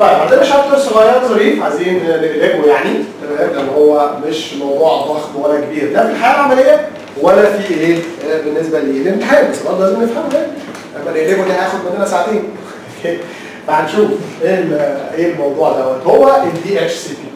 طيب عندنا شابتر صغير ظريف عايزين نقلبه يعني، تمام؟ لان هو مش موضوع ضخم ولا كبير لا في الحياه العمليه ولا في ايه بالنسبه للامتحان، بس برضه لازم نفهمه يعني. لما نقلبه ده هياخد مننا ساعتين. فهنشوف ايه الموضوع دوت. هو الدي اتش سي بي.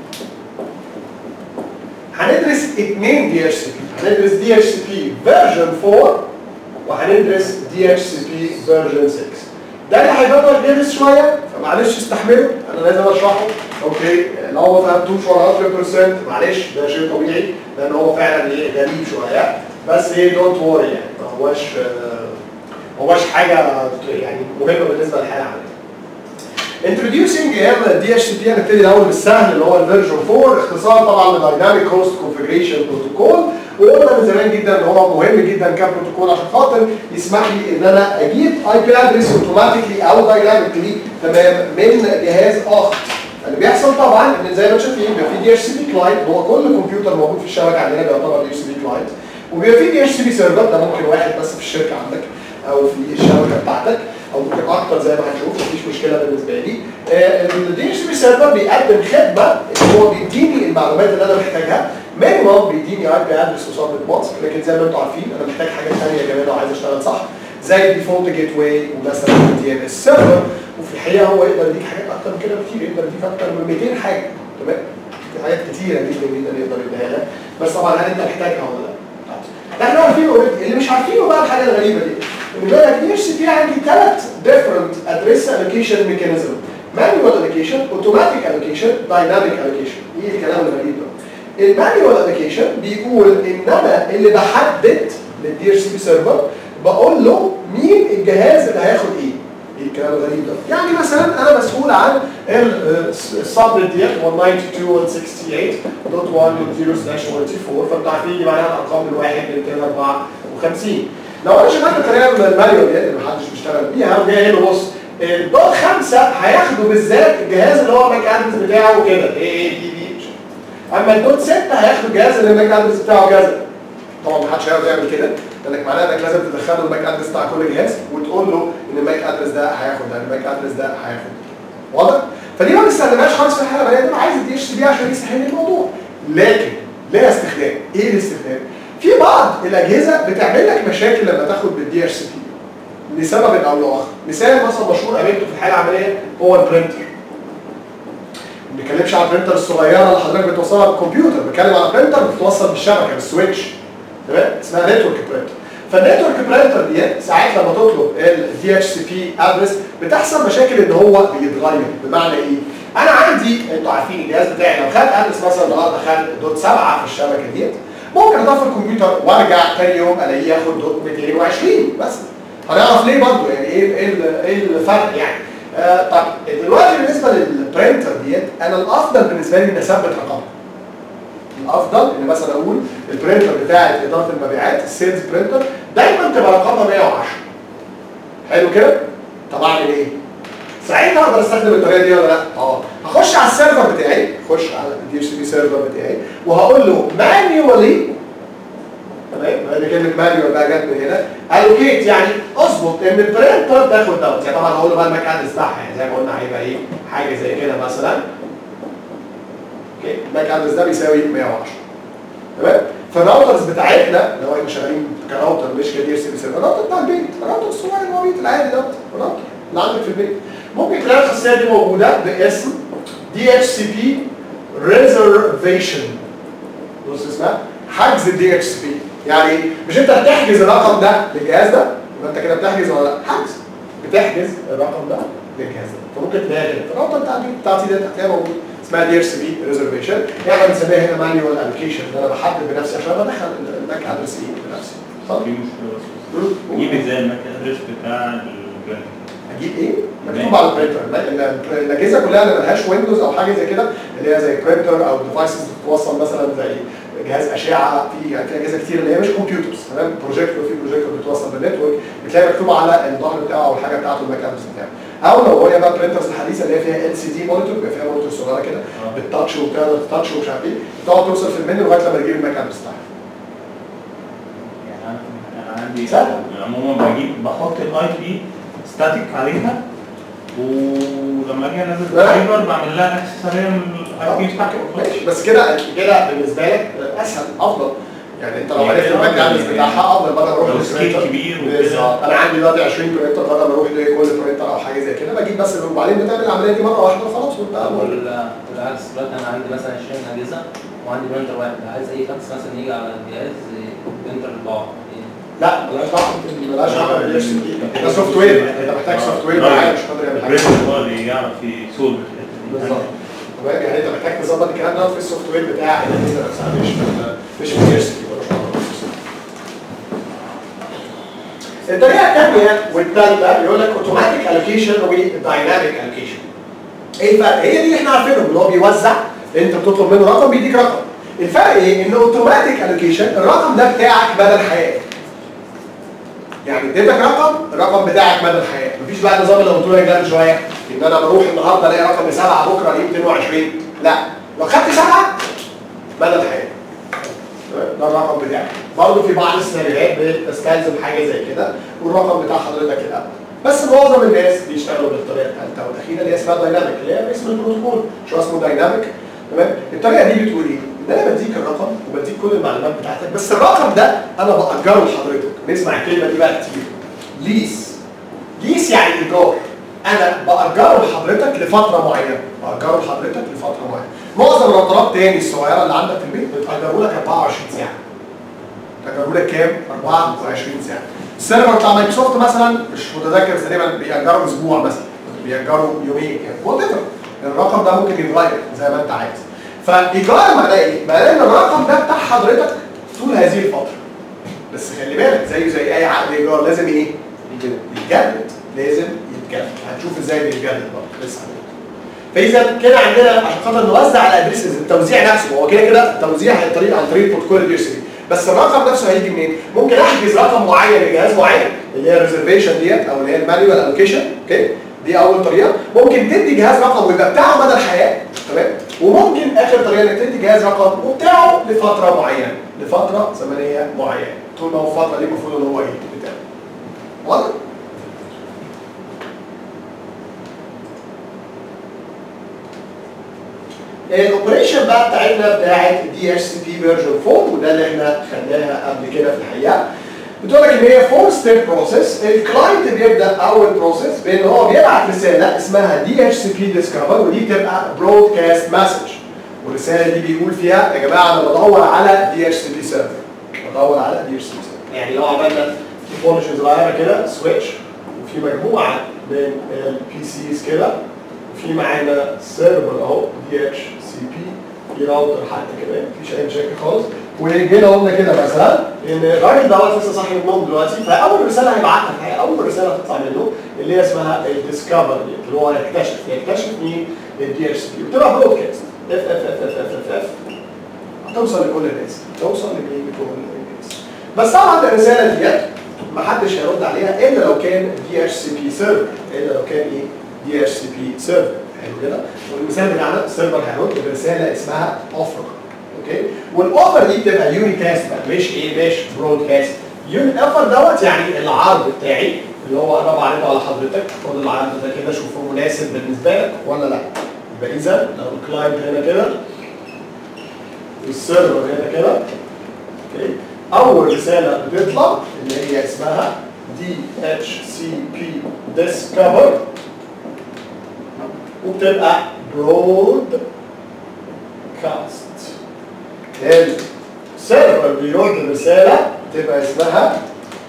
هندرس 2 دي اتش سي بي، هندرس دي اتش سي بي فيرجن 4 وهندرس دي اتش سي بي فيرجن 6. ده اللي هيبقى غلس شويه فمعلش استحمله، انا لازم اشرحه. اوكي لو ما فهمتوش ولا 100% معلش ده شيء طبيعي لان هو فعلا ايه غريب شويه، بس ايه دونت وري يعني ما هوش حاجه يعني مهمه بالنسبه للحياه العمليه. Introducing DHCP هنبتدي الاول بالسهل اللي هو الفيرجن 4، اختصار طبعا لدايناميك هوست كونفجريشن بروتوكول، وقلنا من زمان جدا ان هو مهم جدا كبروتوكول عشان خاطر يسمح لي ان انا اجيب اي بي ادرس اوتوماتيكلي او دايناميكلي تمام من جهاز اخر. اللي بيحصل طبعا ان زي ما شايفين بيبقى في دي اتش سي بي كلاينت، هو كل كمبيوتر موجود في الشبكه عندنا بيعتبر دي اتش سي بي كلاينت، وبيبقى في دي اتش سي بي سيرفر، ده ممكن واحد بس في الشركه عندك او في الشبكه بتاعتك او ممكن اكتر زي ما هنشوف، مفيش مشكله بالنسبه لي. الدي اتش سي بي سيرفر بيقدم خدمه ان هو بيديني المعلومات اللي انا محتاجها، مينيمم بيديني اي بي ادرس وسبنت ماسك، لكن زي ما انتم عارفين انا محتاج حاجات ثانيه كمان لو عايز اشتغل صح زي الديفولت جيت واي ومثلا الدي ان اس سيرفر، وفي الحقيقه هو يقدر يديك حاجات اكتر من كده بكتير، يقدر يديك اكتر من 200 حاجه، تمام؟ في حاجات كتيره جدا جدا يقدر يديها لك، بس طبعا هل انت محتاجها ولا لا؟ ده احنا عارفينه اوريدي، اللي مش عارفينه بقى الحاجه الغريبه دي. خلي بالك دي اتش سي بي عندي 3 ديفرنت ادريس الوكيشن ميكانيزم، مانيوال الوكيشن، اوتوماتيك الوكيشن، دايناميك الوكيشن. ايه الكلام الغريب ده؟ المانيوال الوكيشن بيقول ان انا اللي بحدد للدي اتش سي بي سيرفر بقول له مين الجهاز اللي هياخد ايه. ايه الكلام الغريب ده؟ يعني مثلا انا مسؤول عن السبنت ديت 192.168.1.0/124، فانتوا عارفين دي معناها الارقام من 1 ل 254. لو انا شغال بالطريقه المانيوال ديت اللي محدش بيشتغل بيها وجاي هنا بص الدور 5 هياخدوا بالذات الجهاز اللي هو الماك ادرس بتاعه كده ايه دي اما الدور 6 هياخدوا الجهاز اللي الماك ادرس بتاعه كذا. طبعا محدش هيقدر يعمل كده لانك معناها انك لازم تدخله الماك ادرس بتاع كل جهاز وتقول له ان الماك ادرس ده هياخد ده، الماك ادرس ده هياخد. واضح؟ فدي ما بنستخدمهاش خالص في الحاله العمليه، انا عايز الدي اتش سي بي عشان يسهل لي الموضوع. لكن ليها استخدام، ايه الاستخدام؟ في بعض الاجهزه بتعمل لك مشاكل لما تاخد بالدي اتش سي بي لسبب او لاخر. مثال مثلا مشهور قابلته في الحاله العمليه هو البرنتر. ما بنتكلمش على البرنتر الصغيره اللي حضرتك بتوصلها بالكمبيوتر، بتكلم على برنتر بتتوصل بالشبكه بالسويتش، تمام؟ اسمها نتورك برنتر. فالنتورك برنتر دي ساعات لما تطلب الدي اتش سي بي ادرس بتحصل مشاكل ان هو بيتغير. بمعنى ايه؟ انا عندي انتوا عارفين الجهاز بتاعي لو خد ادرس مثلا النهارده خد دوت 7 في الشبكه ديت، ممكن اضاف الكمبيوتر وارجع ثاني يوم الاقيه ياخد دوت 220 بس. هنعرف ليه برضه يعني ايه الفرق يعني. طب دلوقتي بالنسبه للبرنتر ديت انا الافضل بالنسبه لي ان اثبت رقم. الافضل ان مثلا اقول البرنتر بتاعت اداره المبيعات السيلز برنتر دايما تبقى رقمها 110. حلو كده؟ طب اعمل ايه؟ ساعتها اقدر استخدم الطريقه دي ولا لا؟ هخش على السيرفر بتاعي، اخش على الدي اتش سي بي سيرفر بتاعي وهقول له مانيوالي، تمام؟ لان كلمه مانيوال بقى جت من هنا، الوكيت يعني اظبط ان البرنتر تاخد دوت. يعني طبعا هقول له بقى الماك ادرس بتاعها، يعني زي ما قلنا هيبقى ايه؟ حاجه زي كده مثلا. اوكي، الماك ادرس ده بيساوي 110. تمام؟ فالراوترز بتاعتنا لو احنا شغالين كراوتر مش كدي اتش سي بي سيرفر، الراوتر بتاع البيت، الراوتر الصغير العبيط العادي دوت، الراوتر اللي عندك في البيت، ممكن تلاقي الخاصيه دي موجوده باسم دي اتش سي بي ريزرفيشن. بص اسمها حجز الدي اتش سي بي. يعني مش انت بتحجز الرقم ده للجهاز ده؟ يبقى انت كده بتحجز ولا لا؟ حجز. بتحجز الرقم ده للجهاز ده، فممكن تلاقيها كده. الراوتر بتاع البيت بتاعتي ده هتلاقيها موجوده. اسمها دي اتش سي بي ريزرفيشن، يعني بنسميها هنا مانيوال الوكيشن، انا بحدد بنفسي عشان بدخل الماك ادرس ايه بنفسي. في مشكله بس جيب ازاي الماك ادرس بتاع البرنتر؟ اجيب ايه؟ مكتوب على البرنتر. الاجهزه كلها اللي ملهاش ويندوز او حاجه زي كده اللي هي زي برنتر او ديفايسز بتتوصل مثلا زي جهاز اشعه، في اجهزه كتير اللي هي مش كمبيوترز، تمام؟ بروجيكتور، في بروجيكتور بتوصل بالنتورك بتلاقي مكتوب على الظهر بتاعه او الحاجه بتاعته الماك ادرس بتاعه. او لو هي بقى برنترز الحديثه اللي هي فيها ال سي دي مونيتور، بيبقى فيها مونيتور صغيره كده بالتاتش وبتقدر تاتش ومش عارف ايه، تقعد توصل في المنيو لغايه لما تجيب الماك ادرس بتاعها. يعني انا عندي عموما بحط الاي بي ستاتيك عليها ولما اجي انزل الفايبر بعمل لها اكسسواريه من الاي بي بتاعتي. ماشي، بس كده بالنسبه لك اسهل افضل. يعني انت لو عرفت الماك ادرس بتاعها افضل بدل ما اروح سكيل كبير وكده. انا عندي دلوقتي 20 برينتر بدل ما اروح لكل برينتر او حاجه زي كده بجيب بس، وبعدين بتعمل العمليه دي مره واحده وخلاص وانت بالعكس دلوقتي انا عندي مثلا 20 اجهزه وعندي برينتر واحد، عايز اي شخص مثلا يجي على الجهاز برينتر البعض. لا مالهاش دعوه بالاتش سي بي، ده سوفت وير، انت محتاج سوفت وير معين مش قادر يعمل حاجه. هو اللي يعرف يسولف بالظبط. يعني انت محتاج تظبط الكلام ده في السوفت وير بتاع الاجهزه نفسها، مش في الاتش سي بي. الطريقه الثانيه والثالثه بيقول لك اوتوماتيك الوكيشن ودايناميك الوكيشن. ايه الفرق؟ هي دي اللي احنا عارفينهم، اللي هو بيوزع، انت بتطلب منه رقم بيديك رقم. الفرق ايه؟ ان اوتوماتيك الوكيشن الرقم ده بتاعك مدى الحياه. يعني اديتك رقم، الرقم بتاعك مدى الحياه، مفيش بقى نظام اللي قلت لك ده من شويه ان انا بروح النهارده الاقي رقم 7 بكره الاقيه 22. لا، لو خدت 7 مدى الحياه. ده الرقم بتاعك. برضه في بعض السيناريوهات بتستلزم حاجه زي كده والرقم بتاع حضرتك الاول. بس معظم الناس بيشتغلوا بالطريقه الثالثه والاخيره اللي هي اسمها دايناميك، اللي هي اسم البروتوكول، شو اسمه دايناميك. تمام؟ الطريقه دي بتقول ايه؟ ان انا بديك الرقم وبديك كل المعلومات بتاعتك، بس الرقم ده انا باجره لحضرتك. نسمع الكلمه دي بقى كتير. ليس. ليس يعني ايجار. انا باجره لحضرتك لفتره معينه، باجره لحضرتك لفتره معينه. معظم الراوترات تاني الصغيره اللي عندك في البيت بتاجره لك 24 ساعه. بتاجره لك كام؟ 24 ساعه. السيرفر بتاع مايكروسوفت مثلا مش متذكر تقريبا بيأجره اسبوع مثلا، بيأجره يومين يعني، وات ايفر. الرقم ده ممكن يتغير زي ما انت عايز. فايجار معناه ايه؟ معناه ان الرقم ده بتاع حضرتك طول هذه الفتره. بس خلي بالك زي اي عقد ايجار لازم ايه؟ يتجدد، لازم يتجدد. هنشوف ازاي بيتجدد برضه لسه. فاذا كده عندنا عشان خاطر نوزع الادريسز، التوزيع نفسه هو كده كده التوزيع عن طريق البروتوكول اليو اس بي، بس الرقم نفسه هيجي منين؟ ممكن احجز رقم معين لجهاز معين اللي هي الريزرفيشن ديت او اللي هي المانيوال الوكيشن، اوكي؟ دي اول طريقه. ممكن تدي جهاز رقم ويبقى بتاعه مدى الحياه، تمام؟ وممكن اخر طريقه انك تدي جهاز رقم وبتاعه لفتره معينه، لفتره زمنيه معينه، طول ما هو الفتره دي المفروض ان هو ايه؟ بتاعه. واضح؟ الاوبريشن بقى بتاعتنا بتاعت دي اتش سي بي فيرجن 4، وده اللي احنا خدناها قبل كده في الحقيقه. بتقول لك ان هي 4 ستيب بروسيس. الكلاينت بيبدا اول بروسيس بان هو بيبعت رساله اسمها دي اتش سي بي ديسكفر، ودي بتبقى برودكاست مسج. والرساله دي بيقول فيها يا جماعه انا بدور على دي اتش سي بي سيرفر، بدور على دي اتش سي بي سيرفر. يعني لو عملنا تيبولوجي صغيره كده سويتش، وفي مجموعه من البي سيز كده، في معانا سيرفر اهو دي اتش سي بي، في راوتر حتى كمان، مفيش اي مشاكل خالص. وجينا قلنا كده مثلا ان الراجل دوت لسه صاحي من النوم دلوقتي، فاول رساله هيبعتها الحقيقه، اول رساله هتطلع منه اللي هي اسمها الديسكفر، اللي هو يكتشف مين؟ الدي اتش سي بي، وبتبقى برودكاست اف اف اف اف اف اف اف هتوصل لكل الناس، توصل لمين؟ لكل الناس. بس طبعا الرساله ديت محدش هيرد عليها الا لو كان دي اتش سي بي سيرفر، الا لو كان ايه؟ دي اتش سي بي سيرفر. حلو كده؟ والمثال بتاعنا السيرفر هيرد برساله اسمها اوفر. اوكي؟ والاوفر دي بتبقى يونيكاست بقى، مش ايه؟ مش برودكاست. الاوفر دوت يعني العرض بتاعي اللي هو انا بعرضه على حضرتك، خد العرض ده كده شوفه مناسب بالنسبه لك ولا لا. يبقى اذا لو الكلاينت هنا كده والسيرفر هنا كده، اوكي؟ اول رساله بتطلع اللي هي اسمها DHCP Discover، وبتبقى برودكاست. السيرفر بيرد الرساله بتبقى اسمها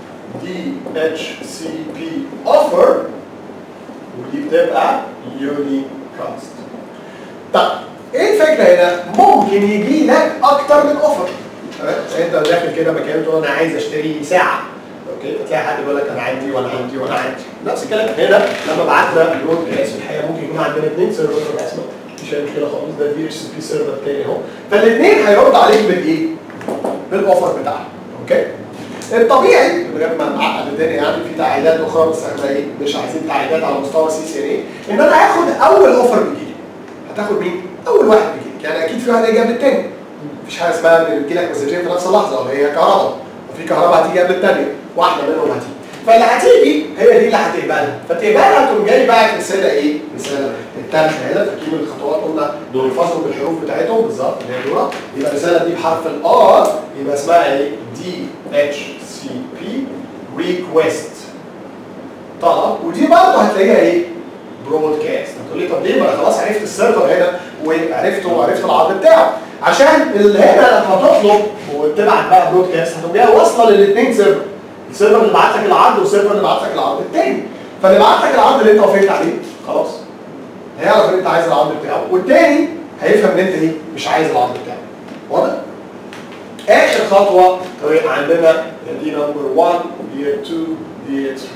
DHCP Offer، ودي بتبقى يونيكاست. طب ايه الفكره هنا؟ ممكن يجي لك اكتر من اوفر. تمام؟ انت داخل كده مكان تقول انا عايز اشتري ساعه، اوكي؟ فتلاقي حد يقول لك انا عندي وانا عندي وانا عندي. نفس الكلام هنا لما بعتنا برودكاست، في الحقيقه ممكن يكون عندنا 2 سيرفر اسمه، مفيش اي مشكله خالص، ده دي اتش سي بي سيرفر تاني اهو، فالاثنين هيرد عليك بالايه؟ بالاوفر بتاعهم، اوكي؟ الطبيعي من غير ما نعقد الدنيا يعني في تعقيدات اخرى، بس احنا ايه؟ مش عايزين تعقيدات على مستوى سي سي ان اي، ان انا هاخد اول اوفر بيجي. هتاخد مين؟ اول واحد بيجي، يعني اكيد في واحد هيجي قبل الثاني. مفيش حاجه اسمها ان يجي لك مسجين في نفس اللحظه، ولا هي كهرباء، وفي كهرباء هتيجي قبل الثانيه، واحده منهم هتيجي. فاللي هتيجي هي دي اللي هتقبلها، فتقبلها تقوم جاي باعت رساله ايه؟ رساله الثالثه هنا. فاكرين الخطوات قلنا دول الفصل بالحروف بتاعتهم بالظبط اللي هي دول. يبقى الرساله دي بحرف الار يبقى اسمها ايه؟ DHCP ريكويست طلب، ودي برضه هتلاقيها ايه؟ برودكاست. هتقول لي طب ليه؟ ما انا خلاص عرفت السيرفر هنا وعرفته وعرفت العرض بتاعه، عشان اللي هنا لما هتطلب وتبعت بقى برودكاست هتقوم جايه واصله للاثنين سيرفر، السيرفر اللي بعت لك العرض والسيرفر اللي بعت لك العرض الثاني. فاللي بعت لك العرض اللي انت وافقت عليه خلاص هيعرف ان انت عايز العرض بتاعه، والثاني هيفهم ان انت ايه؟ مش عايز العرض بتاعه. واضح؟ اخر خطوه عندنا دي نمبر 1 دي 2 دي 3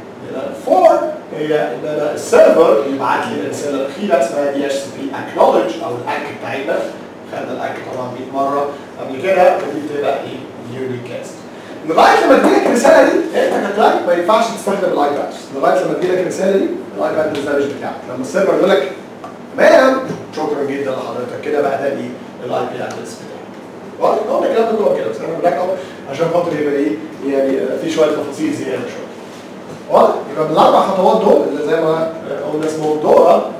4 هي ان انا السيرفر يبعت لي الرساله الاخيره اسمها DHCP acknowledge او الاك بتاعتنا. خدنا الاك طبعا 100 مره قبل كده، ودي بتبقى ايه؟ يونيكاست. لغايه لما تجيلك الرساله دي انت ككلاينت ما ينفعش تستخدم الاي بي ادرس، لغايه لما تجيلك الرساله دي الاي بي ادرس ده مش بتاعك. لما السيرفر يقول لك تمام شكرا جدا لحضرتك كده بقى ده ايه؟ الاي بي ادرس بتاعك. واضح؟ هو الكلام ده كله كده بس انا بقول لك عشان خاطر يبقى ايه؟ يعني في شويه تفاصيل زياده شويه. واضح؟ يبقى بالاربع خطوات دول اللي زي ما قلنا اسمهم دورا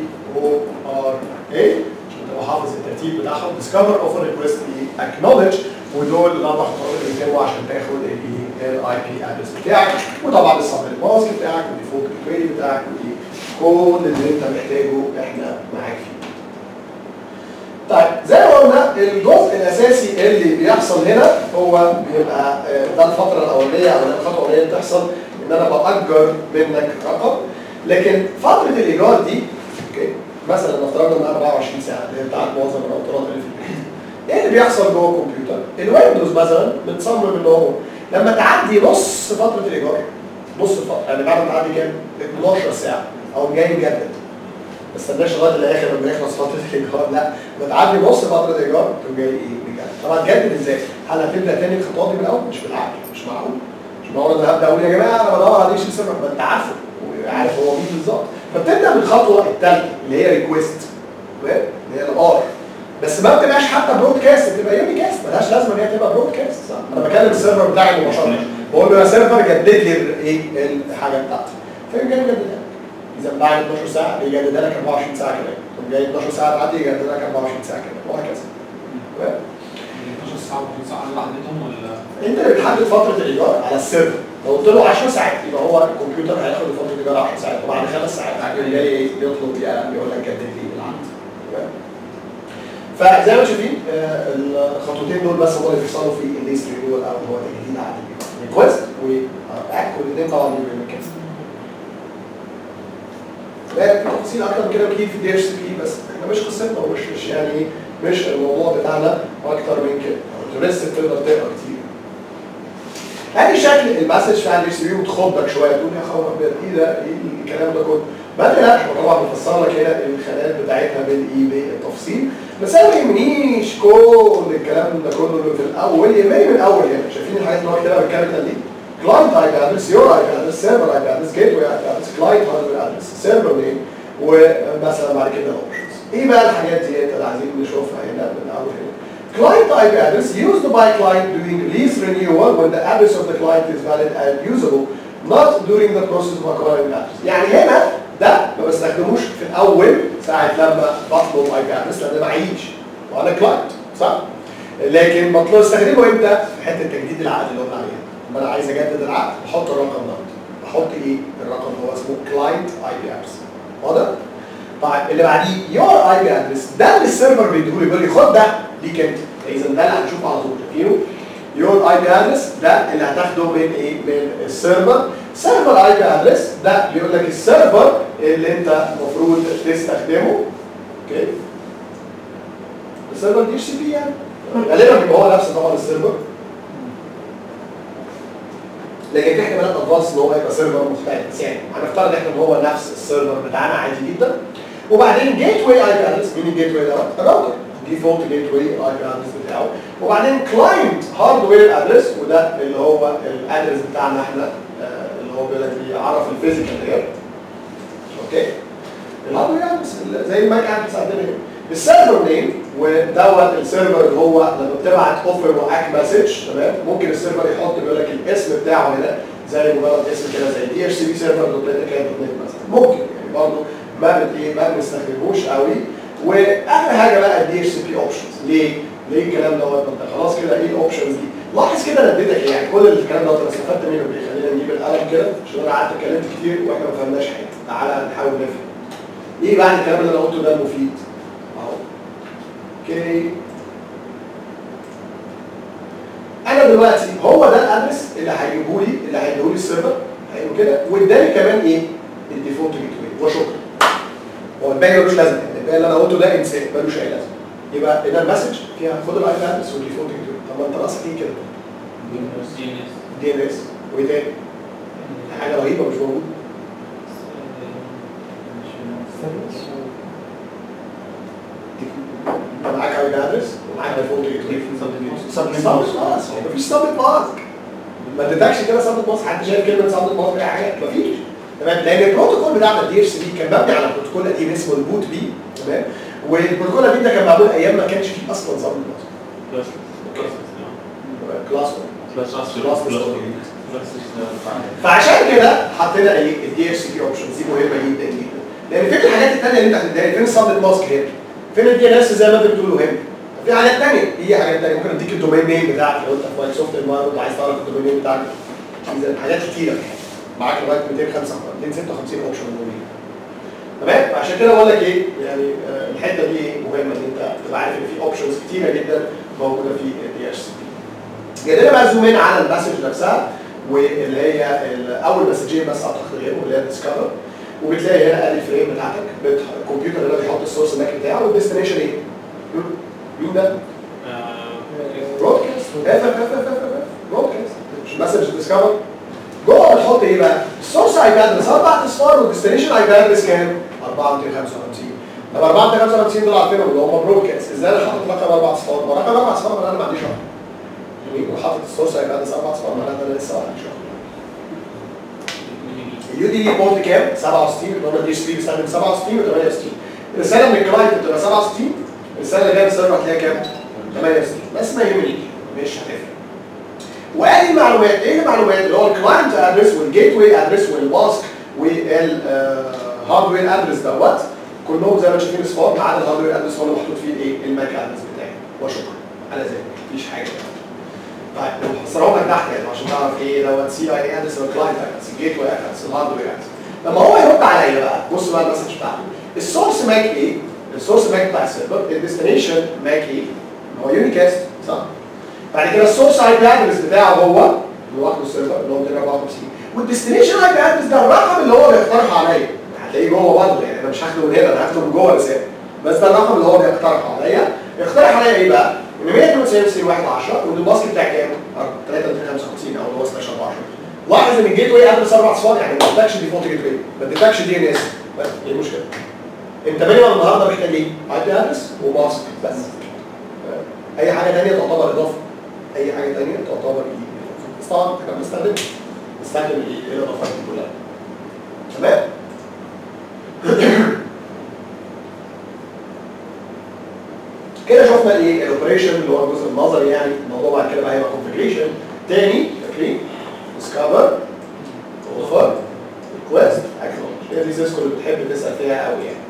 DORA عشان تبقى حافظ الترتيب بتاعهم discover offer request acknowledge، ودول الاربع خطوات اللي بيتموا عشان تاخد الاي بي ادرس بتاعك، وطبعا السبنت ماسك بتاعك والديفولت كويري بتاعك ودي كل اللي انت محتاجه احنا معاك فيه. طيب زي ما قلنا الجزء الاساسي اللي بيحصل هنا هو بيبقى ده الفتره الاولانيه او الخطوه الاولانيه اللي بتحصل ان انا باجر منك رقم، لكن فتره الايجار دي اوكي مثلا نفترض انها 24 ساعه اللي هي بتاعت معظم الراوترات اللي في البيت. ايه اللي بيحصل جوه الكمبيوتر؟ الويندوز مثلا بتصمم ان هو لما تعدي نص فتره الايجار، نص الفتره يعني بعد ما تعدي كام؟ 12 ساعه او جاي مجدد. ما استناش لغايه الاخر لما يخلص فتره الايجار، لا لما تعدي نص فتره الايجار تقوم جاي ايه؟ مجدد. طب هتجدد ازاي؟ هل هتبدا تاني الخطوات دي من الاول؟ مش بالعقل، مش معقول. مش معقول انا هبدا اقول يا جماعه انا بدور على ايش السبب، ما انت عارفه وعارف هو مين بالظبط. فبتبدا بالخطوه الثالثه اللي هي ريكويست اللي هي الار، بس ما بتبقاش حتى برودكاست، بتبقى يونيكاست، ملهاش لازمه ان هي تبقى برودكاست صح؟ انا بكلم السيرفر بتاعي مباشره بقول له يا سيرفر جدد لي ايه الحاجه بتاعتي، فيقوم جاي يجددها. اذا بعد 12 ساعه يجددها لك 24 ساعه كمان، تقوم جاي 12 ساعه تعدي يجددها لك 24 ساعه كمان وهكذا. 12 ساعه و 2 ساعه اللي حددهم ولا؟ انت اللي بتحدد فتره الايجار على السيرفر، لو قلت له 10 ساعات يبقى هو الكمبيوتر هياخد فتره الايجار 10 ساعات، وبعد 5 ساعات هيقوم جاي يطلب يقول لك جدد لي العقد. فزي ما شايفين الخطوتين دول بس هم اللي بيحصلوا في الليست رينيوال او هو تجديد عقد ريكويست واك، والاثنين طبعا بيبقوا كده. لا في تفاصيل اكتر من كده اكيد في DHCP بس احنا مش قصتنا ومش يعني مش الموضوع بتاعنا اكتر من كده، لسه تقدر تقرا كتير. ادي شكل المسج بتاع DHCP وتخضك شويه تقول يا خبر ابيض ايه ده؟ ايه الكلام ده كله؟ ما تقلقش طبعا بنفسر لك هنا الخانات بتاعتها بالتفصيل، بس انا ما يهمنيش كل الكلام ده كله اللي في الاول، يهمني من الاول هنا. شايفين الحاجات اللي هو كده بالكابيتال دي؟ كلاينت اي بي ادرس، يور اي بي ادرس، سيرفر اي بي ادرس، جيت واي اي بي ادرس، كلاينت هاردوير ادرس، سيرفر نيم، ومثلا بعد كده الاوبشنز. ايه بقى الحاجات دي اللي عايزين نشوفها هنا من الاول هنا؟ Client IP address used by client during lease renewal when the address of the client is valid and usable, not during the process of acquiring address. يعني هنا ده ما بستخدموش في الاول ساعه لما بطلب اي بي ادرس لان معيش وانا كلاينت صح؟ لكن بطلب استخدمه امتى؟ في حته تجديد العقد اللي قلنا عليها. لما انا عايز اجدد العقد بحط الرقم ده، بحط ايه؟ الرقم اللي هو اسمه كلاينت اي بي ادرس. واضح؟ طيب اللي بعديه يور اي بي ادرس، ده اللي السيرفر بيديهولي بيقول لي خد ده ليك انت. اذا ده اللي هنشوفه على طول شايفينه؟ يور اي بي ادرس ده اللي هتاخده من ايه؟ من السيرفر. سيرفر اي بي ادرس ده بيقول لك السيرفر اللي انت المفروض تستخدمه. اوكي؟ السيرفر DHCP يعني غالبا بيبقى هو نفس طبعا السيرفر. لكن في احتمالات ادفانس ان هو يبقى سيرفر مختلف، بس يعني هنفترض احنا ان هو نفس السيرفر بتاعنا عادي جدا. وبعدين جيت واي اي بي ادرس، مين الجيت واي دوت؟ الراوتر. ديفولت جيت واي اي بي ادرس بتاعه. وبعدين كلاينت هاردوير ادرس، وده اللي هو الادرس بتاعنا احنا اللي هو بيقول لك بيعرف الفيزيكال لاير. اوكي؟ الهاردوير ادرس زي الماك ادرس عندنا هنا. السيرفر نيم ودوت السيرفر اللي هو لما بتبعت اوفر واك مسج تمام، ممكن السيرفر يحط بيقول لك الاسم بتاعه هنا زي مجرد اسم كده زي دي اتش سي بي سيرفر دوت نت كده دوت نت مثلا، ممكن يعني برضه ما بنستخدموش قوي. واخر حاجه بقى الدي اتش سي بي اوبشنز. ليه الكلام دوت؟ انت خلاص كده ايه الاوبشنز دي؟ لاحظ كده انا اديتك ايه يعني كل الكلام دوت انا استفدت منه بايه؟ خلينا نجيب القلم كده عشان انا قعدت اتكلمت كتير واحنا ما فهمناش حاجه. تعالى نحاول نفهم. ايه بقى الكلام اللي انا قلته ده المفيد؟ اهو. اوكي. انا دلوقتي هو ده الادرس اللي هيجيبه لي السيرفر، حلو كده، واداني كمان ايه؟ الديفولت جيت واي وشكرا. هو الباقي ملوش لازمه، الباقي اللي انا قلته ده انسان ملوش اي لازمه. يبقى هنا المسج فيها خد الاي بي ادرس والديفولت جيت واي. طب ما انت ناقصك ايه كده؟ دي ان اس. وايه تاني؟ حاجه رهيبه مش موجوده. انت معاك اي بي ادرس ومعاك ديفولت جيت واي. سبنت ماسك. مفيش سبنت ماسك. ما اديتكش كده سبنت ماسك. حد شايف كلمه سبنت ماسك اي حاجه؟ مفيش. تمام؟ لان البروتوكول بتاعنا الدي اتش سي بي كان مبني على بروتوكول قديم اسمه البوت بي. تمام؟ والبروتوكول القديم ده كان معمول ايام ما كانش فيه اصلا سبنت ماسك. كلاس فعشان كده حطينا ايه؟ الدي اتش سي بي اوبشنز دي مهمه جدا جدا. لان فين الحاجات الثانيه اللي انت هتديها لي؟ فين السبنت ماسك هنا؟ فين الدي ان اس زي ما انت بتقول هنا؟ في حاجات ثانيه، في حاجات ثانيه ممكن اديك الدومين نيم بتاعك لو انت في مايكروسوفت انفايرمنت وعايز تعرف الدومين نيم بتاعك. اذا حاجات كتيره معاك لغايه 256 اوبشن موجودين. تمام؟ فعشان كده بقول لك ايه؟ يعني الحته دي مهمه ان انت تبقى عارف ان في اوبشنز كتيره جدا موجوده في الدي اتش سي بي. جاي بقى زوم ان على المسج نفسها واللي هي اول مسجين بس اعتقد غيره اللي هي ديسكفر. وبتلاقي هنا ادي الفريم بتاعتك، الكمبيوتر هنا بيحط السورس ماك بتاعه والديستنيشن ايه؟ مين ده؟ برودكاست. برودكاست مش مسج ديسكفر. جوه بتحط ايه بقى؟ السورس اي بي ادرس 4 اصفار والديستنيشن اي بي ادرس كام؟ 4255. طب 4255 دول عارفينهم اللي هم برودكاست. ازاي انا حاطط رقم 4 اصفار؟ ما رقم 4 اصفار انا ما عنديش رقم. وحاطط السورس اي بي ادرس 4 اصفار معناها انا لسه ما عنديش رقم. اليو دي بورت كام؟ 67. اللي هو الدي اتش 3 بيستخدم 67 و68. الرساله من الكلاينت بتبقى 67. الرساله اللي جايه من السيرفر هتلاقيها كام؟ 68. بس ما يهمنيش مش هتفرق. وادي المعلومات، ايه المعلومات؟ اللي هو الكلاينت ادرس والجيت واي ادرس والماسك والهاردوير ادرس دوت كلهم زي ما انتم شايفين اصفار ما عدا الهاردوير ادرس هو اللي محطوط فيه الايه؟ الماك ادرس بتاعي. وشكرا على ذلك مفيش حاجه. طيب هفسرهم لك تحت يعني عشان تعرف ايه دوت سي اي ادرس والكلاينت ادرس الجيت واي ادرس الهاردوير ادرس. لما هو يرد عليا بقى بص بقى المسج بتاعته. السورس ماك ايه؟ السورس ماك بتاع السيرفر. الديستنيشن ماك ايه؟ هو يونيكاست صح؟ بعد كده السورس اي بي ادرس بتاعه هو اللي واخده السيرفر اللي هو 254 والديستنيشن اي بي ادرس ده الرقم اللي هو بيقترحه عليا. هتلاقيه جوه برضه يعني انا مش هاخده من هنا انا هاخده من جوه الرساله. بس ده الرقم اللي هو بيقترحه عليا. يقترح عليا ايه بقى؟ ان 192 1 10 والماسك بتاعي كام؟ 3255 او اللي هو 16 10. لاحظ ان الجيت واي ادرس 4 اصفار يعني ما ادتكش ديفولت جيت واي ما ادتكش دي ان اس. بس ايه المشكله؟ انت مينيمم النهارده محتاج ايه؟ اي بي ادرس وماسك بس. اي حاجه ثانيه تعتبر اضافه. اي حاجه ثانيه تعتبر ايه؟ بس طبعا احنا بنستخدم ايه؟ الاضافات دي كلها. تمام؟ كده شفنا الايه؟ الاوبريشن اللي هو الجزء النظري يعني الموضوع بعد كده بقى هيبقى كونفجريشن. تاني فاكرين؟ ديسكفر اوفر ريكوست اكنولج. هي دي سيسكو اللي بتحب تسال فيها قوي يعني.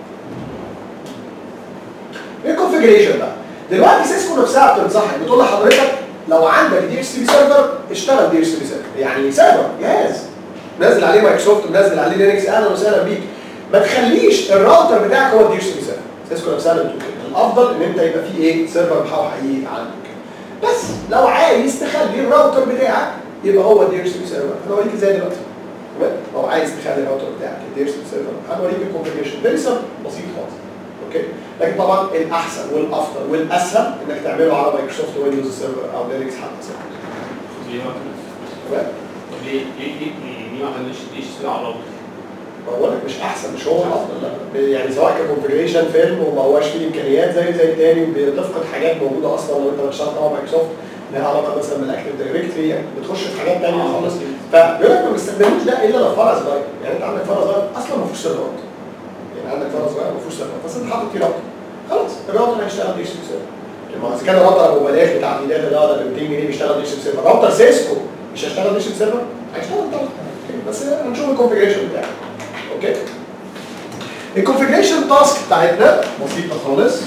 ايه الكونفجريشن بقى؟ دلوقتي سيسكو نفسها بتنصحك بتقول لحضرتك لو عندك دي اتش سي بي سيرفر اشتغل دي اتش سي بي سيرفر، يعني سيرفر جهاز نزل عليه مايكروسوفت ونزل عليه لينكس اهلا وسهلا بيك. ما تخليش الراوتر بتاعك هو الدي اتش سي بي سيرفر. سيسكو نفسها اللي بتقول كده الافضل ان انت يبقى فيه ايه؟ سيرفر محاور حقيقي عندك. بس لو عايز تخلي الراوتر بتاعك يبقى هو الدي اتش سي بي سيرفر. انا اوريك ازاي دلوقتي. تمام؟ لو عايز تخلي الراوتر بتاعك الدي اتش سي بي سيرفر هنوريك الكونفجريشن فيري سمبل بسيط خالص. اوكي؟ لكن طبعا الاحسن والافضل والاسهل انك تعمله على مايكروسوفت ويندوز سيرفر او لينكس حتى سيرفر. تمام؟ ليه ما خليش دي اتش سي على الراوتر؟ بقول لك مش احسن مش هو الافضل لا يعني سواء ككونفجريشن فيلم وما هواش فيه امكانيات زي الثاني بتفقد حاجات موجوده اصلا لو انت بتشتغل طبعا مايكروسوفت لها علاقه مثلا بالاكتيف دايركتري يعني بتخش في حاجات ثانيه خالص. فبيقول لك ما بيستخدموش ده الا لو فرع صغير يعني انت عندك فرع صغير اصلا ما فيهوش سيرفرات يعني عندك فرع صغير ما فيهوش سيرفرات بس انت حاطط فيه راوتر خلاص الراوتر هيشتغل دي اتش سي سيرفر. لما اذا كان الراوتر ابو بلاش بتاع ايدات ده ولا ب 200 جنيه بيشتغل دي اتش سي سيرفر راوتر سيسكو مش هيشتغل ديش سيرفر؟ هيشتغل طبعا بس هنشوف الكونفجريشن بتاعه. اوكي؟ الكونفجريشن تاسك بتاعتنا بسيطه خالص.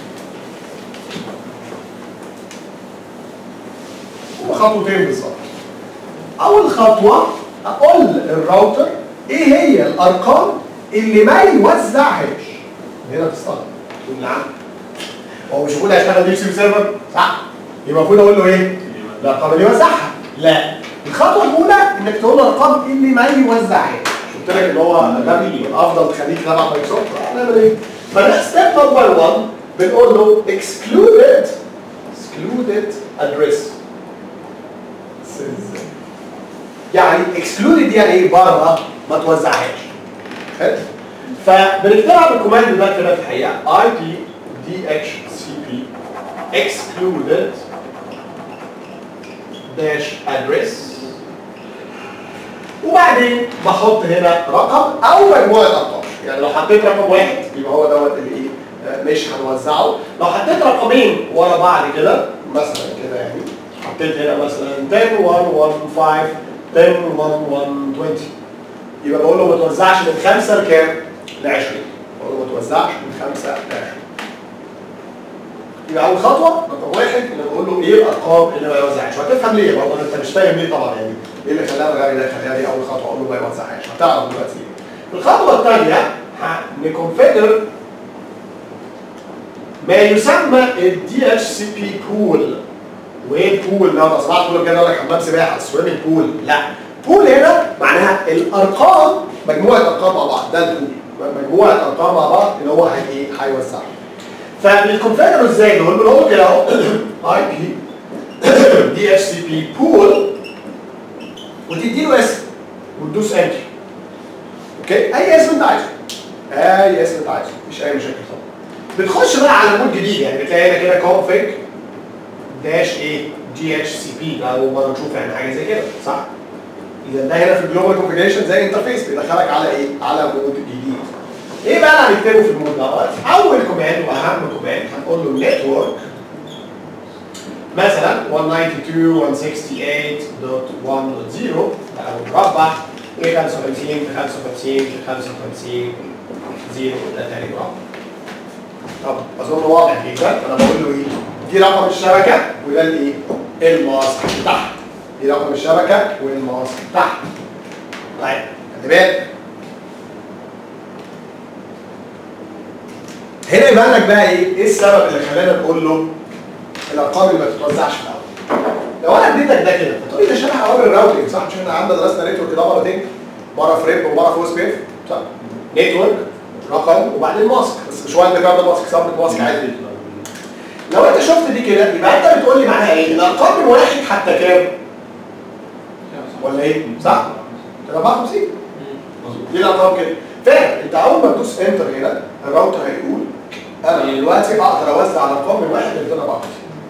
هما خطوتين بالظبط. اول خطوه اقول للراوتر ايه هي الارقام اللي ما يوزعهاش. هنا تستغرب تقول نعم هو مش المفروض هيشتغل ديش سيرفر صح؟ يبقى المفروض اقول له ايه؟ الارقام اللي يوزعها. لا، الخطوه الاولى انك تقول له الارقام اللي ما يوزعهاش. قلت لك ان هو غبي الافضل تخليك تبع مايكروسوفت. هنعمل ايه؟ فستيب نمبر 1 بنقول له excluded address. يعني excluded يعني ايه؟ بره ما توزعهاش. حلو؟ فبنكتبها بالكوماند ده كده في الحقيقه IP DHCP excluded address وبعدين بحط هنا رقم او مجموعه ارقام. يعني لو حطيت رقم واحد يبقى هو دوت اللي ايه مش هنوزعه. لو حطيت رقمين ورا بعض كده مثلا كده يعني حطيت هنا مثلا 10 1 1 5 10 1 1 20 يبقى بقول له ما توزعش من 5 لكام؟ ل 20. بقول له ما توزعش من 5 ل 20. يبقى اول خطوه رقم واحد ان بقول له ايه الارقام اللي ما يوزعهاش. وهتفهم ليه برضه انت مش فاهم ليه طبعا يعني ايه اللي خلاها غبي ده خلاها دي اول خطوه اقول له ما يوزعهاش. هتعرف دلوقتي ليه. الخطوه الثانيه هنكونفيجر ما يسمى الدي اتش سي بي بول. وايه البول ده؟ انا سمعت كله كده يقول لك حمام سباحه سويمنج بول. لا، بول هنا معناها الارقام مجموعه ارقام مع بعض. ده البول مجموعه ارقام مع بعض اللي هو هيوزعها. فبنكونفيجر ازاي؟ نقول له كده اهو اي بي دي اتش سي بي بول وتدي له اسم وتدوس انتر. اوكي؟ اي اسم انت عايزه. اي اسم انت عايزه، مفيش اي مشاكل طبعا. بتخش بقى على مود جديد يعني بتلاقي هنا كده كونفيج داش ايه دي اتش سي بي. ده اول مره نشوف يعني حاجه زي كده صح؟ اذا ده هنا في الجلوبال كونفيجريشن زي انترفيس بيدخلك على ايه؟ على مود جديد. ايه بقى اللي هنكتبه في المود دوت؟ اول كوماند واهم كوماند هنقول له نتورك مثلا 192.168.1.0 او مربع ايه 55 في 55 في 55 0 ده تاني مربع. طب اظن واضح جدا. انا بقول له ايه؟ دي رقم الشبكه وده الايه؟ الماسك تحت. دي رقم الشبكه والماسك تحت. طيب خلي بالك هنا يبان لك بقى ايه السبب اللي خلانا نقول له الارقام اللي ما تتوزعش في الاول. لو انا اديتك ده كده هتقول لي ده شبه اوامر الراوتنج صح؟ مش احنا عندنا درسنا نتورك ده مرتين؟ مره فريب ومره فوز بيف صح؟ نتورك رقم وبعدين ماسك بس مش وايلد كارد ماسك سبنت ماسك عادي. لو انت شفت دي كده يبقى انت بتقول لي معناها ايه؟ الارقام من واحد حتى كام؟ ولا ايه؟ صح؟ 54 مظبوط. دي الارقام كده. فعلا انت اول ما تدوس انتر هنا الراوتر هيقول انا دلوقتي اقدر اوزع الارقام من واحد ل 54.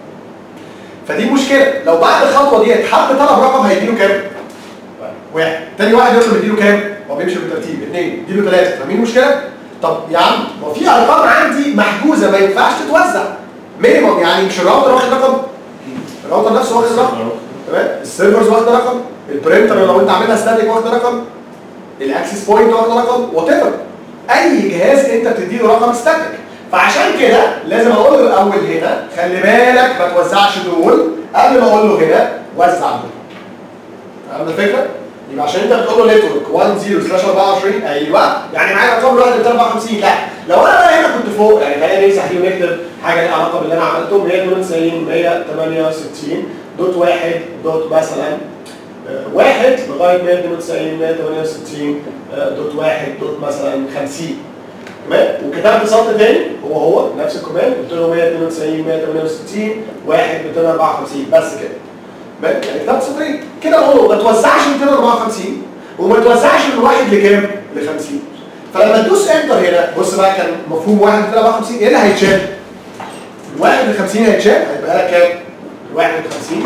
فدي مشكله. لو بعد الخطوه دي حد طلب رقم هيديله كام؟ واحد. تاني واحد يطلب يديله كام؟ هو بيمشي بالترتيب. اثنين يديله ثلاثه. فاهمين المشكله؟ طب يا عم ما في ارقام عندي محجوزه ما ينفعش تتوزع. مينيمم يعني مش الراوتر واخد رقم؟ الراوتر نفسه واخد رقم. تمام؟ السيرفرز واخد رقم. البرينتر لو انت عاملها ستاتيك واخد رقم. الاكسس بوينت واخد رقم. وات ايفر. اي جهاز انت بتديله رقم ستاتيك. فعشان كده لازم اقول له الاول هنا خلي بالك ما توزعش دول قبل ما اقول له هنا وزع دول. فاهم الفكره؟ يبقى عشان انت بتقول له نتورك 10/24 ايوه يعني معايا ارقام الواحد ل 54. لا لو انا بقى هنا كنت فوق يعني خلينا نمسح دي ونكتب حاجه ليها علاقه باللي انا عملته 192 168 دوت واحد دوت مثلا واحد لغايه 192 168 دوت واحد دوت مثلا 50 تمام. وكتبت سطر تاني هو نفس الكوماند قلت له 192 168 1 254 بس كده. يعني كتبت سطرين كده اهو. ما توزعش 254 وما توزعش من واحد لكام؟ ل 50. فلما تدوس انتر هنا بص بقى كان مفهوم 1 254 ايه اللي هيتشال؟ الواحد ل 50 هيتشال هيبقى لك كام؟ الواحد ل 50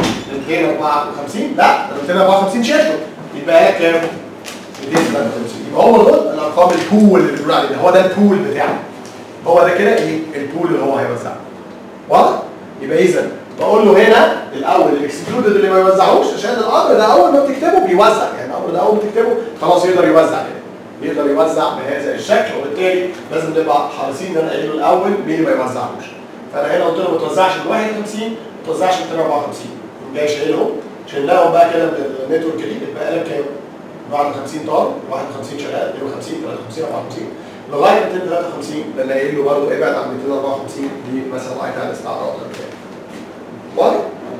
254 لا 254 شالته يبقى لك كام؟ 253. يبقى هو دول الارقام البول اللي بنقول عليه ده هو ده البول بتاعه. هو ده كده ايه؟ البول اللي هو هيوزعه. واضح؟ يبقى اذا بقول له هنا الاول الاكسكلودد اللي ما يوزعوش، عشان الامر ده اول ما بتكتبه بيوزع، يعني الامر ده اول ما تكتبه خلاص يقدر يوزع كده، يقدر يوزع بهذا الشكل، وبالتالي لازم نبقى حريصين ان انا قايل له الاول مين اللي ما يوزعوش. فانا هنا قلت له ما توزعش ب 51، ما توزعش ب 54، جاي شايلهم شلناهم بقى كده من النتورك دي، اتبقى لك كام؟ 51 طار، 51 شغال، 52 53 54 لغايه 253، لان قايل له برضه ابعد عن 254 دي مثلا اي تي ال ستار او كده. واضح؟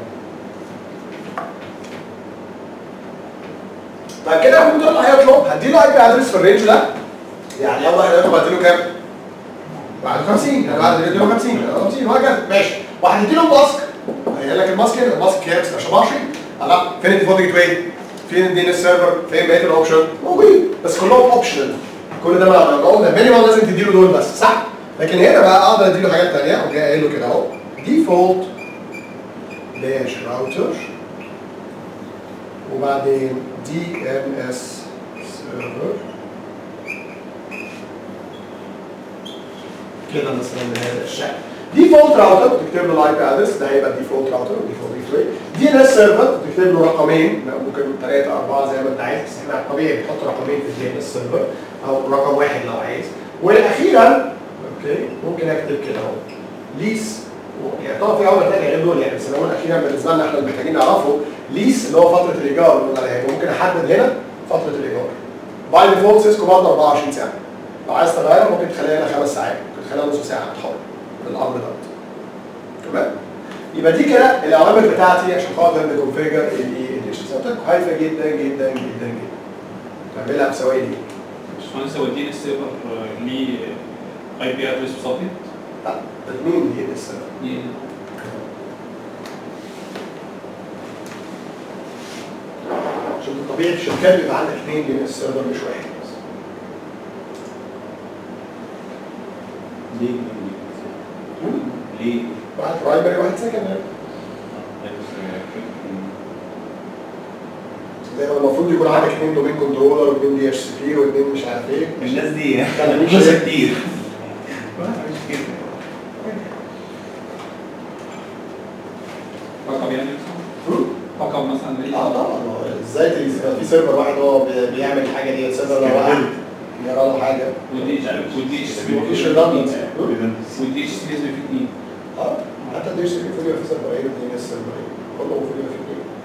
طيب كده الكمبيوتر اللي هيطلب هديله اي بي ادرس في الرينج ده، يعني اول واحد هيطلب هديله كام؟ 51 يعني بعد هديله 50 50 وهكذا ماشي. واحد هديله ماسك، هيقول لك الماسك هنا الماسك كام؟ 27 لا فين الديفولت جيت واي؟ فين الدي ان اس سيرفر؟ فين بقيه الاوبشن؟ موجودين بس كلهم اوبشنال. كل ده بقى لو قلنا مينيمم لازم تديله دول بس صح؟ لكن هنا بقى اقدر اديله حاجات ثانيه، قوم جاي قايل له كده اهو ديفولت داش راوتر وبعدين دي ان اس سيرفر كده مثلا بهذا الشكل. ديفولت راوتر تكتب له الاي بي ادرس ده هيبقى ديفولت راوتر ديفولت جيت واي. دي ان اس سيرفر تكتب له رقمين ممكن 3 4 زي ما انت عايز، بس احنا طبيعي بنحط رقمين في الدي ان اس سيرفر او رقم واحد لو عايز. والاخيرا اوكي ممكن اكتب كده اهو ليس، يعني طبعا في عمر ثاني غير دول يعني، بس الاول اخيرا بالنسبه لنا احنا اللي محتاجين نعرفه ليس اللي هو فتره الايجار اللي قلنا عليها، ممكن احدد هنا فتره الايجار. باي ديفولت سيسكو برضه 24 ساعه. لو عايز تغيرها ممكن تخليها هنا 5 ساعات، ممكن تخليها نص ساعه تحول بالامر ده. تمام؟ يبقى دي كده الاوامر بتاعتي عشان خاطر نكونفيجر الاي اتش سي. هايفه جدا جدا جدا جدا. تعملها بثواني دي. باشمهندس هو الدي ان اس سيرفر ليه اي بي ادرس وسطي؟ لا مين دي ان اس سيرفر؟ عشان طبيعي الشركات بيبقى عندك 2 دي ان اس سيرفر مش واحد بس. ليه؟ ليه؟ واحد برايمري واحد سكندري. زي ما المفروض يكون عندك 2 دومين كنترولر و2 دي اتش سي بي و2 مش عارف ايه. الناس دي ناس كتير. مش كده. رقم يعني رقم مثلا طبعا ازاي في سيرفر واحد هو بيعمل الحاجه دي، سيرفر لو واحد يرى له حاجه والدي اتش سي بي مفيش ريدندنسي. والدي اتش سي بي لازم في 2. حتى الدي اتش سي بي المفروض يبقى في سيرفرين و2 ناس سيرفرين كله المفروض يبقى في 2.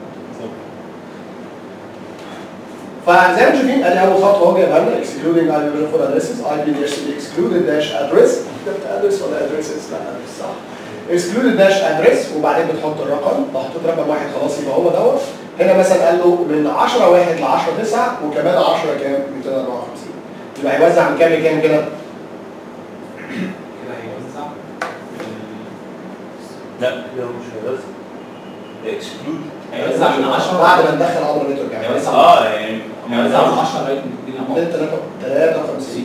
فزي ما شايفين ادي اول خطوه اهو جايبها لنا اكسكلودنج اي بي فور ادريسز اي بي دي اتش سي بي اكسكلودد داش ادريس. كتبت ادريس ولا ادريسز؟ لا ادريس صح. اكسكلودد داش ادريس وبعدين بتحط الرقم، حطيت رقم واحد خلاص يبقى هو دوت. هنا مثلا قال له من 10 1 ل 10 9 وكمان 10 كام؟ 254. يبقى هيوزع من كام لكام كده؟ كده هيوزع لا مش هيوزع. اكسكلود هيوزع من 10 بعد ما ندخل امر نتورك يعني يعني هيوزع من 10 لغايه 253.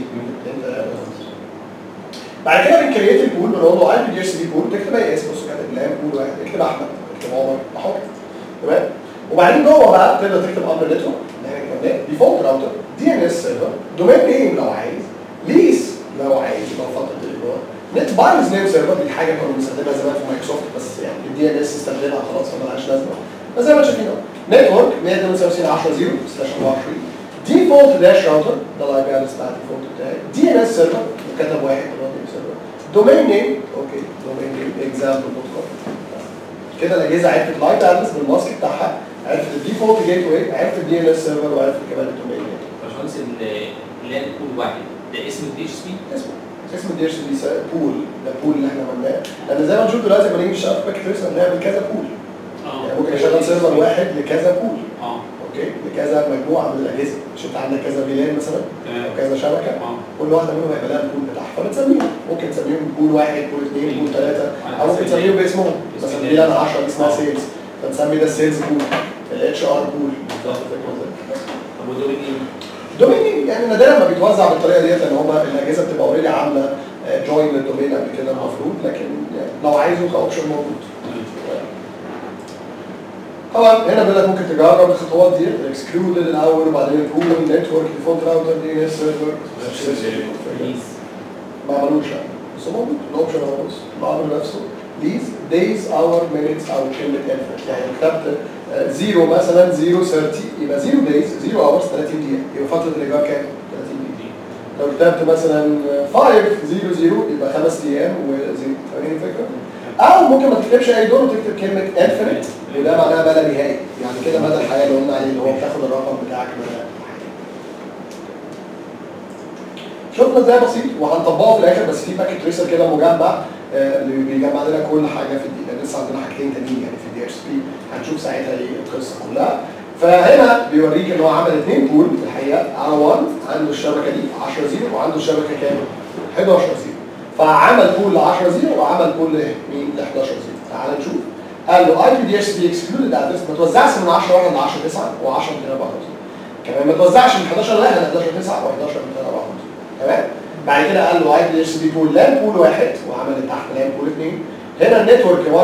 بعد كده بنكريت البول بنقول له اي بي دي اتش سي بي بول، تكتب اي اسم، بص كاتب لام بول واحد، اكتب احمد، اكتب عمر، احط تمام. وبعدين جوه بقى تقدر تكتب امر نتورك اللي احنا كتبناه، ديفولت راوتر، دي ان اس سيرفر، دومين نيم لو عايز، ليس لو عايز يبقى فتره الايجار، نت بايز نيم سيرفر دي حاجه كنا بنستخدمها زمان في مايكروسوفت بس يعني الدي ان اس استخدمها خلاص ما لهاش لازمه. بس زي ما شايفين اهو نتورك 152 10 0 سلاش 24 ديفولت داش راوتر ده الاي بي ادرس بتاع الديفولت بتاعي، دي ان اس سيرفر كتب واحد سيرفر، دومين نيم اوكي دومين نيم اكزامبل دوت كوم. كده الاجهزه عرفت الاي بي ادرس بالماسك بتاعها، عرفت الديفولت جيت واي، عرفت الدي ان اس سيرفر، وعرفت كمان الدومين نيم. باشمهندس اللي هي الكود واحد ده اسم الدي اتش سي بي؟ اسمه الدي اتش سي بي بول، ده بول اللي احنا عملناه، لان زي ما نشوف دلوقتي لما نيجي نشتغل في باكيت تريس بنعمل كذا بول. يعني ممكن اشغل سيرفر واحد لكذا بول. اوكي لكذا مجموعه من الاجهزه، مش انت عندك كذا فيلان مثلا او كذا شبكه، كل واحده منهم هيبقى لها البول بتاعها، فبتسميهم ممكن تسميهم بول واحد بول اثنين بول ثلاثه، او ممكن تسميهم باسمهم، مثلا فيلان 10 اسمها سيلز فتسمي ده السيلز بول، الاتش ار بول. طب والدومين نيم؟ الدومين نيم يعني نادرا ما بيتوزع بالطريقه ديت، لان هم الاجهزه بتبقى اوريدي عامله جوين للدومين قبل كده المفروض، لكن يعني لو عايزه كاوبشن موجود. طبعا هنا بيقول لك ممكن تجرب الخطوات دي، اكسكلود الاول وبعدين البول نتورك ديفولت راوتر دي ان اس سيرفر ما عملوش يعني، بس موجود الاوبشن اهو، بص بعمل نفسه please days hour minutes او كلمه infinite. يعني كتبت 0 مثلا 0:30 يبقى 0 days 0 hours 30 دقيقه، يبقى فتره الايجار كام؟ 30 دقيقه. لو كتبت مثلا 5:00 يبقى 5 ايام وزيرو. فاهمين الفكره؟ او ممكن ما تكتبش اي دور وتكتب كلمه infinite وده معناها ما لا نهايه، يعني كده مدى الحياه اللي قلنا عليه اللي هو بتاخد الرقم بتاعك مدى الحياه. شفنا ازاي بسيط وهنطبقه في الاخر، بس في باكيت تريسر كده مجمع اللي بيجمع لنا كل حاجه في الدي. لسه عندنا حاجتين تانيين يعني في الدي اتش بي هنشوف ساعتها ايه القصه كلها. فهنا بيوريك ان هو عمل 2 بول في الحقيقه على 1 عنده الشبكه دي 10 0 وعنده الشبكه كام؟ 11 0. فعمل بول ل 10 0 وعمل بول لمين؟ ل 11 0. تعال نشوف. قال له اي بي دي اتش بي اكسكلودد ادرس ما توزعش من 10 1 ل 10 9 و10 254. كمان ما توزعش من 11 1 ل 11 9 و11 254. تمام؟ بعد كده قال له اي بي دي اتش بي بول لان بول 1 وعمل تحت لان بول 2. هنا النتورك 192.168.10.0/24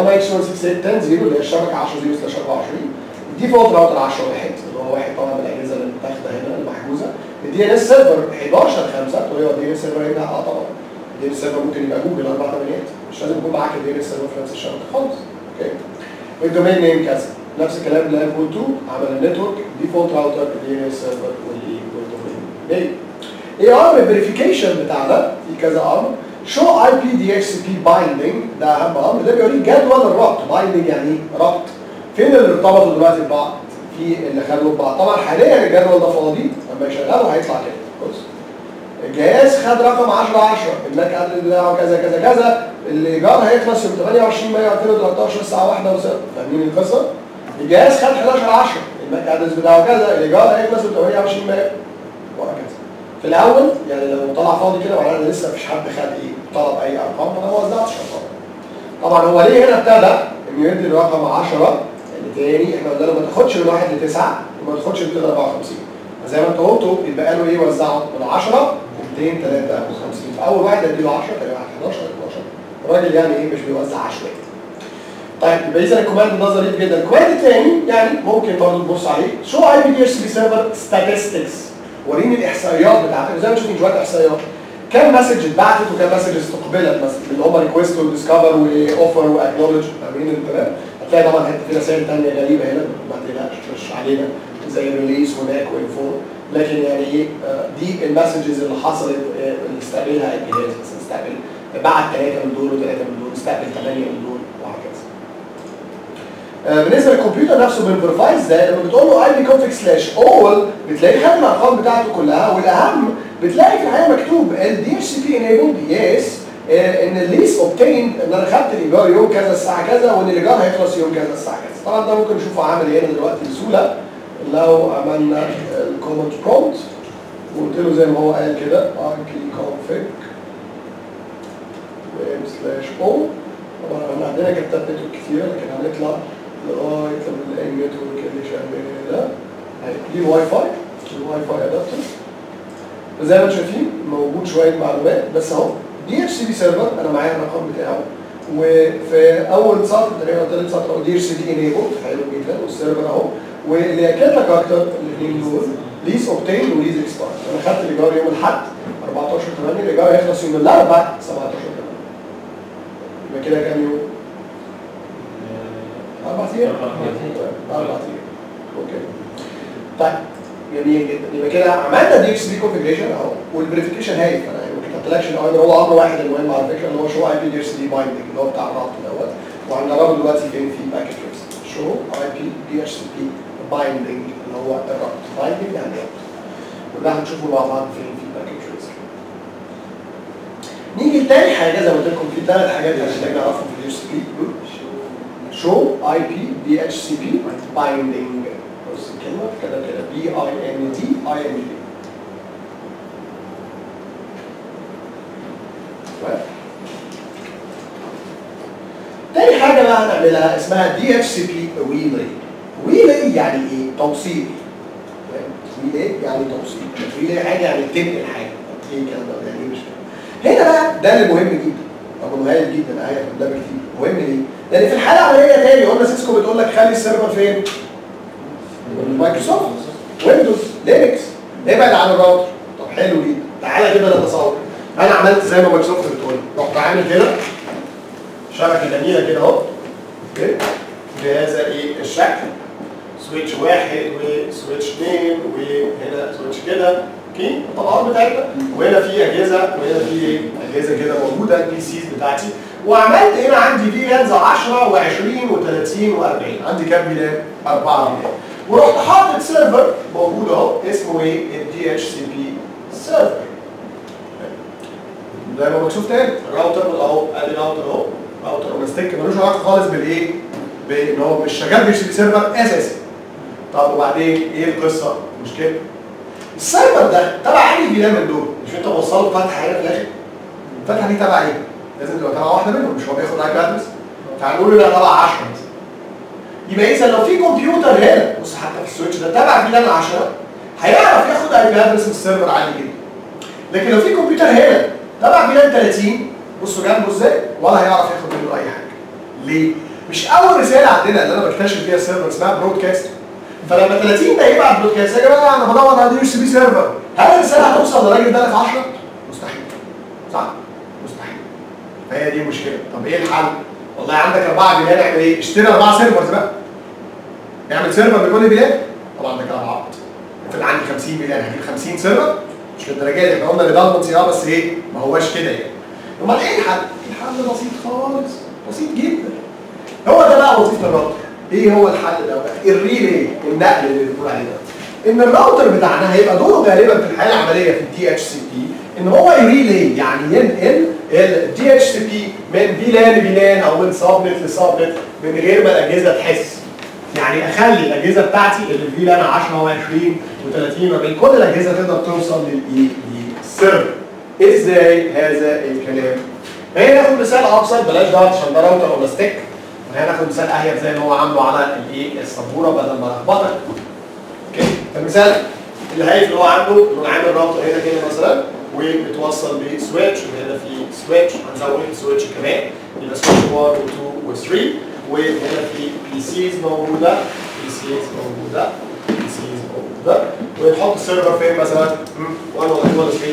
اللي هي الشبكه 10/0/24. الديفولت راوتر 10 1 اللي هو واحد طبعا من الاجهزه اللي متاخده هنا المحجوزه. الدي ان اس سيرفر 11/5 تقول لي هو الدي ان اس سيرفر هنا؟ اه طبعا. الدي ان اس سيرفر ممكن يبقى جوجل 4 8 مش لازم يكون معاك الدي ان اس سيرفر في نفس الشبكه خالص. اوكي. والدومين نيم كذا نفس الكلام اللي قال بول 2 عمل النتورك ديفولت راوتر الدي ان اس سيرفر والدومين نيم. اي ارم فيريفيكيشن بتاعنا في كذا ارم. شو اي بي دي اتش سي بي بايندنج ده اهم امر، ده بيوريك جدول الربط. بايندنج يعني ربط. فين اللي ارتبطوا دلوقتي ببعض؟ في اللي خدوا ببعض. طبعا حاليا الجدول ده فاضي لما يشغله هيطلع كده. بص الجهاز خد رقم 10 الماك ادرس بتاعه كذا كذا كذا، الايجار هيخلص يوم 28 مايو 2013 الساعه 1 وصفر. فاهمين القصه؟ الجهاز خد 11/10 الماك ادرس بتاعه كذا، الايجار هيخلص يوم 28 مايو وهكذا. في الاول يعني لو طلع فاضي كده معناه لسه مفيش حد خد ايه طلب اي ارقام فانا ما وزعتش ارقام. طبعا هو ليه هنا ابتدى انه يدي الرقم 10 اللي تاني احنا قلنا له ما تاخدش من 1 ل 9 وما تاخدش من 54. فزي ما انت قلتوا يبقى له ايه وزعه من 10 ل 253. فاول واحد اديله 10 ثاني واحد 11 12. الراجل يعني ايه مش بيوزع عشوائي. طيب يبقى اذا الكوماند ده ظريف جدا. الكوماند الثاني يعني ممكن برضه تبص عليه شو اي بي دي اتش بي سيرفر ستاتستكس. وريني الاحصائيات بتاعتك زي ما شفنا شويه احصائيات. كم مسج اتبعتت وكم مسج استقبلت مثلا اللي هم ريكويست وديسكفر واوفر واكنولج. فاهمين الكلام؟ هتلاقي طبعا حته في رسائل ثانيه غريبه هنا ما تقلقش مش علينا زي الريليس وماك وانفو، لكن يعني ايه دي المسجز اللي حصلت اللي استقبلها الجهاز مثلا استقبل بعت 3 من دول و3 من دول استقبل 8 من دول وهكذا. بالنسبه للكمبيوتر نفسه بنفيرفاي ازاي؟ لما بتقول له اي بي كونفيج سلاش اول بتلاقي خد الارقام بتاعته كلها، والاهم بتلاقي في الحقيقه مكتوب الدي اتش سي بي انيبلد يس ان الليس اوبتين ان انا خدت الايجار يوم كذا الساعه كذا وان الايجار هيخلص يوم كذا الساعه كذا. طبعا ده ممكن نشوفه عامل هنا دلوقتي بسهوله لو عملنا الكومنت برومبت وقلت له زي ما هو قال كده اي بي كونفيج سلاش اول. طبعا احنا عندنا كتابات نتورك كتيره لكن هنطلع لغايه لما نلاقي النتورك اللي شغال ده دي الواي فاي ادابتر. وزي ما انتم شايفين موجود شويه معلومات بس اهو دي اتش سي بي سيرفر انا معايا الرقم بتاعه وفي اول سطر تقريبا ثالث سطر دي اتش سي بي انيبل حلو جدا والسيرفر اهو واللي اكد لك اكتر الاثنين دول ليز اوبتين وليز اكسباير. انا خدت الايجار يوم الاحد 14/8 الايجار هيخلص يوم الاربعاء 17/8 يبقى كده كام يوم؟ 4 ايام 4 ايام. اوكي طيب جميل جدا. يبقى كده عملنا دي اتش بي كونفيجريشن اهو والفيريفيكيشن هايف. انا ما كتبتلكش الامر هو امر واحد المهم على فكره اللي هو شو اي بي دي اتش بي بايندنج اللي هو بتاع الربط دوت وهنجربه دلوقتي فين في باكيت تريس. شو اي بي دي اتش بي بايندنج اللي هو الربط بايندنج يعني ربط وده هنشوفه مع بعض فين في باكيت تريس. نيجي لتاني حاجه زي ما قلت لكم في 3 حاجات هنحتاج نعرفهم في الدي اتش بي. شو اي بي دي اتش سي بي بايندنج. بص الكلمه كده بي اي ان دي اي ان جي. تاني حاجه بقى هنعملها اسمها دي اتش سي بي ويلي. ويلي يعني ايه؟ توصيل. ويلي يعني توصيل. ويلي حاجه يعني تنقل حاجه. ايه الكلام ده؟ يعني مش فاهم. هنا بقى ده اللي مهم جدا. طب هايل جدا اهي ده كتير. مهم ليه؟ لان في الحاله العمليه تاني قلنا سيسكو بتقول لك خلي السيرفر فين؟ مايكروسوفت ويندوز لينكس ابعد عن الراوتر. طب حلو جدا. تعالى كده نتصور انا عملت زي ما مايكروسوفت بتقول رحت عامل كده شبكه جميله كده اهو. اوكي بهذا ايه الشكل، سويتش واحد وسويتش اثنين وهنا سويتش كده. اوكي الطبقات بتاعتنا، وهنا في اجهزه وهنا في اجهزه كده موجوده البي سيز بتاعتي. وعملت هنا عندي في لانز 10 و20 و30 و40. عندي كام فيلان؟ 4 فيلان. ورحت حاطط سيرفر موجود اهو اسمه ايه؟ الدي اتش سي بي سيرفر. زي ما مكشوف تاني الراوتر اهو، ادي الراوتر اهو، راوتر اون ستيك ملوش علاقه خالص بالايه؟ بان هو مش شغال دي اتش سي بي سيرفر اساسا. طب وبعدين ايه القصه؟ مش كده؟ السيرفر ده تبع اي فيلان من دول؟ مش انت موصله فتحه هنا في الاخر؟ الفتحه دي تبع ايه؟ لازم تبقى تبع واحده منهم، مش هو بياخد اي بي ادرس؟ تعالوا نقول ده تبع 10 مثلا. يبقى اذا لو في كمبيوتر هنا، بص حتى في السويتش ده تبع فيلان 10 هيعرف ياخد اي بي ادرس من السيرفر عادي جدا. لكن لو في كمبيوتر هنا تبع فيلان 30 بصوا جنبه ازاي؟ ولا هيعرف ياخد منه اي حاجه. ليه؟ مش اول رساله عندنا اللي انا بكتشف فيها السيرفر اسمها برودكاست. فلما 30 ده يبعت برودكاست يا جماعه انا بدور على دي اتش سي بي سيرفر، هل الرساله هتوصل للراجل ده في 10؟ مستحيل. صح؟ مستحيل. فهي دي المشكله. طب ايه الحل؟ والله عندك 4 فيلان اعمل ايه؟ اشتري 4 سيرفرز بقى. اعمل سيرفر لكل فيلان. طبعا ده كلام عبط. افرض عندي 50 فيلان هجيب 50 سيرفر؟ مش للدرجه دي، احنا قلنا ريدندنسي بس ايه؟ ما هواش كده يعني. امال ايه الحل؟ الحل بسيط خالص، بسيط جدا. هو ده بقى وظيفه الراوتر. ايه هو الحل ده بقى؟ الريلي، النقل اللي بنقول عليه ده. ان الراوتر بتاعنا هيبقى دوره غالبا في الحياه العمليه في الدي اتش سي بي ان هو يريلي، يعني ينقل الدي اتش سي بي من فيلان لفيلان او من سابنت لسابنت من غير ما الاجهزه تحس. يعني اخلي الاجهزه بتاعتي اللي فيلان 10 و20 و30 و40 كل الاجهزه تقدر توصل للسيرفر. ازاي هذا الكلام؟ هنا ناخد مثال ابسط، بلاش ده عشان ده راوتر ولا ستيك. هنا ناخد مثال اهيب زي ما هو عامله على الايه السبوره بدل ما لخبطك. اوكي المثال اللي هايف اللي هو عنده انه عامل راوتر هنا كده مثلا وبتوصل بسويتش، وهنا في سويتش هنزود سويتش كمان يبقى سويتش 1 و2 و3، وهنا في بي سيز موجوده، بي سيز موجوده، بي سيز موجوده، ونحط السيرفر فين مثلا؟ 1 ولا 2 ولا 3؟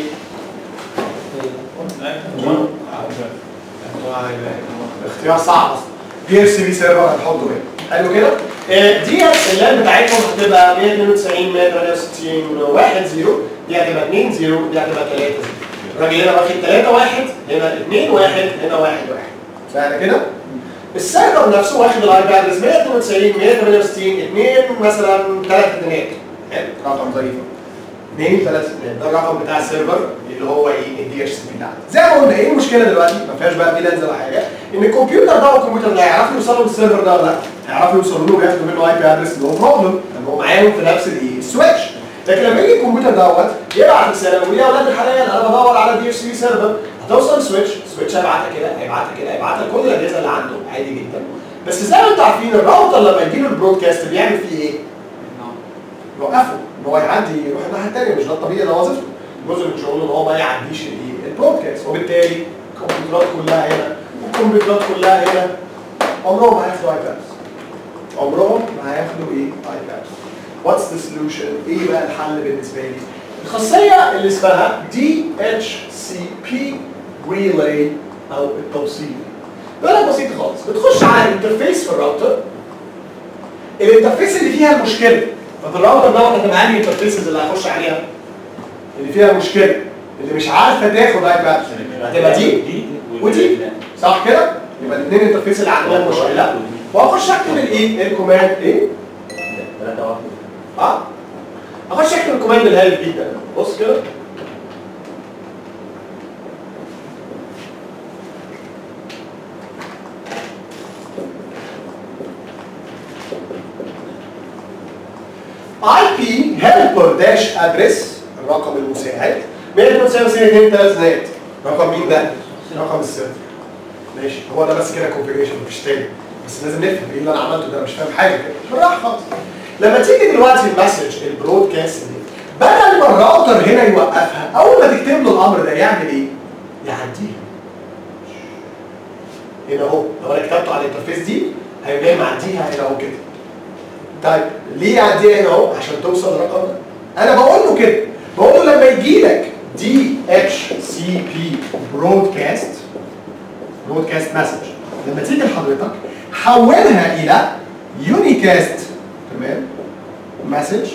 اختيار صعب اصلا. دي اتش سي بي سيرفر هنحطه هنا. حلو كده؟ دي اللان بتاعتهم هتبقى 192 168 1 0، دي هتبقى 2 0، دي هتبقى 3 0. الراجل هنا واخد 3 1، هنا 2 1، هنا 1 1. سهله كده؟ السيرفر نفسه واخد الاي بي ادرس 192 168 2 مثلا 3 2. حلو رقم ظريف. 2 3 2 ده الرقم بتاع السيرفر اللي هو ايه الدي اتش سي بي بتاعتي. زي ما قلنا ايه المشكله دلوقتي؟ ما فيهاش بقى فيلانز ولا حاجه، ان الكمبيوتر ده والكمبيوتر ده هيعرفوا يوصلوا للسيرفر ده ولا لا؟ هيعرفوا يوصلوا له وياخدوا منه اي بي ادرس نو بروبلم، لان هو معاهم في نفس الايه السويتش. لكن لما يجي الكمبيوتر دوت يبعت رساله ويقول يا اولاد الحلال انا بدور على دي اتش سي بي سيرفر، هتوصل السويتش، السويتش هيبعتها كده هيبعتها كده هيبعتها لكل الاجهزه اللي عنده عادي جدا. بس زي ما انتم عارفين الراوتر لما يجي له البرودكاست بيعمل فيه ايه؟ يوقفه ان هو يعدي يروح الناحيه الثانيه، مش ده الطبيعي، ده وظيفته. جزء من شغله ان هو ما يعديش البرودكاست، وبالتالي الكمبيوترات كلها هنا والكمبيوترات كلها هنا عمرهم ما هياخدوا اي بادز. عمرهم ما هياخدوا ايه؟ اي بادز. واتس ذا سوليوشن؟ ايه بقى الحل بالنسبه لي؟ الخاصيه اللي اسمها دي اتش سي بي ريلاي او التوصيل. ده بسيط خالص، بتخش على الانترفيس في الراوتر. الانترفيس اللي فيها المشكله، ففي الراوتر دوت هتبقى انهي انترفيسز اللي هخش عليها؟ اللي فيها مشكله، اللي مش عارفه تاخد اي بادز، هتبقى دي ودي، صح كده؟ يبقى الاثنين انترفيس اللي عندهم مشكله، واخش اكتب الايه؟ الكوماند ايه؟ 3 1. اخش اكتب الكوماند الهايف جدا، بص كده. IP helper dash address الرقم المساعد 192 2 رقم مين ده؟ رقم السيرفر. ماشي، هو ده بس كده كونفيجريشن مفيش تاني، بس لازم نفهم ايه اللي انا عملته ده، مش فاهم حاجه كده بالراحه خالص. لما تيجي دلوقتي المسج البرودكاست دي بدل ما الراوتر هنا يوقفها، اول ما تكتب له الامر ده يعمل ايه؟ يعديها. هنا اهو لو انا كتبته على الانترفيس دي هيبقى جاي معديها هنا اهو كده. طيب ليه يعديها هنا اهو؟ عشان توصل للرقم ده. انا بقول له كده، بقول له لما يجي لك دي اتش سي بي برودكاست مسج لما تيجي لحضرتك حولها الى يونيكاست تمام مسج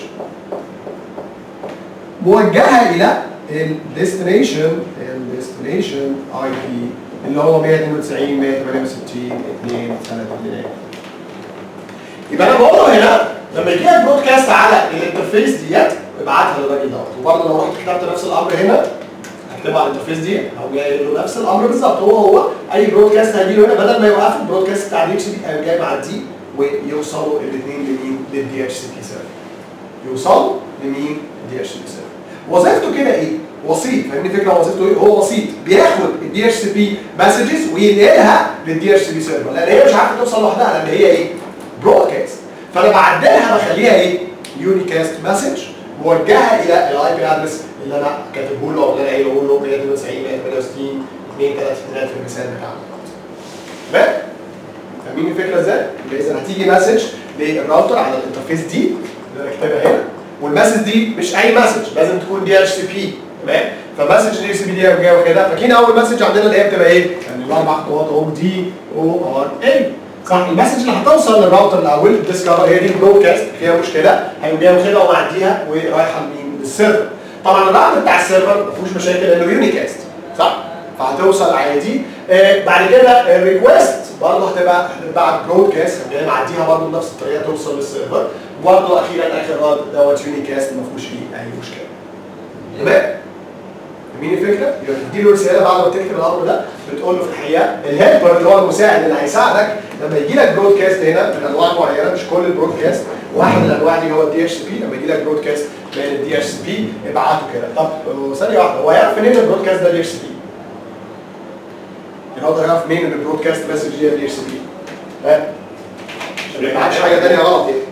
موجهه الى الديستنيشن اي بي اللي هو 192 168 2 سنه الليل. يبقى انا بقول له هنا لما يجي لك برودكاست على الانترفيس ديت ابعتها للراجل دوت. وبرضه لو رحت كتبت نفس الامر هنا هكتبه على الانترفيس دي او جاي له نفس الامر بالظبط. هو اي برودكاست هيجي له هنا بدل ما يوقف البرودكاست بتاع دي اتش سي بي هيبقى جاي معديه ويوصلوا الاثنين لمين؟ للدي اتش سي بي سيرفر. يوصلوا لمين؟ الدي اتش سي بي سيرفر. وظيفته كده ايه؟ وسيط. فاهمني الفكره وظيفته ايه؟ هو وسيط بياخد الدي اتش سي بي مسجز وينقلها للدي اتش سي بي سيرفر لان هي مش عارفه توصل لوحدها لان هي ايه؟ برودكاست. فانا بعدلها بخليها ايه؟ يونيكاست مسج موجهه الى الاي بي ادرس اللي انا كاتبه له او اللي انا قايله له 192 168 232 في المثال بتاعنا. تمام؟ فاهمين الفكره ازاي؟ اذا هتيجي مسج للراوتر على الانترفيس دي اللي انا كاتبها هنا والمسج دي مش اي مسج لازم تكون دي اتش سي بي تمام؟ فمسج دي اتش سي بي دي جايه وكده فاكرين اول مسج عندنا اللي هي بتبقى ايه؟ يعني الاربع خطوات اهو دي او ار اي صح. المسج اللي هتوصل للراوتر الاول الديسكفر هي دي البرودكاست فيها مشكله هيقوم جاي واخدها ومعديها ورايحه لمين؟ للسيرفر. طبعا الراوتر بتاع السيرفر ما فيهوش مشاكل لانه يونيكاست صح؟ فهتوصل عادي. بعد كده الريكوست برضه هتبقى بعد برودكاست جاي معديها برضه بنفس الطريقه توصل للسيرفر. برضه اخيرا اخر رد دوت يونيكاست ما فيهوش فيه اي مشكله. تمام؟ فاهمين الفكره؟ يبقى تدي له رساله بعد ما تكتب الامر ده بتقول له في الحقيقه الهيلبر اللي هو المساعد اللي هيساعدك لما يجي لك برودكاست هنا من انواع معينه مش كل البرودكاست واحد من الانواع دي هو الدي اتش سي بي. لما يجي لك برودكاست من الدي اتش سي بي ابعته كده. طب ثانيه واحده هو يعرف منين البرودكاست ده دي اتش سي بي؟ الراوتر يعرف منين ان البرودكاست مسج دي دي اتش سي بي؟ عشان ما يبعتش حاجه ثانيه غلط يعني.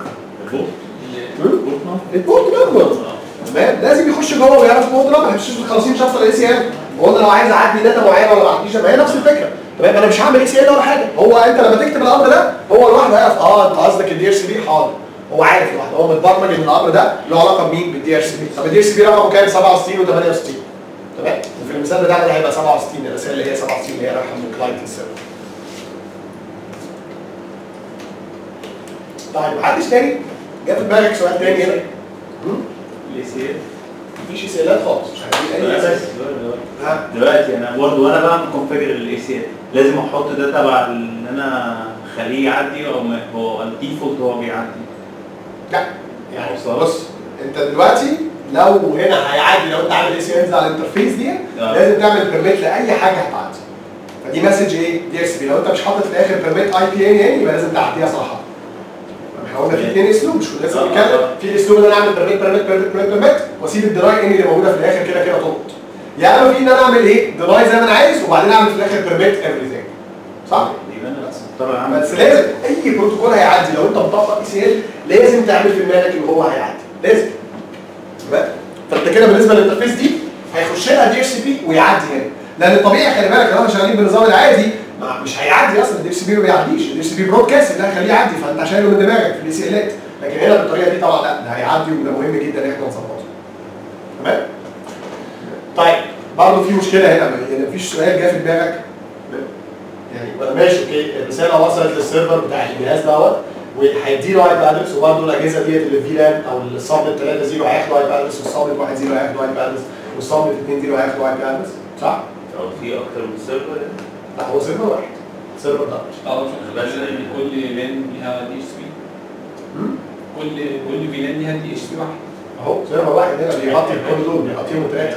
البورت نمبر تمام لازم يخش جوه ويعرف البورت نمبر. مش خلاصين شفره الاي سي ال وقلنا لو عايز اعدي داتا معينه ولا ما اعديش ما هي نفس الفكره تمام. انا مش هعمل اي سي ال ولا حاجه. هو انت لما تكتب الامر ده هو لوحده هيعرف انت قصدك الدي اتش سي بي حاضر. هو عارف لوحده هو متبرمج ان الامر ده له علاقه بمين؟ بالدي اتش سي بي. طب الدي اتش سي بي رقمه كام؟ 67 و68 تمام. وفي المثال بتاعنا ده هيبقى 67 الرساله اللي هي 67 اللي هي رايحه من كلاينت السيرفر. طيب محدش تاني جاب في دماغك سؤال تاني هنا؟ الاي سي ال مفيش اسئلات خالص مش عايزين اي اسئله. دلوقتي انا برضه وانا بعمل كونفيجر الاي سي ال لازم احط ده تبع اللي انا اخليه يعدي او ما هو الديفولت هو بيعدي؟ لا يعني بص انت دلوقتي لو هنا هيعدي لو انت عامل اي سي الز على الانترفيس دي لازم تعمل بيرميت لاي حاجه هتعدي. فدي مسج ايه؟ دي اتش بي. لو انت مش حاطط في الاخر بيرميت اي بي ان يبقى لازم تعديها صراحه. احنا قلنا في اثنين اسلوب مش لازم نتكلم في الاسلوب ان انا اعمل بيرميت واسيب الدراي ان اللي موجوده في الاخر كده كده تلقط. يا اما في ان انا اعمل ايه؟ دراي زي ما انا عايز وبعدين اعمل في الاخر بيرميت ايفريثينج صح؟ بس لازم اي بروتوكول هيعدي لو انت مطبق اي سي ال لازم تعمل في دماغك ان هو هيعدي لازم. فانت كده بالنسبه للانترفيس دي هيخش لها دي اتش سي بي ويعدي هنا لان الطبيعي خلي بالك لو احنا شغالين بالنظام العادي مش هيعدي اصلا الدي اتش سي بي ما بيعديش. الدي اتش سي بي برودكاست اللي هيخليه يعدي فانت شايله من دماغك في الاي سي الات. لكن هنا بالطريقه دي طبعا لا ده هيعدي وده مهم جدا ان احنا نظبطه. تمام؟ طيب برضه في مشكله هنا يعني مفيش سؤال جه في دماغك يعني ماشي اوكي الرساله وصلت للسيرفر بتاع الجهاز دوت وهيدي له اي بي ادرس وبرضه الاجهزه ديت اللي في لان او الصامت 3 0 هياخدوا اي بي ادرس والصامت 1 0 هياخدوا اي بي ادرس والصامت 2 0 هياخدوا اي بي ادرس صح؟ او في اكتر من سيرفر يعني؟ لا هو سيرفر واحد سيرفر ده بس كل لان ليها دي اتش بي كل فيلان ليها دي اتش بي واحد اهو سيرفر واحد هنا بيغطي كل دول بيغطيهم ثلاثه.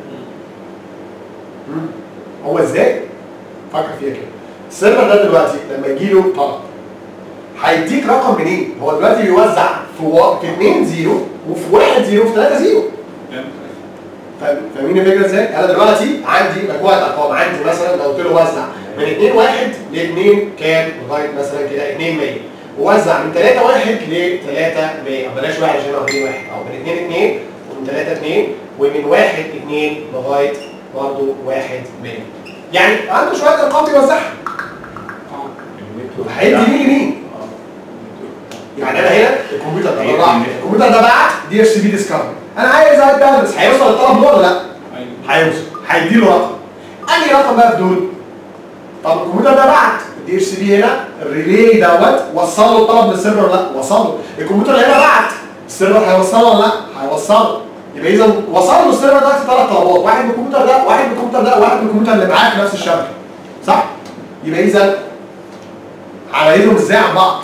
هو ازاي؟ فكر فيها كده. السيرفر ده دلوقتي لما يجي له طلب هيديك رقم منين؟ هو دلوقتي بيوزع في 2 0 وفي 1 0 وفي 3 0. فاهمين الفكره ازاي؟ انا دلوقتي عندي مجموعه ارقام عندي مثلا لو قلت له وزع من 2 1 ل 2 كام لغايه مثلا كده 2 100 ووزع من 3 1 ل 3 100 بلاش 1 عشان هو 2 1 او من 2 2 ومن 3 2 ومن 1 2 لغايه برضه 1 100 يعني عنده شويه ارقام بيوزعها. هيدي مين لمين؟ يعني انا هنا الكمبيوتر ده بعت دي اتش سي بي ديسكفري انا عايز اي بي ادرس هيوصل للطلب ده ولا لا؟ هيوصل هيدي له رقم. انهي رقم بقى في دول؟ طب الكمبيوتر ده بعت الدي اتش سي بي هنا الريلي دوت وصل له الطلب للسيرفر ولا لا؟ وصل له. الكمبيوتر هنا بعت، السيرفر هيوصله ولا لا؟ هيوصله. يبقى اذا وصل له السيرفر ده 3 طلبات، واحد من الكمبيوتر ده، واحد من الكمبيوتر ده، واحد من الكمبيوتر اللي معاه في نفس الشبكه. صح؟ يبقى اذا عمليتهم ازاي عن بعض؟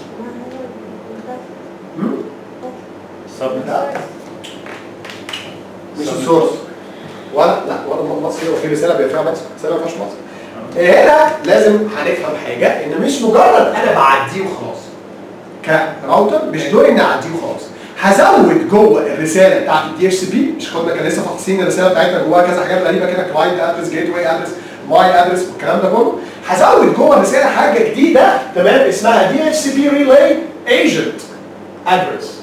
مش السورس ولا لا ولا مصري، هو في رساله بيبقى فيها مصر، رساله ما فيهاش مصر. هنا لازم هنفهم حاجه ان مش مجرد انا بعديه وخلاص. كراوتر مش دوري اني اعديه وخلاص. هزود جوه الرساله بتاعت الدي اتش سي بي، مش كنا كان لسه فاحصين الرساله بتاعتنا جواها كذا حاجات غريبه كده، كلاينت ادرس، جيت واي ادرس، ماي ادرس والكلام ده كله. هزود جوه الرساله حاجه جديده تمام اسمها دي اتش سي بي ريلاي ايجنت ادرس.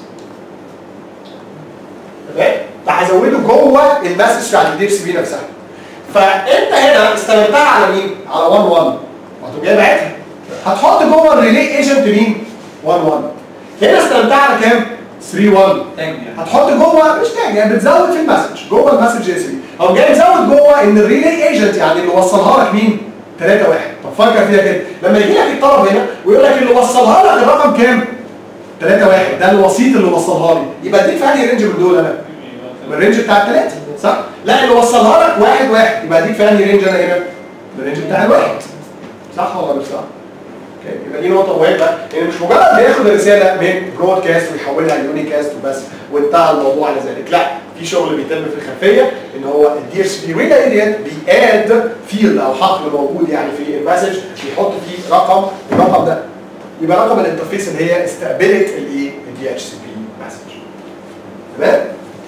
تمام؟ فهزوده جوه المسج بتاعت الدي اتش سي بي نفسها. فانت هنا استخدمتها على مين؟ على 1 1. وهتقوم جاي باعتها. هتحط جوه الريلي ايجنت مين؟ 1 1. هنا استخدمتها على كام؟ 3 1. هتحط جوه مش تاج، يعني بتزود في المسج جوه المسج اس بي. او جاي تزود جوه ان الريلي ايجنت يعني اللي وصلها لك مين؟ 3 1. طب فكر فيها كده، لما يجي لك الطلب هنا ويقول لك اللي وصلها لك الرقم كام؟ 3 1، ده الوسيط اللي وصلها لي. يبقى دي في انهي رينج من دول انا؟ من الرينج بتاع الثلاثه صح؟ لا اللي وصلها لك 1 1، يبقى دي في انهي رينج انا هنا؟ من الرينج بتاع الواحد. صح ولا مش صح؟ اوكي، يبقى دي نقطه مهمه ان مش مجرد بياخد الرساله من برودكاست ويحولها ليونيكاست وبس وانتهى الموضوع على ذلك، لا في شغل بيتم في الخلفيه ان هو الدي اتش بي ريلاي ديت بياد فيلد او حقل موجود يعني في المسج بيحط فيه رقم، الرقم ده يبقى رقم الانترفيس اللي هي استقبلت الايه؟ الدي اتش سي بي مسج. تمام؟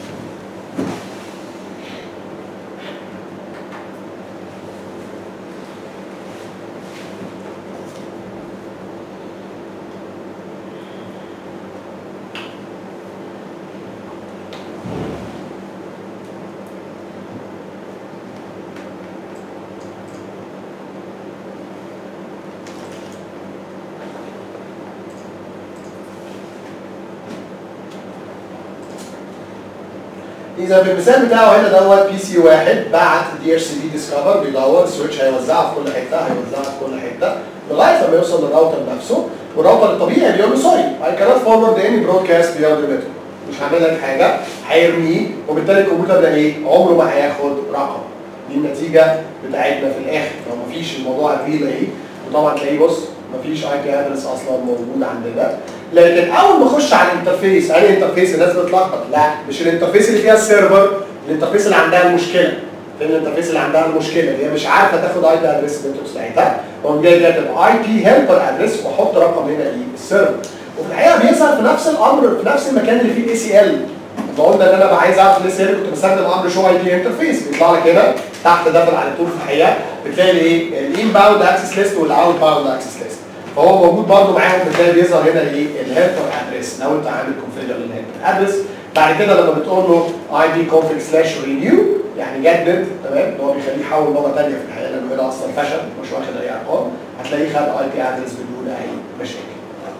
إذا في المثال بتاعه هنا دوت بي سي واحد بعت دي اتش سي بي ديسكفر بيدور السويتش هيوزعها في كل حته، هيوزعها في كل حته لغايه لما يوصل للراوتر نفسه، والراوتر الطبيعي بيقول له سوري اي كانت فورورد اني برودكاست بياند ميثود، مش هعمل لك حاجه، هيرميه وبالتالي الكمبيوتر ده ايه؟ عمره ما هياخد رقم. دي النتيجه بتاعتنا في الاخر، لو مفيش الموضوع الريلاي وطبعا تلاقيه بص مفيش اي بي ادرس اصلا موجود عندنا، لكن اول ما اخش على الانترفيس، اي انترفيس الناس بتتلخبط، لا مش الانترفيس اللي فيها السيرفر، الانترفيس اللي عندها المشكله. فين الانترفيس اللي عندها المشكله؟ اللي هي مش عارفه تاخد اي بي ادرس الميثود بتاعتها، واقوم جاي كاتب اي بي هيلبر ادرس واحط رقم هنا ايه؟ السيرفر. وفي الحقيقه بيظهر في نفس الامر في نفس المكان اللي فيه الاي سي ال. لما قلنا ان انا عايز اعرف الاي سي ال كنت بستخدم امر شو اي بي انترفيس، بيطلع لك هنا تحت داخل على طول في الحقيقه بتلاقي ايه؟ الانباوند اكسس ليست والاوت باوند اكسس ليست. فهو موجود برضه معاهم، بتلاقي بيظهر هنا ايه؟ الهيلبر ادرس لو انت عامل كونفيجر للهيلبر ادرس. بعد كده لما بتقول له اي بي كونفيج سلاش رينيو يعني جدد، تمام؟ اللي هو بيخليه يحول مره ثانيه في الحقيقه لانه هنا اصلا فشل مش واخد اي ارقام، هتلاقيه خد اي بي ادرس بدون اي مشاكل.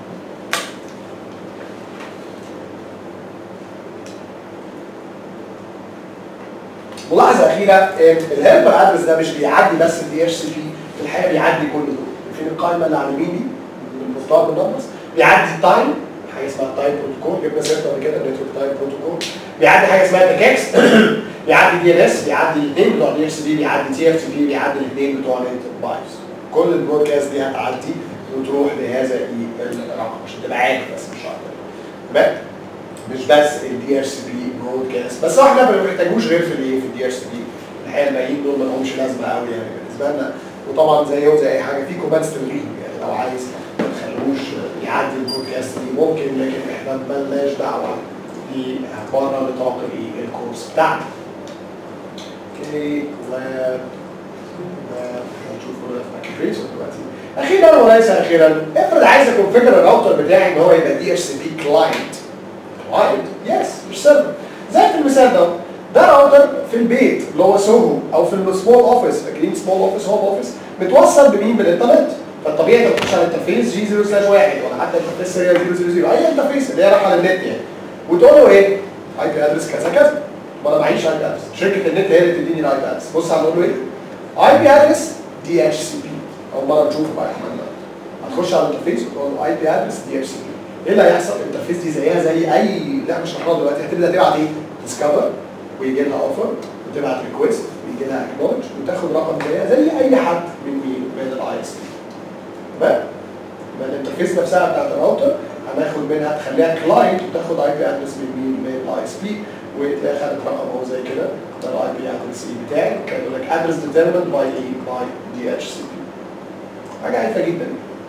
ملاحظه اخيره، الهيلبر ادرس ده مش بيعدي بس الدي اتش سي بي، في الحقيقه بيعدي كل دول. فين القائمه اللي على اليمين دي؟ المفترض بالنمبرز، بيعدي التايم، حاجه اسمها التايم بروتوكول، جبنا سيرته قبل كده النتورك تايم بروتوكول، بيعدي حاجه اسمها التكست، بيعدي دي ان اس، بيعدي الاثنين بتوع دي اتش سي بي، بيعدي تي اف تي بي، بيعدي الاثنين بتوع نت بايبس. كل البرودكاست دي هتعدي وتروح لهذا الرقم عشان تبقى عارف بس مش اكتر. تمام؟ مش بس الدي اتش سي بي برودكاست، بس احنا ما بنحتاجوش غير في الايه؟ في الدي اتش سي بي. الحقيقه الباقيين دول ما لهمش لازمه قوي يعني بالنسبه لنا، وطبعا زيهم زي اي حاجه في كوماندز تلغيهم يعني لو عايز ما تخلوش يعدي البودكاست دي ممكن، لكن احنا مالناش دعوه دي بره نطاق الكورس بتاعنا. اوكي لاب هنشوف كونفيجريشن دلوقتي. اخيرا وليس اخيرا، افرض عايز اكونفيجر الراوتر بتاعي ان هو يبقى دي اتش سي بي كلاينت. كلاينت؟ يس مش سيرفر. زي في المثال ده راوتر في البيت اللي هو سوهو او في السمول اوفيس، فاكرين سمول اوفيس هوم اوفيس، متوصل بمين؟ بالانترنت. فالطبيعي انت بتخش على الانترفيس جي 0/1 ولا حتى الانترفيس سيريال 000 اي انترفيس اللي هي رايحه للنت يعني، وتقول له ايه؟ اي بي ادرس كذا كذا. ما انا معيش اي بي ادرس، شركه النت هي اللي بتديني الاي بي ادرس. بص هنقول له ايه؟ اي بي ادرس دي اتش سي بي. اول مره نشوفه بقى احنا هتخش على الانترفيس وتقول له اي بي ادرس دي اتش سي بي. ايه اللي هيحصل؟ الانترفيس دي زيها زي اي اللي احنا شرحناه دلوقتي، هتبدا تبعت ايه؟ ديسكفر ويجي لها اوفر وتبعت ريكويست ويجي لها اكنولج وتاخد رقم زي اي حد من مين؟ من الاي اس بي. تمام؟ يبقى الانترفيس نفسها بتاعت الراوتر هناخد منها تخليها كلاينت وتاخد اي بي ادرس من مين؟ من الاي اس بي، وتلاقي خدت رقم اهو زي كده ده الاي بي ادرس بتاعي، كان يقول لك ادرس ديترمند باي ايه؟ باي دي اتش سي بي. حاجه هايفه جدا.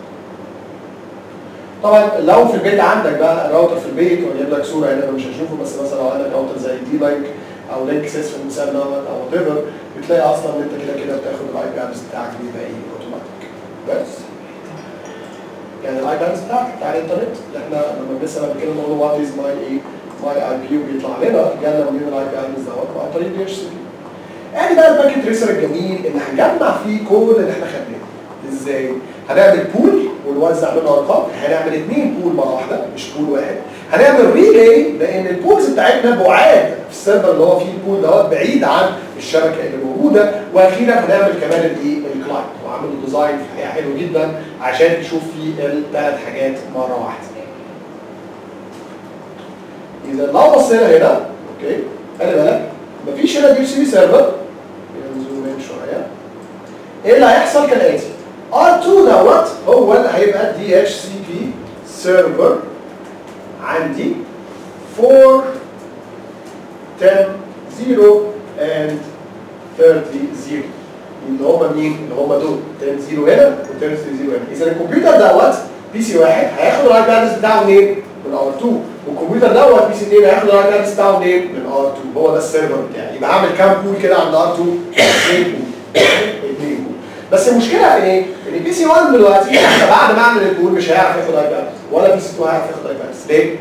طبعا لو في البيت عندك بقى راوتر في البيت واجيب لك صوره هنا مش هشوفه، بس مثلا لو عندك راوتر زي دي لينك او لينك سيس في المثال دوت او وات ايفر، بتلاقي اصلا ان انت كده بتاخد الاي بي ادرس بتاعك بيبقى ايه؟ اوتوماتيك. بس يعني الاي بي ادرس بتاعك بتاع الانترنت اللي احنا لما بنسال قبل كده نقول له وات از ماي ايه؟ ماي اي بي، وبيطلع لنا جالنا منين الاي بي ادرس دوت عن طريق دي اتش سي بي. ادي بقى الباكيت تريسر الجميل اللي هنجمع فيه كل اللي احنا خدناه. ازاي؟ هنعمل بول ونوزع منه ارقام، هنعمل 2 بول مره واحده مش بول واحد، هنعمل ريلاي لان البولز بتاعتنا بعاد في السيرفر اللي هو فيه البول دوت بعيد عن الشبكه اللي موجوده، واخيرا هنعمل كمان الايه؟ الكلاينت، وعامل ديزاين في الحقيقه حلو جدا عشان تشوف فيه الثلاث حاجات مره واحده. اذا لو بصينا هنا اوكي خلي بالك مفيش هنا دي اتش سي بي سيرفر، نزوم ان شويه. ايه اللي هيحصل كالاتي؟ R2 دوت هو اللي هيبقى DHCP سيرفر عندي 4 10 0 and 30 0 اللي هم مين؟ اللي هم دول 10 0 هنا و 30 0 هنا. اذا الكمبيوتر دوت بي سي واحد هياخد الاي بي ادرس بتاعه منين؟ من R2، والكمبيوتر دوت بي سي 2 هياخد الاي بي ادرس بتاعه منين؟ من R2. هو ده السيرفر بتاعي. يبقى اعمل كام بول كده عند R2؟ 2 بول. 2 بول. بس المشكله في ايه؟ ان بي سي 1 دلوقتي حتى بعد ما اعمل البول مش هيعرف ياخد اي بي ادرس، ولا بي سي 2 هيعرف ياخد اي بي ادرس. ليه؟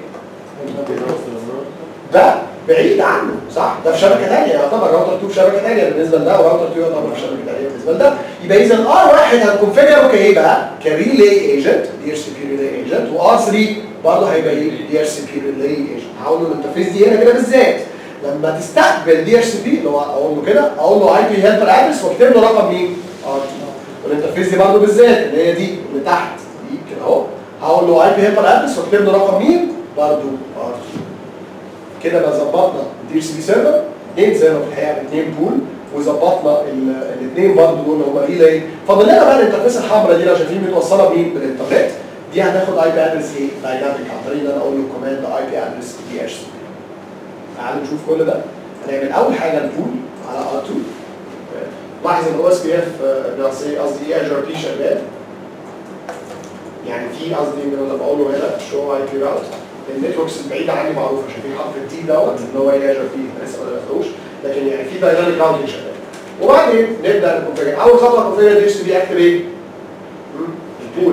ده بعيد عنه صح؟ ده في شبكه ثانيه، يعتبر راوتر 2 في شبكه ثانيه بالنسبه لده، وراوتر 2 يعتبر في شبكه ثانيه بالنسبه لده. يبقى اذا ار 1 هنكونفيجره كايه بقى؟ كريلي ايجنت دي اتش سي بي ريلي ايجنت، وار 3 برضه هيبقى ايه؟ دي اتش سي بي ريلي ايجنت. هقول له الانترفيس دي هنا كده بالذات لما تستقبل دي اتش سي بي اللي هو اقول له كده اقول له اي بي هيلبر ادرس واكتب له رقم مين؟ ار 2. والانترفيس دي برضه بالذات اللي هي دي اللي تحت دي كده اهو هقول له اي بي هيلبر ادرس واكتب له رقم مين؟ برضه ار 2. كده بقى ظبطنا الدي اتش سي بي سيرفر 2 سيرفر في الحقيقه 2 بول، وظبطنا الاثنين برضه دول اللي هم ريلاي. فاضل لنا بقى الانترفيس الحمراء دي لو شايفين متوصله بمين؟ بالانترنت. دي هتاخد اي بي ادرس ايه؟ دايناميك عن طريق ان انا اقول له كوماند اي بي ادرس دي اتش سي بي. تعالوا نشوف كل ده. هنعمل اول حاجه البول على ار 2. لاحظ ان الاو اس بي اف قصدي اجر بي شغال. يعني في قصدي ان لما بقول له هنا شو اي بي راوت النتوركس البعيده عني معروفه، شايفين حرف التي دوت اللي هو ايه اجر بي لسه ما درستوش، لكن يعني في دايناميك راوتنج شغال. وبعدين نبدا نكونفيجر. اول خطوه كونفيجر دي اتش سي بي اكتب ايه؟ البول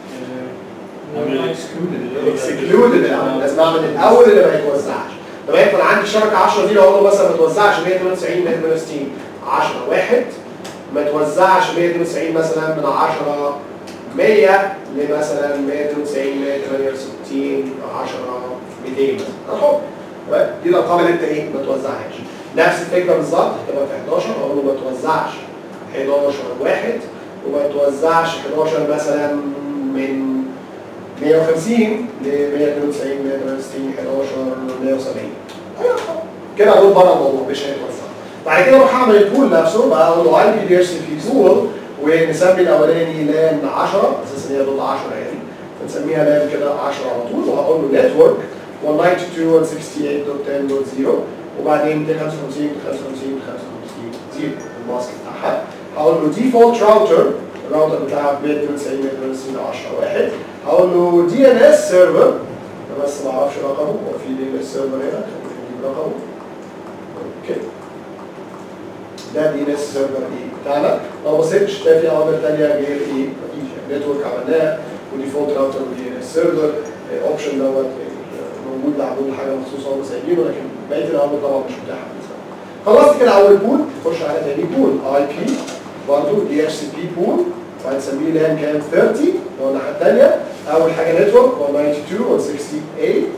اكسكلودد الاول، لازم اعمل الاول اللي ما يتوزعش. لما يكون عندي الشبكه 10 دي لو اقول له مثلا ما توزعش 192 168 10 1 ما توزعش 192 مثلا من 10 100 لمثلا 192 168 10 200 مثلا اهو. دي الارقام اللي انت ايه ما توزعهاش. نفس الفكره بالظبط هتبقى في 11 اقول له ما توزعش 11 1 وما توزعش 11 مثلا من 150 ل 192 168 11 170 كده دول بره الموضوع مش هيتوزع. بعد كده اروح اعمل البول نفسه بقى اقول له اي بي دي اتش سي بي بول ونسمي الاولاني لان 10 اساسا هي دوت 10 يعني فنسميها لان كده 10 على طول، وهقول له نتورك 192.168.10.0 وبعدين 255 55 55 0 الماسك بتاعها. هقول له ديفولت راوتر الراوتر بتاعها 192 192 10 1. هقول له دي ان اس سيرفر انا بس ما اعرفش رقمه، هو في دي ان اس سيرفر هنا خلينا نجيب رقمه. اوكي ده دي ان اس سيرفر ايه بتاعنا. لو بصيتش تلاقي في اوامر ثانيه غير ايه؟ مفيش. نتورك عملناه وديفولت راوتر ودي ان اس سيرفر اوبشن دوت موجود معمول حاجه مخصوصه هم سايبينه، لكن بقيه الاوامر طبعا مش متاحه بالنسبه لنا. خلصت كده اول بول تخش على ثاني بول اي بي برضه دي اتش سي بي بول وهنسميه لان كام 30 لو الناحيه الثانيه. اول حاجه نتورك 192 68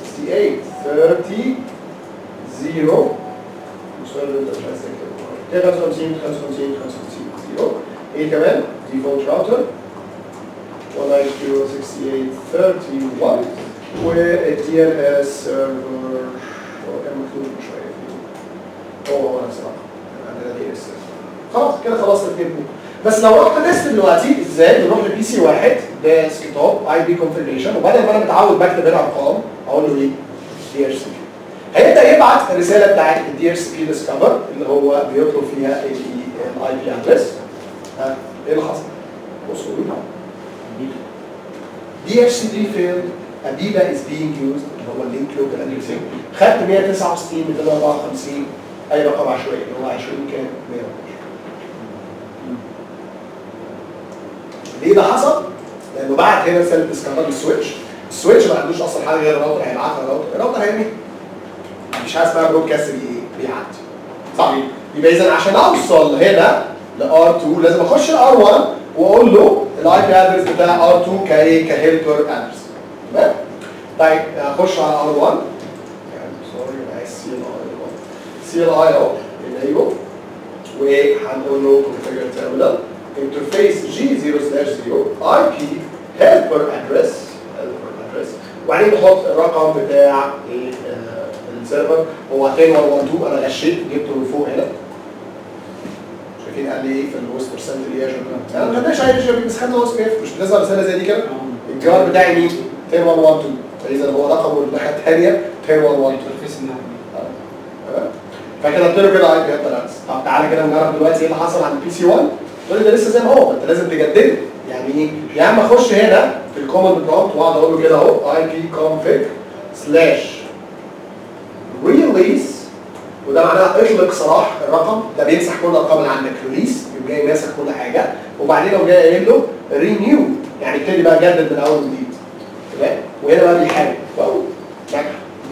30 0 السؤال اللي انت مش عايز تكتبه 55 55 55 0. ايه كمان؟ ديفولت راوتر 192.168.31 والدي ان اس سيرفر هو كان مكتوب من شويه فيه هو نفس الرقم عندنا دي اس خلاص كده خلصنا الاثنين. بس لو رحت تيست دلوقتي ازاي بنروح لبي سي واحد ديسك توب اي بي كونفيجريشن وبدل ما انا متعود بكتب هنا ارقام اقول له ايه؟ دي ار سي بي. هيبدا يبعت الرساله بتاعت الدي ار سي بي ديسكفر اللي هو بيطلب فيها الاي بي ادرس. ايه اللي حصل؟ بصوا لي DHCP failed, Abiba is being used اللي هو اللينك لوكال ادريسنج. خدت 169 254 اي رقم عشوائي اللي هو 20 كام 112. ليه ده حصل؟ لانه بعت هنا رساله ديسكفر للسويتش، السويتش ما عندوش اصلا حاجه غير الراوتر هيبعتها الراوتر هيعمل مش حاجه اسمها برودكاست بيعدي صح؟ يبقى اذا عشان اوصل هنا ل R2 لازم اخش ال R1 واقول له الاي بي ادرس بتاع R2 كهيلبر ادرس تمام؟ طيب اخش على R1 يعني سوري انا عايز سي ال اي اهو انيبل وهنقول له كونفيجر تيرمينال انترفيس G0/0 اي بي هيلبر ادرس وبعدين نحط الرقم بتاع السيرفر هو 10112 انا غشيت جبته من فوق هنا شايفين قال لي ايه في الوسط برسنت رياجن انا ما خدناش اي رياجن بس خدنا وسط مش بتظهر رساله زي دي كده الجار بتاعي مين 10112 فاذا هو رقمه الناحيه الثانيه 10112 تمام فكتبت له كده اي بي ادرس. طب تعالى كده نجرب دلوقتي ايه اللي حصل عند البي سي 1 تقول لي ده لسه زي ما هو انت لازم تجدده يعني ايه يا عم اخش هنا في الكوماند برومبت واقعد اقول له كده اهو اي بي config سلاش ريليس وده معناها اطلق سراح الرقم ده بيمسح كل الارقام اللي عندك ريليس يبقى جاي ماسح كل حاجه وبعدين لو جاي قايل له رينيو يعني ابتدي بقى جدد من اول وجديد تمام وهنا بقى بيحاول واو نجح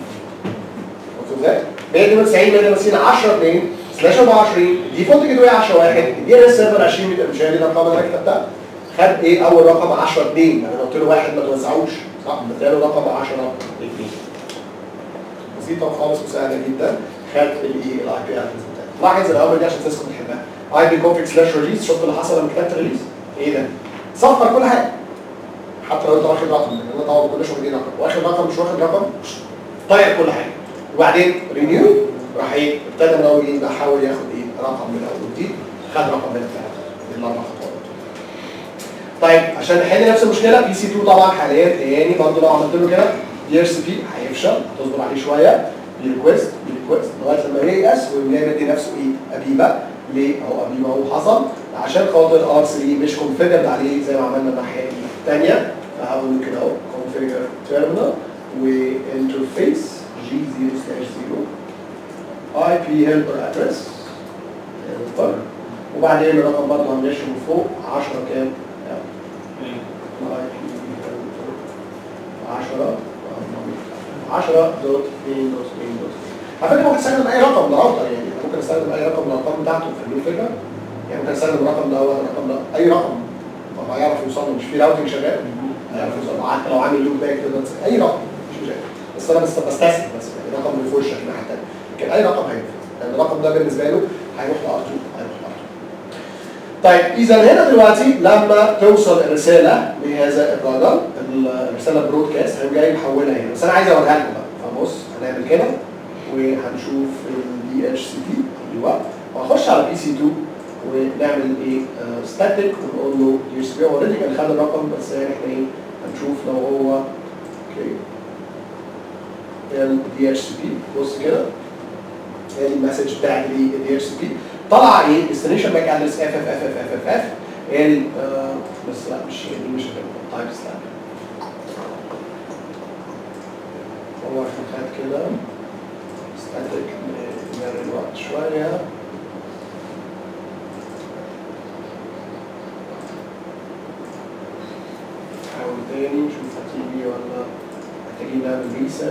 شوف ازاي 192 192 10 2 سلاش 24 ديفولت جيت واي 10 1 الدي ان اس سيرفر 20 مش هي دي الارقام اللي انا كتبتها خد ايه اول رقم 10 2 يعني انا قلت له واحد ما توزعوش صح بداله رقم 10 2 بسيطه خالص وسهله جدا خد الاي بي ادرس بتاعتي. لاحظ الاوامر دي عشان تسكن تحبها اي بي config سلاش ريليس شفت اللي حصل لما كتبت ريليس ايه ده؟ صفر كل حاجه حتى لو انت واخد رقم لان انا طبعا ما كناش واخدين رقم واخد رقم مش واخد رقم طير كل حاجه وبعدين رينيو راح ايه ابتدى من اول جديد بحاول ياخد ايه رقم من اول جديد خد رقم من الثلاثه الاربع خطوات. طيب عشان نحل نفس المشكله بي سي 2 طبعا حاليا تاني برضه لو عملت له كده دي ار سي بي هيفشل تصبر عليه شويه ريكويست لغايه لما ييأس ويعمل دي نفسه ايه ابيبا ليه اهو ابيبا هو حصل عشان خاطر ار 3 مش كونفيجرد عليه زي ما عملنا الناحيه الثانيه فهقول كده اهو كونفيجر تيرمينال وانترفيس G0/0 اي بي هيلبر ادرس وبعدين الرقم برضه هنغشه من فوق 10 كام؟ اي بي 10 دوت مين دوت مين دوت على فكره ممكن تستخدم اي رقم لراوتر يعني ممكن استخدم اي رقم من الارقام بتاعته في النيو فكره يعني ممكن استخدم الرقم ده ولا الرقم ده اي رقم طب هيعرف يوصل له مش في راوتنج شغال هيعرف يوصل له حتى لو عامل لوب باك تقدر اي رقم مش مشكله بس انا بستسهل بس يعني الرقم اللي فوق الشكل الناحيه الثانيه لكن اي رقم هينفع لان الرقم ده بالنسبه له هيروح ل R2 طيب اذا هنا دلوقتي لما توصل الرساله لهذا الراجل الرساله برودكاست هيقوم جاي محولها هنا بس انا عايز اوريها لكم بقى فبص هنعمل كده وهنشوف الدي اتش سي بي ايوه وهخش على بي سي 2 ونعمل ايه ستاتيك ونقول له دي اتش سي بي اوريدي كان خد الرقم بس يعني احنا ايه هنشوف لو هو اوكي الدي اتش سي بي بص كده ادي المسج بتاعت الدي اتش سي بي طلع ايه ديستنيشن باك ادرس اف اف اف اف اف اف ال بس لا مش دي مش تايب ستاك هو خد كده ستاتيك نمر الوقت شويه نحاول تاني نشوف هتيجي ولا محتاجين نعمل ريست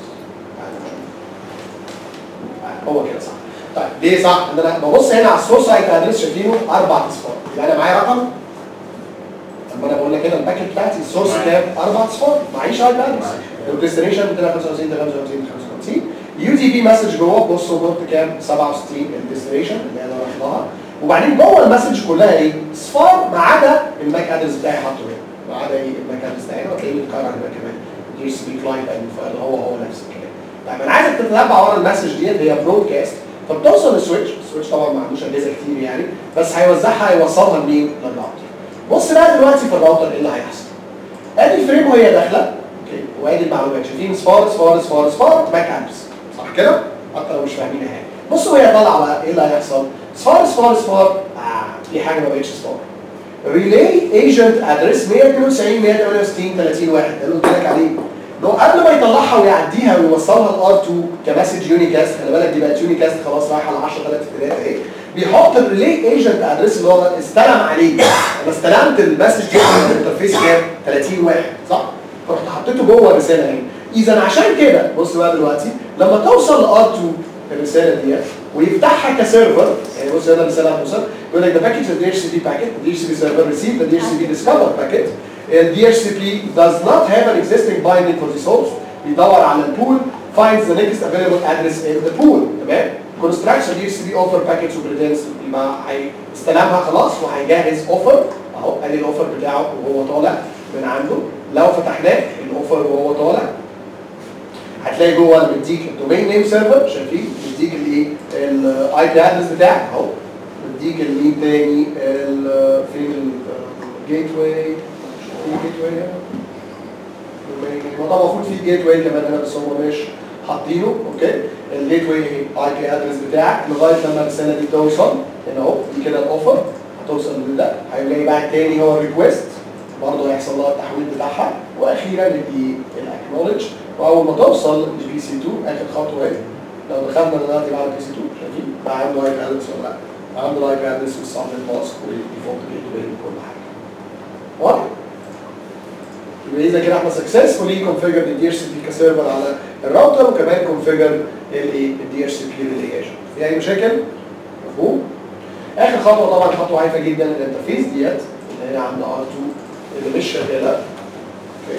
هو كده صح. طيب ليه صح؟ ان انا ببص هنا على السورس اي بي ادرس شايفينه 4 اصفار يبقى انا معايا رقم طب انا بقول لك هنا الباكت بتاعتي السورس كام؟ 4 اصفار معيش اي بي ادرس والديستنيشن 255 255 255 يو دي بي مسج جوه بصوا قلت كام؟ 67 الديستنيشن اللي انا رايح لها وبعدين جوه المسج كلها ايه؟ اصفار ما عدا الماك ادرس بتاعي حاطه هنا ما عدا ايه المكان الثاني وتلاقيه بيتكرر هنا كمان دي اتش سي بي كلاينت ايدنتيفاير هو نفس الكلام. طيب انا عايزك تتتبع ورا المسج ديت هي برودكاست فبتوصل للسويتش، السويتش طبعا ما عندوش اجهزه كتير يعني بس هيوزعها يوصلها لمين؟ للراوتر. بص بقى دلوقتي في الراوتر ايه اللي هيحصل؟ ادي الفريم وهي داخله اوكي وادي المعلومات شايفين صفار باك ابس صح كده؟ حتى لو مش فاهمين حاجه. بصوا وهي طالعه بقى ايه اللي هيحصل؟ صفار في حاجه ما بقتش صفار. ريلاي ايجنت ادرس 192 168 30 واحد ده اللي قلت لك عليه. لو قبل ما يطلعها ويعديها ويوصلها لار 2 كمسج يونيكاست، خلي بالك دي بقت يونيكاست خلاص رايحه ل 10 3 3 اهي، بيحط الريلي ايجنت ادرس اللي هو استلم عليه. انا استلمت المسج دي من الانترفيس كام؟ 30 واحد صح؟ فرحت حطيته جوه الرساله اهي. اذا عشان كده بص بقى دلوقتي لما توصل لار 2 الرساله دي ويفتحها كسيرفر يعني بص هنا الرساله هتوصل يقول لك the package of the DHCP packet, the DHCP server received the DHCP discover packet. The DHCP does not have an existing binding for this host. بيدور على البول finds the next available address in the pool تمام؟ constructs a DHCP offer package وبريتنس يبقى هيستلمها خلاص وهيجهز اوفر اهو ادي الاوفر بتاعه وهو طالع من عنده. لو فتحناه الاوفر وهو طالع هتلاقي جوه مديك الدومين نيم سيرفر شايفين مديك الايه الاي بي ادرس بتاعك اهو مديك المين تاني فين الجيت واي في جيت واي هنا طبعا المفروض في جيت واي كمان هنا بس هم مش حاطينه اوكي الجيت واي اي بي ادرس بتاعك لغايه لما الرساله دي توصل هنا اهو دي كده الاوفر هتوصل لده هيلاقي بقى التاني هو الريكوست برضه هيحصل لها التحويل بتاعها واخيرا الاكنولج واول ما توصل لبي سي 2 اخر خطوه اهي لو دخلنا دلوقتي بعد بي سي 2 شايفين بقى عنده اي بي ادرس ولا لا؟ عنده الاي بي ادرس والسبنت ماسك والديفولت جيت واي وكل حاجه. واضح؟ يبقى اذا كده احنا سكسسفولي كونفيجر الدي اتش سي بي كسيرفر على الراوتر وكمان كونفيجر الدي اتش سي بي ريلي ايجنت. في اي مشاكل؟ مفهوم؟ اخر خطوه طبعا خطوه هايفه جدا الانترفيس ديت اللي هي عند ار 2 اللي مش شغاله. اوكي.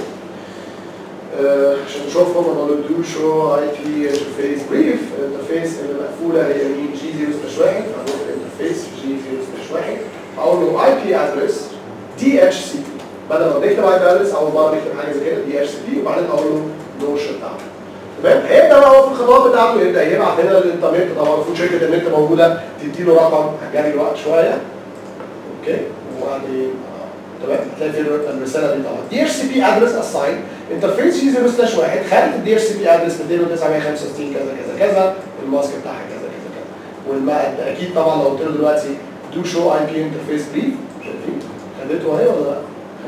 عشان نشوفهم هنقول له شو اي بي انترفيس بريف. الانترفيس اللي مقفوله هي مين؟ جي 0/1 فهنروح الانترفيس جي 0/1 هقول له اي بي ادرس دي اتش سي بي بدل ما بكتب اي بي ادرس اول مره بكتب حاجه زي كده دي اتش سي بي وبعدين اقول له نو شت داون. تمام؟ هيبدا بقى هو في الخطوات بتاعته يبدا يبعت هنا للانترنت طبعا المفروض شركه النت موجوده تدي له رقم هتجري الوقت شويه. اوكي وبعدين تمام هتلاقي في الرساله دي طبعا دي اتش سي بي ادرس اساين انترفيس جي 0/1 خدت الدي اتش سي بي ادرس 20965 كذا كذا كذا الماسك بتاعها كذا كذا كذا والما اكيد طبعا لو قلت له دلوقتي دو شو اي بي انترفيس بريف شايفين خدته اهي ولا لا؟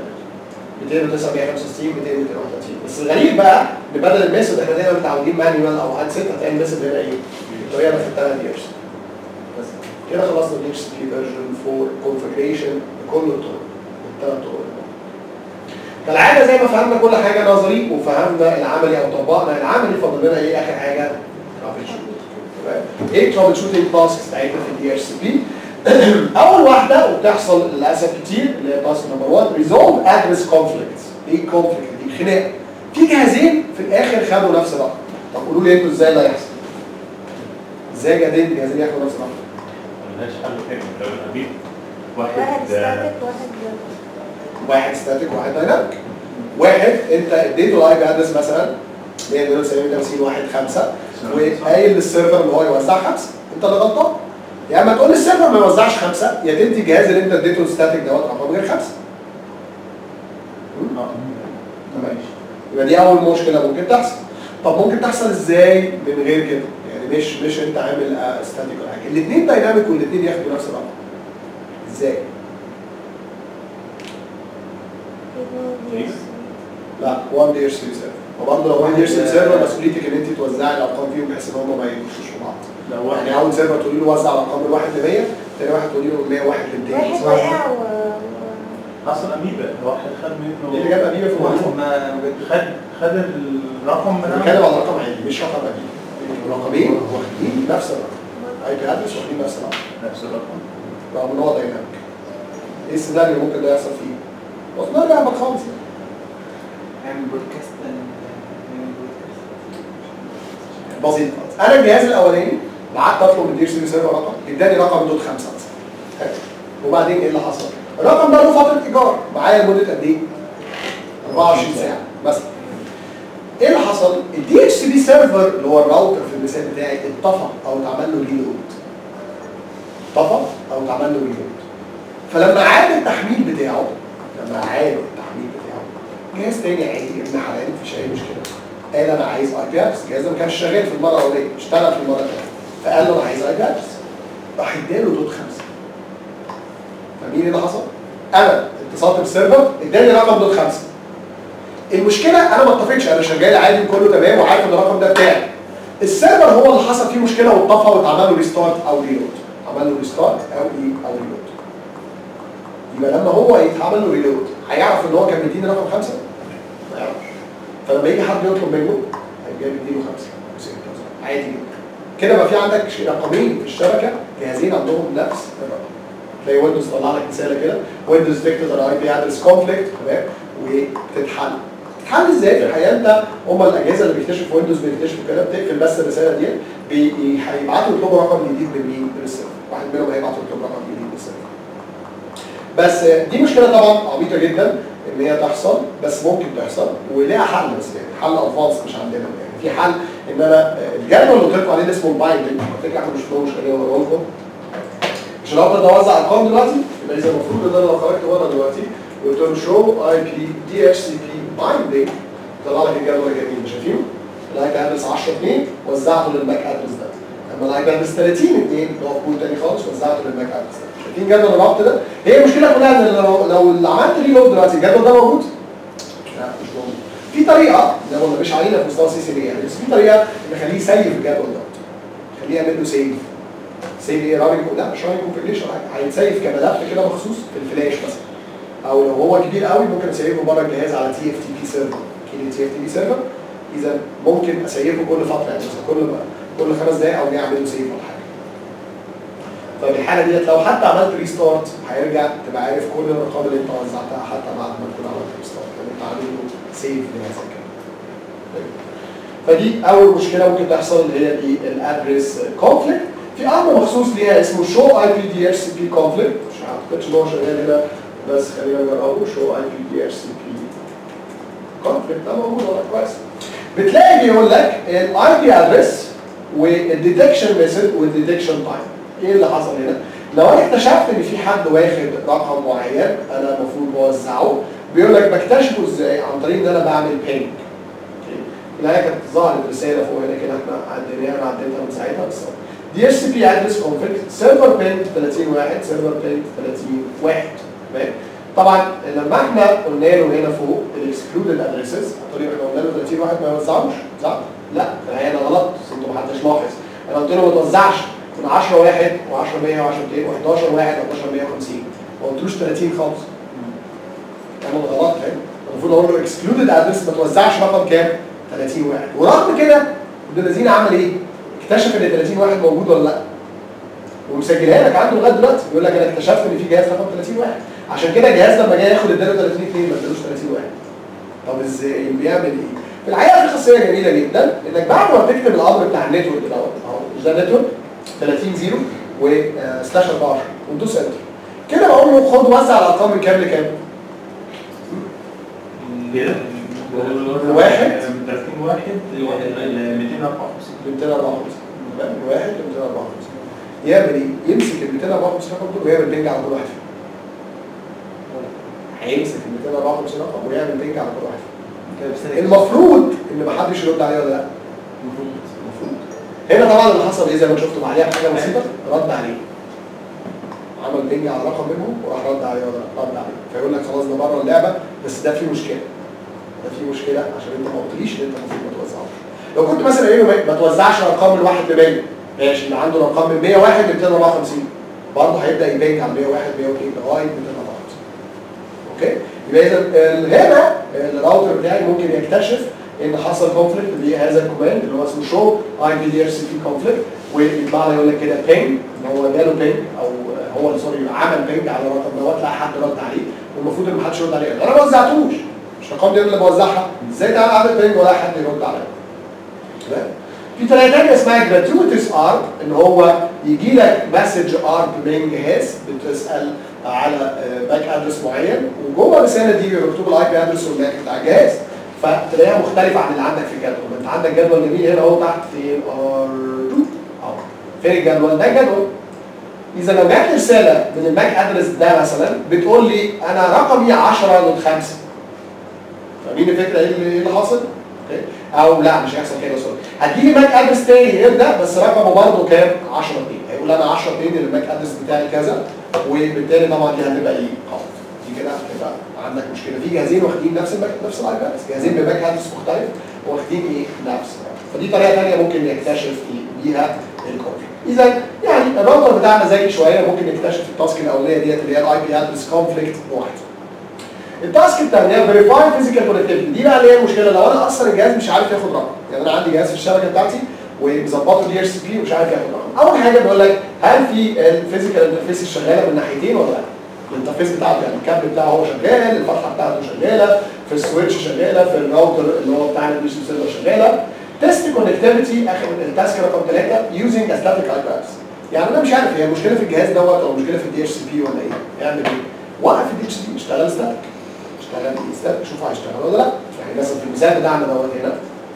20965 231 بس الغريب بقى ان بدل الميثود احنا دايما متعودين مانيوال او هاند سيت هتلاقي الميثود هنا ايه؟ الطريقه اللي خدتها دي اتش بس كده خلصنا الدي اتش سي بي فيرجن 4 كونفجريشن بكل الطرق الثلاث طرق. كالعاده زي ما فهمنا كل حاجه نظري وفهمنا العملي او طبقنا العملي فاضل لنا ايه اخر حاجه؟ ترابل شوتنج. تمام؟ ايه الترابل شوتنج تاسكس بتاعتنا في الدي اتش سي بي؟ اول واحده وبتحصل للاسف كتير اللي هي تاسك نمبر 1 ريزولف ادرس كونفليكتس. ايه الكونفليكت دي؟ خناقه في جهازين في الاخر خدوا نفس الرقم. طب قولوا لي انتوا ازاي ده يحصل؟ ازاي جهازين ياخدوا نفس الرقم؟ ملهاش حل تاني لو الحبيب واحد ستاتيك واحد دايناميك. واحد انت اديته الاي بي ادرس مثلا 192 واحد 5 وقايل للسيرفر ان هو يوزع 5 انت اللي غلطان. يا اما تقول للسيرفر ما يوزعش 5 يا تدي الجهاز اللي انت اديته الستاتيك دوت رقم غير 5. تمام. يبقى دي اول مشكله ممكن تحصل. طب ممكن تحصل ازاي من غير كده؟ يعني مش انت عامل ستاتيك ولا حاجه، الاثنين دايناميك والاثنين ياخدوا نفس الرقم. ازاي؟ لا 1 دي اتش سي سيرفر وبرضه لو 1 دي اتش سي سيرفر مسؤوليتك ان انت توزعي الارقام فيهم بحيث ان هم ما يخشوش في بعض. يعني اول سيرفر تقولي له وزع الارقام من 1 ل 100 ثاني واحد تقولي له من 101 ل 200. واحد حصل اميبا واحد خد منه ايه اللي جاب اميبا في الموضوع؟ خد الرقم من بنتكلم على رقم عادي مش رقم اميبا. الرقمين واخدين نفس الرقم. اي بي ادرس واخدين نفس الرقم. رغم ان هو دايناميك. ايه السيناريو اللي ممكن ده يحصل فيه؟ وصلنا لعبه خالص نعمل بودكاست بسيط خالص. انا الجهاز الاولاني قعدت اطلب من الدي اتش سي سيرفر رقم اداني رقم دوت 5 مثلا. وبعدين ايه اللي حصل؟ الرقم ده له فتره ايجار معايا لمده قد ايه؟ 24 ساعه مثلا. ايه اللي حصل؟ الدي اتش سي بي سيرفر اللي هو الراوتر في المثال بتاعي اتطفى او اتعمل له ريلود. اتطفى او اتعمل له ريلود. فلما عاد التحميل بتاعه جهاز تاني عادي ابن حلال مفيش اي مشكله. قال انا عايز اي بي ادرس، الجهاز ده ما كانش شغال في المره الاولانيه، اشتغل في المره الثانيه. فقال له انا عايز اي بي ادرس. راح اداله دوت 5. فمين اللي حصل؟ انا اتصلت بالسيرفر اداني رقم دوت 5. المشكله انا ما اتفقتش، انا شغال عادي وكله تمام وعارف ان الرقم ده بتاعي. السيرفر هو اللي حصل فيه مشكله واتطفى واتعمل له ريستارت او ريلود. عمل له ريستارت او ريلود. يبقى لما هو يتعمل له ريلود هيعرف ان هو كان مديني رقم 5؟ ما يعرفش. فلما يجي حد يطلب منه هيجي مديله 5 عادي جدا. كده بقى في عندك رقمين في الشبكه جاهزين عندهم نفس الرقم. تلاقي ويندوز طلع لك رساله كده ويندوز فيكتور اي بي ادرس كونفليكت تمام وتتحل. تتحل ازاي؟ في الحقيقه انت هم الاجهزه اللي بيكتشفوا ويندوز بيكتشفوا كده بتقفل بس الرساله دي هيبعتوا يطلبوا رقم جديد من مين؟ من السيرفر. واحد منهم هيبعت يطلب رقم جديد من السيرفر. بس دي مشكله طبعا عبيطه جدا ان هي تحصل، بس ممكن تحصل وليها حل، بس يعني حل ادفانس مش عندنا يعني. في حل ان انا الجدول اللي قلت لكم عليه اللي اسمه البايندنج، على فكره احنا مش خليني اوريه لكم. مش الراوتر ده وزع ارقام دلوقتي، يبقى اذا المفروض ان انا لو خرجت بره دلوقتي وقلت له شو اي بي دي اتش سي بي بايندنج طلع لك الجدول الجميل ده شايفينه؟ الاي بي ادرس 10 2 وزعته للماك ادرس ده. اما الاي بي ادرس 30 2 اللي هو في بول تاني خالص وزعته للماك ادرس ده. شايفين جدول الربط ده؟ هي المشكله كلها ان لو عملت ريلود دلوقتي الجدول ده موجود؟ لا مش موجود. في طريقه زي ما مش علينا في مستوى سي سي بي يعني، بس في طريقه نخليه يسيف الجدول ده. خليه يعمل له سيف. سيف ايه؟ رابط؟ لا مش رابط كونفجريشن، هيتسيف كملف كده مخصوص في الفلاش مثلا. او لو هو كبير قوي ممكن اسيفه بره الجهاز على تي اف تي بي سيرفر. كلمه تي اف تي بي سيرفر اذا ممكن اسيفه كل فتره يعني مثلا كل 5 دقائق او اعمل له سيف ولا حاجه. ففي الحاله ديت لو حتى عملت ريستارت هيرجع تبقى عارف كل الارقام اللي انت وزعتها حتى بعد ما تكون عملت ريستارت لان انت عامل له سيف لهذا الكلام. فدي اول مشكله ممكن تحصل اللي هي الادرس كونفليكت. في امر مخصوص ليها اسمه شو اي بي دي اتش سي بي كونفليكت، مش اعتقدش ان هو شغال هنا بس خلينا نجربه. شو اي بي دي اتش سي بي كونفليكت ده موجود ولا كويس. بتلاقي بيقول لك الاي بي ادرس والديتكشن ميثود والديتكشن تايم. ايه اللي حصل هنا؟ لو انا اكتشفت ان في حد واخد رقم معين انا المفروض بوزعه، بيقول لك بكتشفه ازاي؟ عن طريق ان انا بعمل بينج. الآية كانت ظهرت رسالة فوق هنا كده احنا عديناها، انا عديتها من ساعتها بس دي اتش سي بي ادرس كونفليكت سيرفر بينج 30 واحد سيرفر بينج 30 واحد. تمام؟ طبعا لما احنا قلنا له هنا فوق الاكسكلودد ادريسز، طريق احنا قلنا له 30 واحد ما يوزعوش، صح؟ لا الحقيقه انا غلط، بس انتوا ما حدش لاحظ. انا قلت له ما توزعش من 10 واحد و10 100 و10 200 و11 واحد و11 150 ما قلتلوش 30 خالص. انا غلط يعني، المفروض اقول له اكسكلودد ادرس ما توزعش رقم كام؟ 30 واحد. ورغم كده ابن الذين عمل ايه؟ اكتشف ان 30 واحد موجود ولا لا؟ ومسجلها لك عنده لغايه دلوقتي، بيقول لك انا اكتشفت ان في جهاز رقم 30 واحد. عشان كده الجهاز لما جاي ياخد اداله 30 2 ما ادالوش 30 واحد. طب ازاي؟ بيعمل ايه؟ في الحقيقه في خاصيه جميله جدا انك بعد ما بتكتب الامر بتاع النتورك دوت اهو مش ده النتورك 30 0 وسلاش 14 وتدوس انتر. كده بقول له خد وزع الارقام من كام لكام؟ كده واحد من 30 واحد ل 254 من 1 ل 254. يعمل ايه؟ يمسك ال 254 رقم دول ويعمل بينج على كل واحد فيهم. هيمسك ال 254 رقم ويعمل بينج على كل واحد فيهم. المفروض ان محدش يرد عليه ولا لا؟ المفروض. هنا طبعا اللي حصل ايه زي ما شفتوا عليها حاجه بسيطه، رد عليه. عمل بينج على رقم منهم وراح رد عليه ولا لا؟ رد عليه. فيقول لك خلاص ده بره اللعبه، بس ده فيه مشكله. ده فيه مشكله عشان انت ما قلتليش ان انت المفروض ما توزعوش. لو كنت مثلا قايل له ما توزعش ارقام من 1 ل 100 ماشي، اللي عنده ارقام من 101 ل 254 برضه هيبدا يبينج على 101 102 لغايه 254. اوكي؟ يبقى اذا هنا الراوتر بتاعي ممكن يكتشف ان حصل كونفليكت بهذا الكوماند اللي هو اسمه شو اي بي دي اتش سي بي كونفليكت، ويطلع له يقول لك كده بينج ان هو جاله بينج او هو سوري عمل بينج على الرقم دوت، لا حد رد عليه والمفروض ان ما حدش يرد عليه. انا ما وزعتوش، مش الارقام دي اللي بوزعها، ازاي ده عامل بينج ولا حد يرد عليا؟ تمام؟ في طريقه ثانيه اسمها جراتويتس ارك، ان هو يجي لك مسج ارك من جهاز بتسال على ماك ادرس معين، وجوه الرساله دي بيبقى مكتوب الاي بي ادرس والماك بتاع الجهاز، فتلاقيها مختلفه عن اللي عندك في الجدول. انت عندك جدول جميل هنا اهو تحت في ار2 اهو. فين الجدول؟ ده الجدول. اذا لو جات لي رساله من الماك ادرس ده مثلا بتقول لي انا رقمي 10/5. فاهمين الفكره ايه اللي حاصل؟ او لا مش هيحصل كده سوري، هتجيلي ماك ادرس تاني غير ده بس رقمه برضه كام؟ 10/2. هيقول انا 10/2 الماك ادرس بتاعي كذا، وبالتالي طبعا دي هتبقى ايه؟ غلط. دي كده هتبقى عندك مشكله. في جهازين واخدين نفس الاي بي ادرس، جهازين بماك ادرس مختلف واخدين ايه؟ نفس. فدي طريقه ثانيه ممكن نكتشف بيها الكونفليكت. اذا يعني الراوتر بتاعنا ذكي شويه، ممكن نكتشف التاسك الاوليه ديت اللي هي الاي بي ادرس كونفليكت لوحده. التاسك الثانيه فيريفاي فيزيكال كونكتيفيتي. دي بقى اللي هي المشكله لو انا اصلا الجهاز مش عارف ياخد رقم. يعني انا عندي جهاز في الشبكه بتاعتي ومظبطه دي اتش سي بي ومش عارف ياخد رقم. اول حاجه بقول لك هل في الفيزيكال انترفيس شغاله من ناحيتين ولا لا؟ الانترفيس بتاعته يعني الكابل بتاعه هو شغال، الفتحه بتاعته شغاله، في السويتش شغاله، في الراوتر اللي هو بتاع الدي سي سيرفر شغاله. تيست كونكتيفيتي اخر التاسك رقم 3 يوزنج ستاتيك اي بي ادرس. يعني انا مش عارف هي مشكله في الجهاز دوت او مشكله في الدي اتش سي بي ولا ايه؟ يعمل ايه؟ وقف الدي اتش سي بي اشتغل ستاتيك. اشتغل ستاتيك شوف هيشتغل ولا لا. يعني مثلا في المثال بتاعنا دوت هنا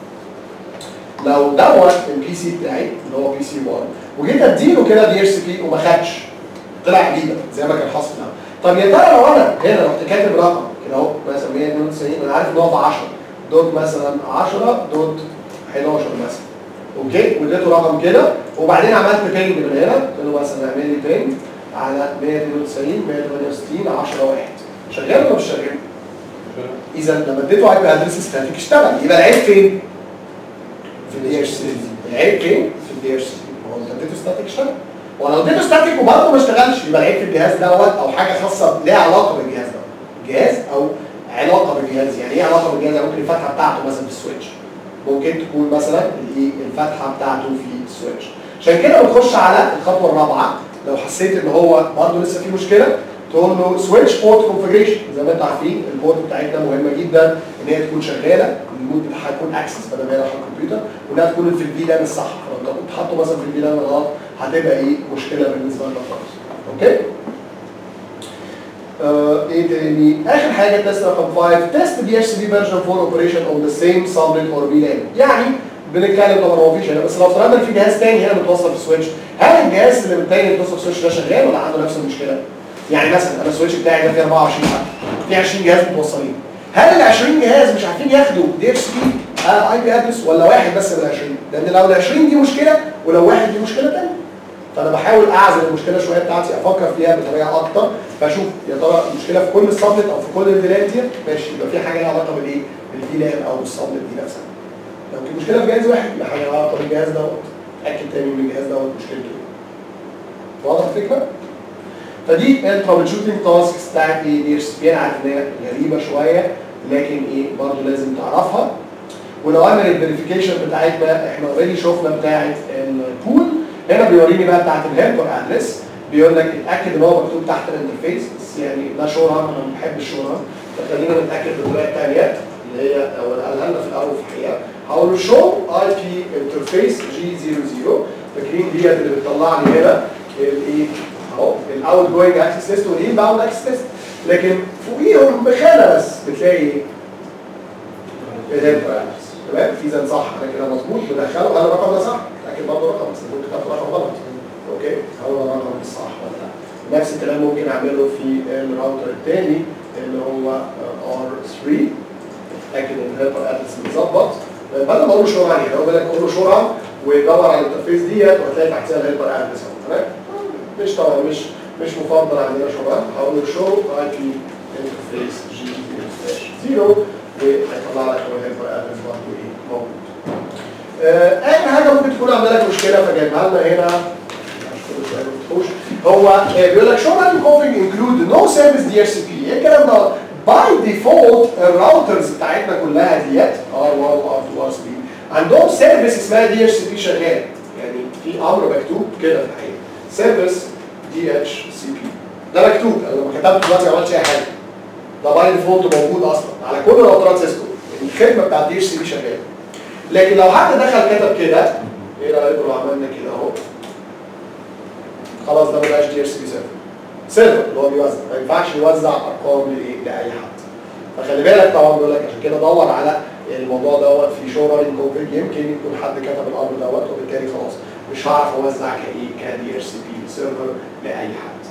لو دوت البي سي بتاعي اللي هو بي سي 1 وجيت اديله كده دي اتش سي بي وما خدش طلع جديده زي ما كان حاصل هنا. طب يا ترى لو انا هنا رحت كاتب رقم كده اهو مثلا 192 انا عارف ان هو في 10 دوت مثلا 10 دوت 11 مثلا اوكي واديته رقم كده وبعدين عملت بينج من هنا قلت له مثلا اعمل لي بينج على 192 168 10 1 شغال ولا مش شغال؟ اذا لما اديته اي بي ادرس ستاتيك اشتغل. يبقى العيب فين؟ في الدي اتش سي. العيب فين؟ في الدي اتش سي. هو انت اديته ستاتيك اشتغل. ولو اديته ستاتيك وبرضه ما اشتغلش يبقى العيب في الجهاز دوت او حاجه خاصه ليها علاقه بالجهاز دوت. جهاز او علاقه بالجهاز. يعني ايه علاقه بالجهاز؟ يعني ممكن الفتحه بتاعته مثلا في السويتش. ممكن تكون مثلا الفتحه بتاعته في السويتش. عشان كده بتخش على الخطوه الرابعه لو حسيت ان هو برضه لسه في مشكله تقول له سويتش بورت كونفيجريشن. زي ما انتم عارفين البورت بتاعتنا مهمه جدا ان هي تكون شغاله، المود بتاعها يكون اكسس بدل ما يروح على الكمبيوتر، وانها تكون في الفي لان الصح. فلو انت كنت حاطه مثلا في الفي لان الغلط هتبقى ايه مشكله بالنسبه لنا خالص. اوكي؟ ايه تاني؟ اخر حاجه تيست رقم 5 تيست دي اتش سي بي فيرجن 4 اوبريشن اون ذا سيم سبنت اور في لان. يعني بنتكلم طبعا هو مفيش هنا بس لو افترضنا ان في جهاز تاني هنا متوصل في السويتش، هل الجهاز اللي التاني متوصل في السويتش ده شغال ولا عنده نفس المشكله؟ يعني مثلا انا السويتش بتاعي ده فيه 24 حد، في 20 جهاز متوصلين. هل ال 20 جهاز مش عارفين ياخدوا دي اتش سي بي اي بي ادرس ولا واحد بس من ال 20؟ لان لو ال 20 دي مشكله ولو واحد دي مشكله ثانيه. فانا بحاول اعزل المشكله شويه بتاعتي افكر فيها بطريقه اكتر فاشوف يا ترى المشكله في كل السبنت او في كل الفيلان دي ماشي يبقى في حاجه لها علاقه بالايه؟ بالفيلان او بالسبنت دي نفسها. لو في مشكله في جهاز واحد يبقى حاجه لها علاقه بالجهاز دوت. اتاكد تاني من الجهاز دوت مشكلته ايه. واضح الفكره؟ فدي الترابل شوتنج تاسكس بتاعت ايه دي اتش سي بي. انا عارف ان هي غريبه شويه لكن ايه برضه لازم تعرفها. ولو انا الفيريفيكيشن بتاعتنا احنا اوريدي شفنا بتاعت البول. هنا بيوريني بقى بتاعت الهيلبر ادرس بيقول لك اتاكد ان هو مكتوب تحت الانترفيس بس يعني ده شو ران انا ما بحبش الشو ران فخلينا نتاكد بالطريقه الثانيه اللي هي او قالها لنا في الاول في الحقيقه. هقول له شو اي بي انترفيس جي 00 فاكرين ديت اللي بتطلع لي هنا الايه اهو الاوت جوينج اكسس تيست والان باوند اكسس تيست لكن فوقيهم بخانه بس بتلاقي الهيلبر ادرس. تمام؟ اذا صح انا كده مظبوط بدخله هل الرقم ده صح؟ لكن برضه رقم بس ممكن كتبت رقم غلط. اوكي؟ هل هو الرقم الصح ولا لا؟ نفس الكلام ممكن اعمله في الراوتر الثاني اللي هو R3 اتاكد ان الهيلبر ادرس متظبط بدل ما اقول له شو ران يعني هو بالك اقول له شو ران ويدور على الانترفيس ديت وهتلاقي تحتها الهيلبر ادرس اهو. تمام؟ مش طبعا مش مفضل عندنا شو ران هقول له شو اي بي انترفيس جي 0 وهيطلع لك هو الهيلبر ادرس برضه ايه موجود. اخر حاجه ممكن تكون عامله لك مشكله فجايبها لنا هنا هو بيقول لك شو ران كونفيج انكلود نو سيرفيس دي اتش سي بي. ايه الكلام ده؟ باي ديفولت الراوترز بتاعتنا كلها ديت R1 R2 R3 عندهم سيرفيس اسمها دي اتش سي بي شغال. يعني في امر مكتوب كده في الحقيقه سيرفيس دي اتش سي بي ده مكتوب انا لما كتبته دلوقتي ما عملتش اي حاجه ده باي ديفولت موجود اصلا على كل راوترات سيسكو الخدمه بتاعت دي اتش سي بي شغاله. لكن لو حد دخل كتب كده ايه رايكم لو عملنا كده اهو خلاص ده ما بقاش دي اتش سي بي سيرفر اللي هو بيوزع، ما ينفعش يوزع ارقام لاي حد. فخلي بالك طبعا بيقول لك عشان كده دور على الموضوع دوت في شو رانينج كونفيج، يمكن يكون حد كتب الامر دوت وبالتالي خلاص مش هعرف اوزع كدي اتش سي بي سيرفر لاي حد.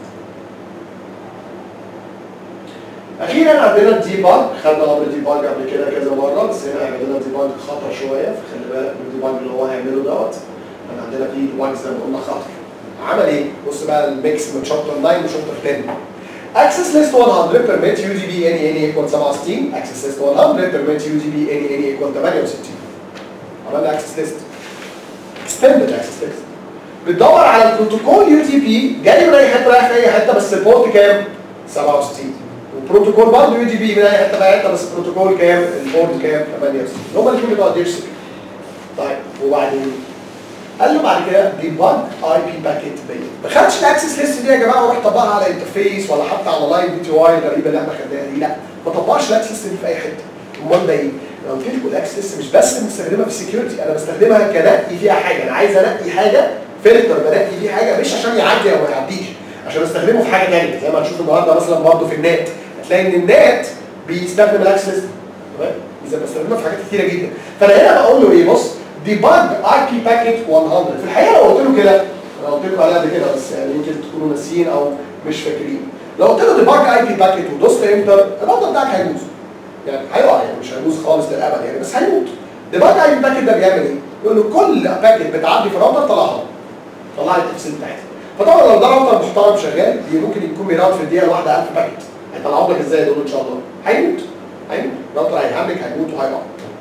اخيرا عندنا الديباج، خدنا امر الديباج قبل كده كذا مره بس هنا عندنا الديباج خطر شويه، فخلي بالك من الديباج اللي هو هيعمله دوت. احنا عندنا فيه ديباج زي ما قلنا خطر. عمل ايه؟ بص بقى الميكس من شابتر 9 وشابتر 10. Access list 100 permit UDP any equal 67. Access list 100 permit UDP any equal 68. عملنا access list. extended access list. بتدور على البروتوكول UDP جاي من اي حته رايح في اي حته بس البورت كام؟ 67. وبروتوكول برضه UDP من اي حته رايح حته بس البروتوكول كام؟ البورت كام؟ 68. هما الاثنين بتوع دي اتش سي بي. طيب وبعدين قال له بعد كده ديباج اي بي باكيت بيت. ما خدش الاكسس ليست دي يا جماعه وراح طبقها على انترفيس ولا حتى على لاين بي تي واي الغريبه اللي احنا خدناها دي، لا ما طبقش الاكسس ليست دي في اي حته. امال ده ايه؟ انا قلت لكم الاكسس ليست مش بس بنستخدمها في السكيورتي، انا بستخدمها كنقي فيها حاجه، انا عايز انقي حاجه فلتر بنقي فيه حاجه مش عشان يعدي او ما يعديش، عشان استخدمه في حاجه ثانيه زي ما هنشوف النهارده مثلا برضه في النات، هتلاقي ان النات بيستخدم الاكسس ليست تمام؟ اذا بستخدمها في حاجات كتيره جدا. فانا هنا بقول له ايه؟ بص ديباج اي بي باكيت 100. في الحقيقه لو قلت له كده، انا قلت لكم عليها قبل كده بس يعني يمكن تكونوا ناسيين او مش فاكرين. لو قلت له ديباج اي بي باكيت ودوست انتر الراوتر بتاعك هيبوظ. يعني هيقع، يعني مش هيبوظ خالص للابد يعني بس هيموت. ديباج اي بي باكيت ده بيعمل ايه؟ يقول له كل باكيت بتعدي في الراوتر طلعها. طلع لي التفصيل بتاعتها. فطبعا لو ده راوتر محترم شغال ممكن يكون بيراوت في الدقيقه الواحده 1000 باكيت. هيطلعوا لك ازاي دول ان شاء الله؟ هيموت. الراوتر هيهنج هيموت وهيقع.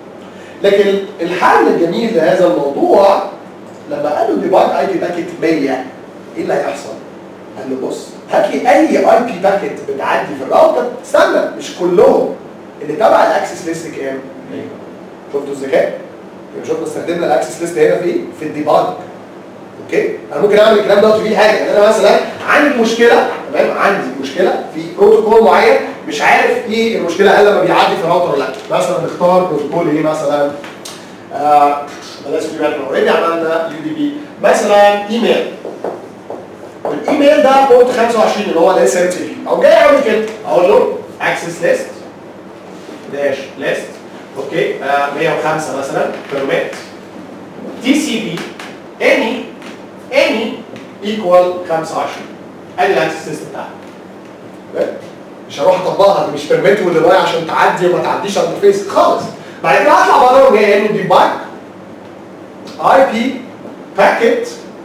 لكن الحل الجميل لهذا الموضوع لما قال له ديباج اي بي باكيت 100 ايه اللي هيحصل؟ قال له بص هات لي اي اي بي باكيت بتعدي في الراوتر، استنى مش كلهم اللي تبع الاكسس ليست كام؟ شفتوا الذكاء؟ شفنا استخدمنا الاكسس ليست هنا في ايه؟ في الديباج. اوكي؟ انا ممكن اعمل الكلام دوت فيه حاجه، يعني انا مثلا عندي مشكله تمام؟ عندي مشكله في بروتوكول معين مش عارف ايه المشكله هل لما بيعدي في الراوتر ولا لا. مثلا نختار بروتوكول ايه مثلا؟ بلاش في بالنا اوريدي عملنا يو دي بي مثلا ايميل. والايميل ده بورت 25 اللي هو الاس ام تي بي، او جاي اعمل كده اقول له اكسس ليست داش ليست اوكي 105 مثلا بيرميت تي سي بي اني ايكوال 25. ادي الاكسس ليست بتاعتي. مش هروح اطبقها، دي مش بيرميت واللي ضايع عشان تعدي وما تعديش على الانترفيس خالص. بعد كده هطلع بره وجاي قايل له ديباج اي بي باكيت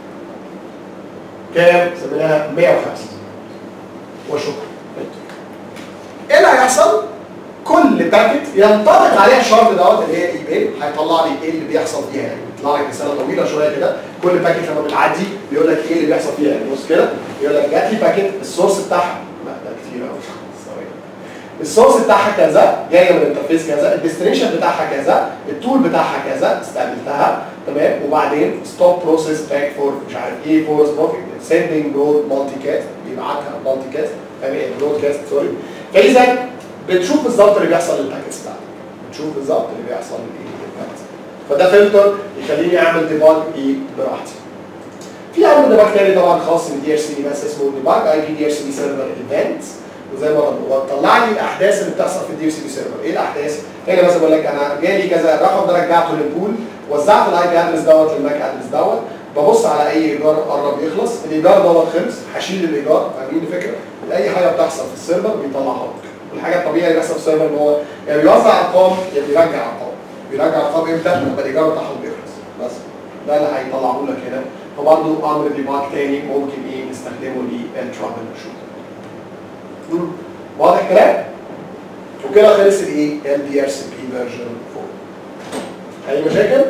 كام؟ سميناها 105 وشكرا. ايه اللي هيحصل؟ كل باكيت ينطبق عليها الشرط دوت اللي هي الايميل هيطلع لي ايه اللي بيحصل فيها، يعني بيطلع لك رساله طويله شويه كده، كل باكيت لما بتعدي بيقول لك ايه اللي بيحصل فيها، يعني بص كده يقول لك جات لي باكيت السورس بتاعها، لا ده كتير قوي السورس بتاعها كذا جايه من الانترفيس كذا، الديستنيشن بتاعها كذا، التول بتاعها كذا استقبلتها تمام، وبعدين ستوب بروسيس باك فور مش عارف ايه فور سندنج نود مالتي كاست بيبعتها مالتي كاست نود كاست سوري. فاذا بتشوف بالظبط اللي بيحصل للباكيتس بتاعتك، بتشوف بالظبط اللي بيحصل للباكيتس. فده فلتر يخليني اعمل ديباج ايه براحتي. في امر ديباج تاني طبعا خاص بالدي اتش سي بي بس اسمه ديباج اي بي دي اتش سي بي سيرفر ايفنتس، وزي ما طلع لي الاحداث اللي بتحصل في الدي اتش سي بي سيرفر. ايه الاحداث؟ هنا مثلا بقول لك انا جالي كذا الرقم ده رجعته للبول، وزعت الاي بي ادرس دوت للماك ادرس دوت، ببص على اي ايجار قرب يخلص، الايجار دوت خلص هشيل الايجار. فاهمين الفكره؟ اي حاجه بتحصل في السيرفر بيطلعها لك. الحاجه الطبيعيه اللي بيحصل في السيرفر ان هو يعني بيوزع ارقام يا بيرجع ارقام. بيرجع ارقام امتى؟ لما الايجار بتاعهم بيخلص بس. ده اللي هيطلعه لك هنا. فبرضه امر ديباج تاني ممكن ايه نستخدمه للترابل شوت. واضح الكلام؟ وكده خلص الايه؟ الدي اتش سي بي فيرجن 4. اي مشاكل؟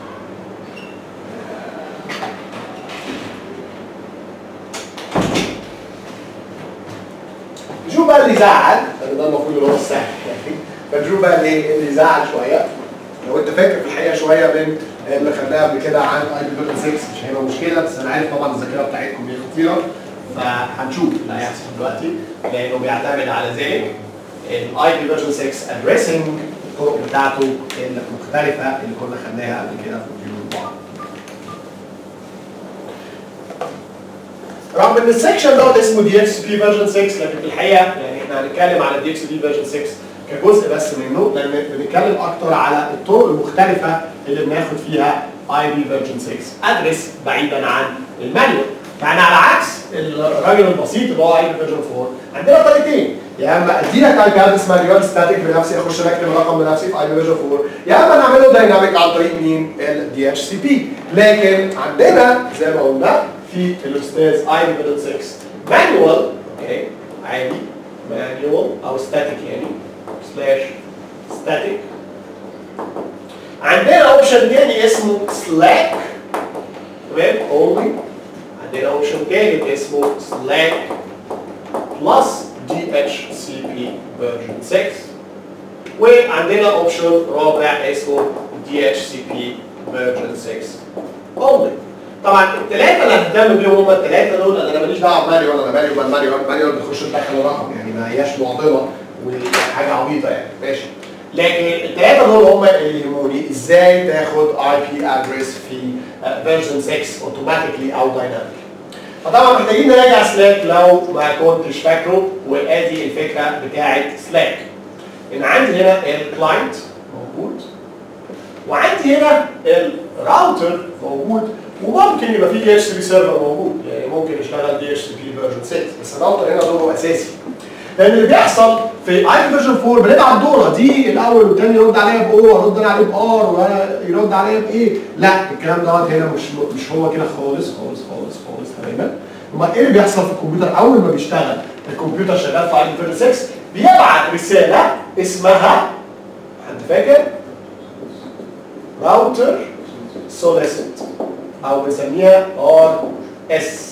نشوف بقى اللي يزعل، لان ده المفروض اللي هو السهل يعني. فنشوف بقى اللي يزعل شويه. لو انت فاكر في الحقيقه شويه من اللي خدناها قبل كده عن اي بي فيرجن 6 مش هيبقى مشكله، بس انا عارف طبعا الذاكره بتاعتكم هي خطيره، فهنشوف اللي هيحصل دلوقتي لانه بيعتمد على ذلك. الاي بي فيرجن 6 ادريسنج الطرق بتاعته المختلفه اللي كنا خدناها قبل كده في الفيديو 4. رغم ان السكشن دوت اسمه دي اتش سي بي فيرجن 6، لكن في الحقيقه يعني احنا هنتكلم على الدي اتش سي بي فيرجن 6 كجزء بس منه، لان بنتكلم اكتر على الطرق المختلفه اللي بناخد فيها اي بي فيرجن 6 ادرس بعيدا عن المانيوال. يعني على عكس الراجل البسيط اللي هو اي بي فيرجن 4 عندنا طريقتين، يا اما ادي لك اي بي ادرس مانيوال ستاتيك بنفسي اخش اكتب الرقم بنفسي في اي بي فيرجن 4، يا اما نعمله دايناميك عن طريق مين؟ الدي اتش سي بي. لكن عندنا زي ما قلنا في الاستاذ اي بي فيرجن 6 مانيوال، اوكي عادي مانيوال او ستاتيك يعني سلاش ستاتيك. عندنا اوبشن تاني اسمه سلاك، تمام اونلي. عندنا اوبشن تالت اسمه سلاك بلس دي اتش سي بي فيرجن 6، وعندنا اوبشن رابع اسمه دي اتش سي بي فيرجن 6 اونلي. طبعا الثلاثه اللي هنهتم بيهم هم الثلاثه دول، انا ماليش دعوه بمانيوال، انا مانيوال بتخش تدخل الرقم يعني ما هياش معضله وحاجه عبيطه يعني ماشي. لكن الثلاثه دول هم اللي يهموني ازاي تاخد اي بي ادرس في فيرجن 6 اوتوماتيكلي او دايناميك. فطبعا محتاجين نراجع سلاك لو ما كنتش فاكره، وادي الفكره بتاعت سلاك. ان عندي هنا الكلاينت موجود، وعندي هنا الراوتر موجود، وممكن يبقى في دي اتش سي بي سيرفر موجود، يعني ممكن يشتغل دي اتش سي بي فيرجن 6، بس الراوتر هنا دوره اساسي. لان اللي بيحصل في اي فيرجن 4 بنبعت دوره دي الاول والثاني يرد عليها باو، ارد انا عليه بار، وانا يرد عليا بايه؟ لا الكلام دوت هنا مش هو كده خالص خالص خالص خالص تماما. امال ايه اللي بيحصل في الكمبيوتر اول ما بيشتغل؟ الكمبيوتر شغال في اي فيرجن 6 بيبعت رساله اسمها، حد فاكر؟ راوتر سوليسيت او بنسميها ار اس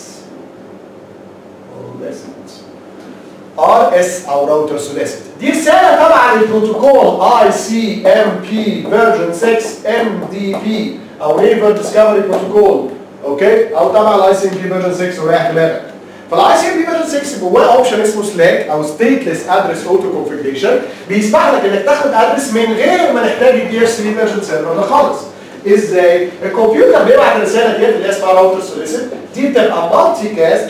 او راوتر سوليسيت. دي رساله تبع البروتوكول اي سي ام بي فيرجن 6 ام دي بي او نيفر ديسكفري بروتوكول، اوكي؟ او تبع الاي سي ام بي فيرجن 6 وريح دماغك. فالاي سي ام بي فيرجن 6 جواه اوبشن اسمه سلاك او ستيتلس ادرس اوتو كونفيجريشن، بيسمح لك انك تاخد ادرس من غير ما نحتاج الدي اتش سي بي فيرجن سيرفر ده خالص. ازاي؟ الكمبيوتر بيبعت الرساله ديت اللي اسمها راوتر سوليسيت، دي بتبقى مالتي كاست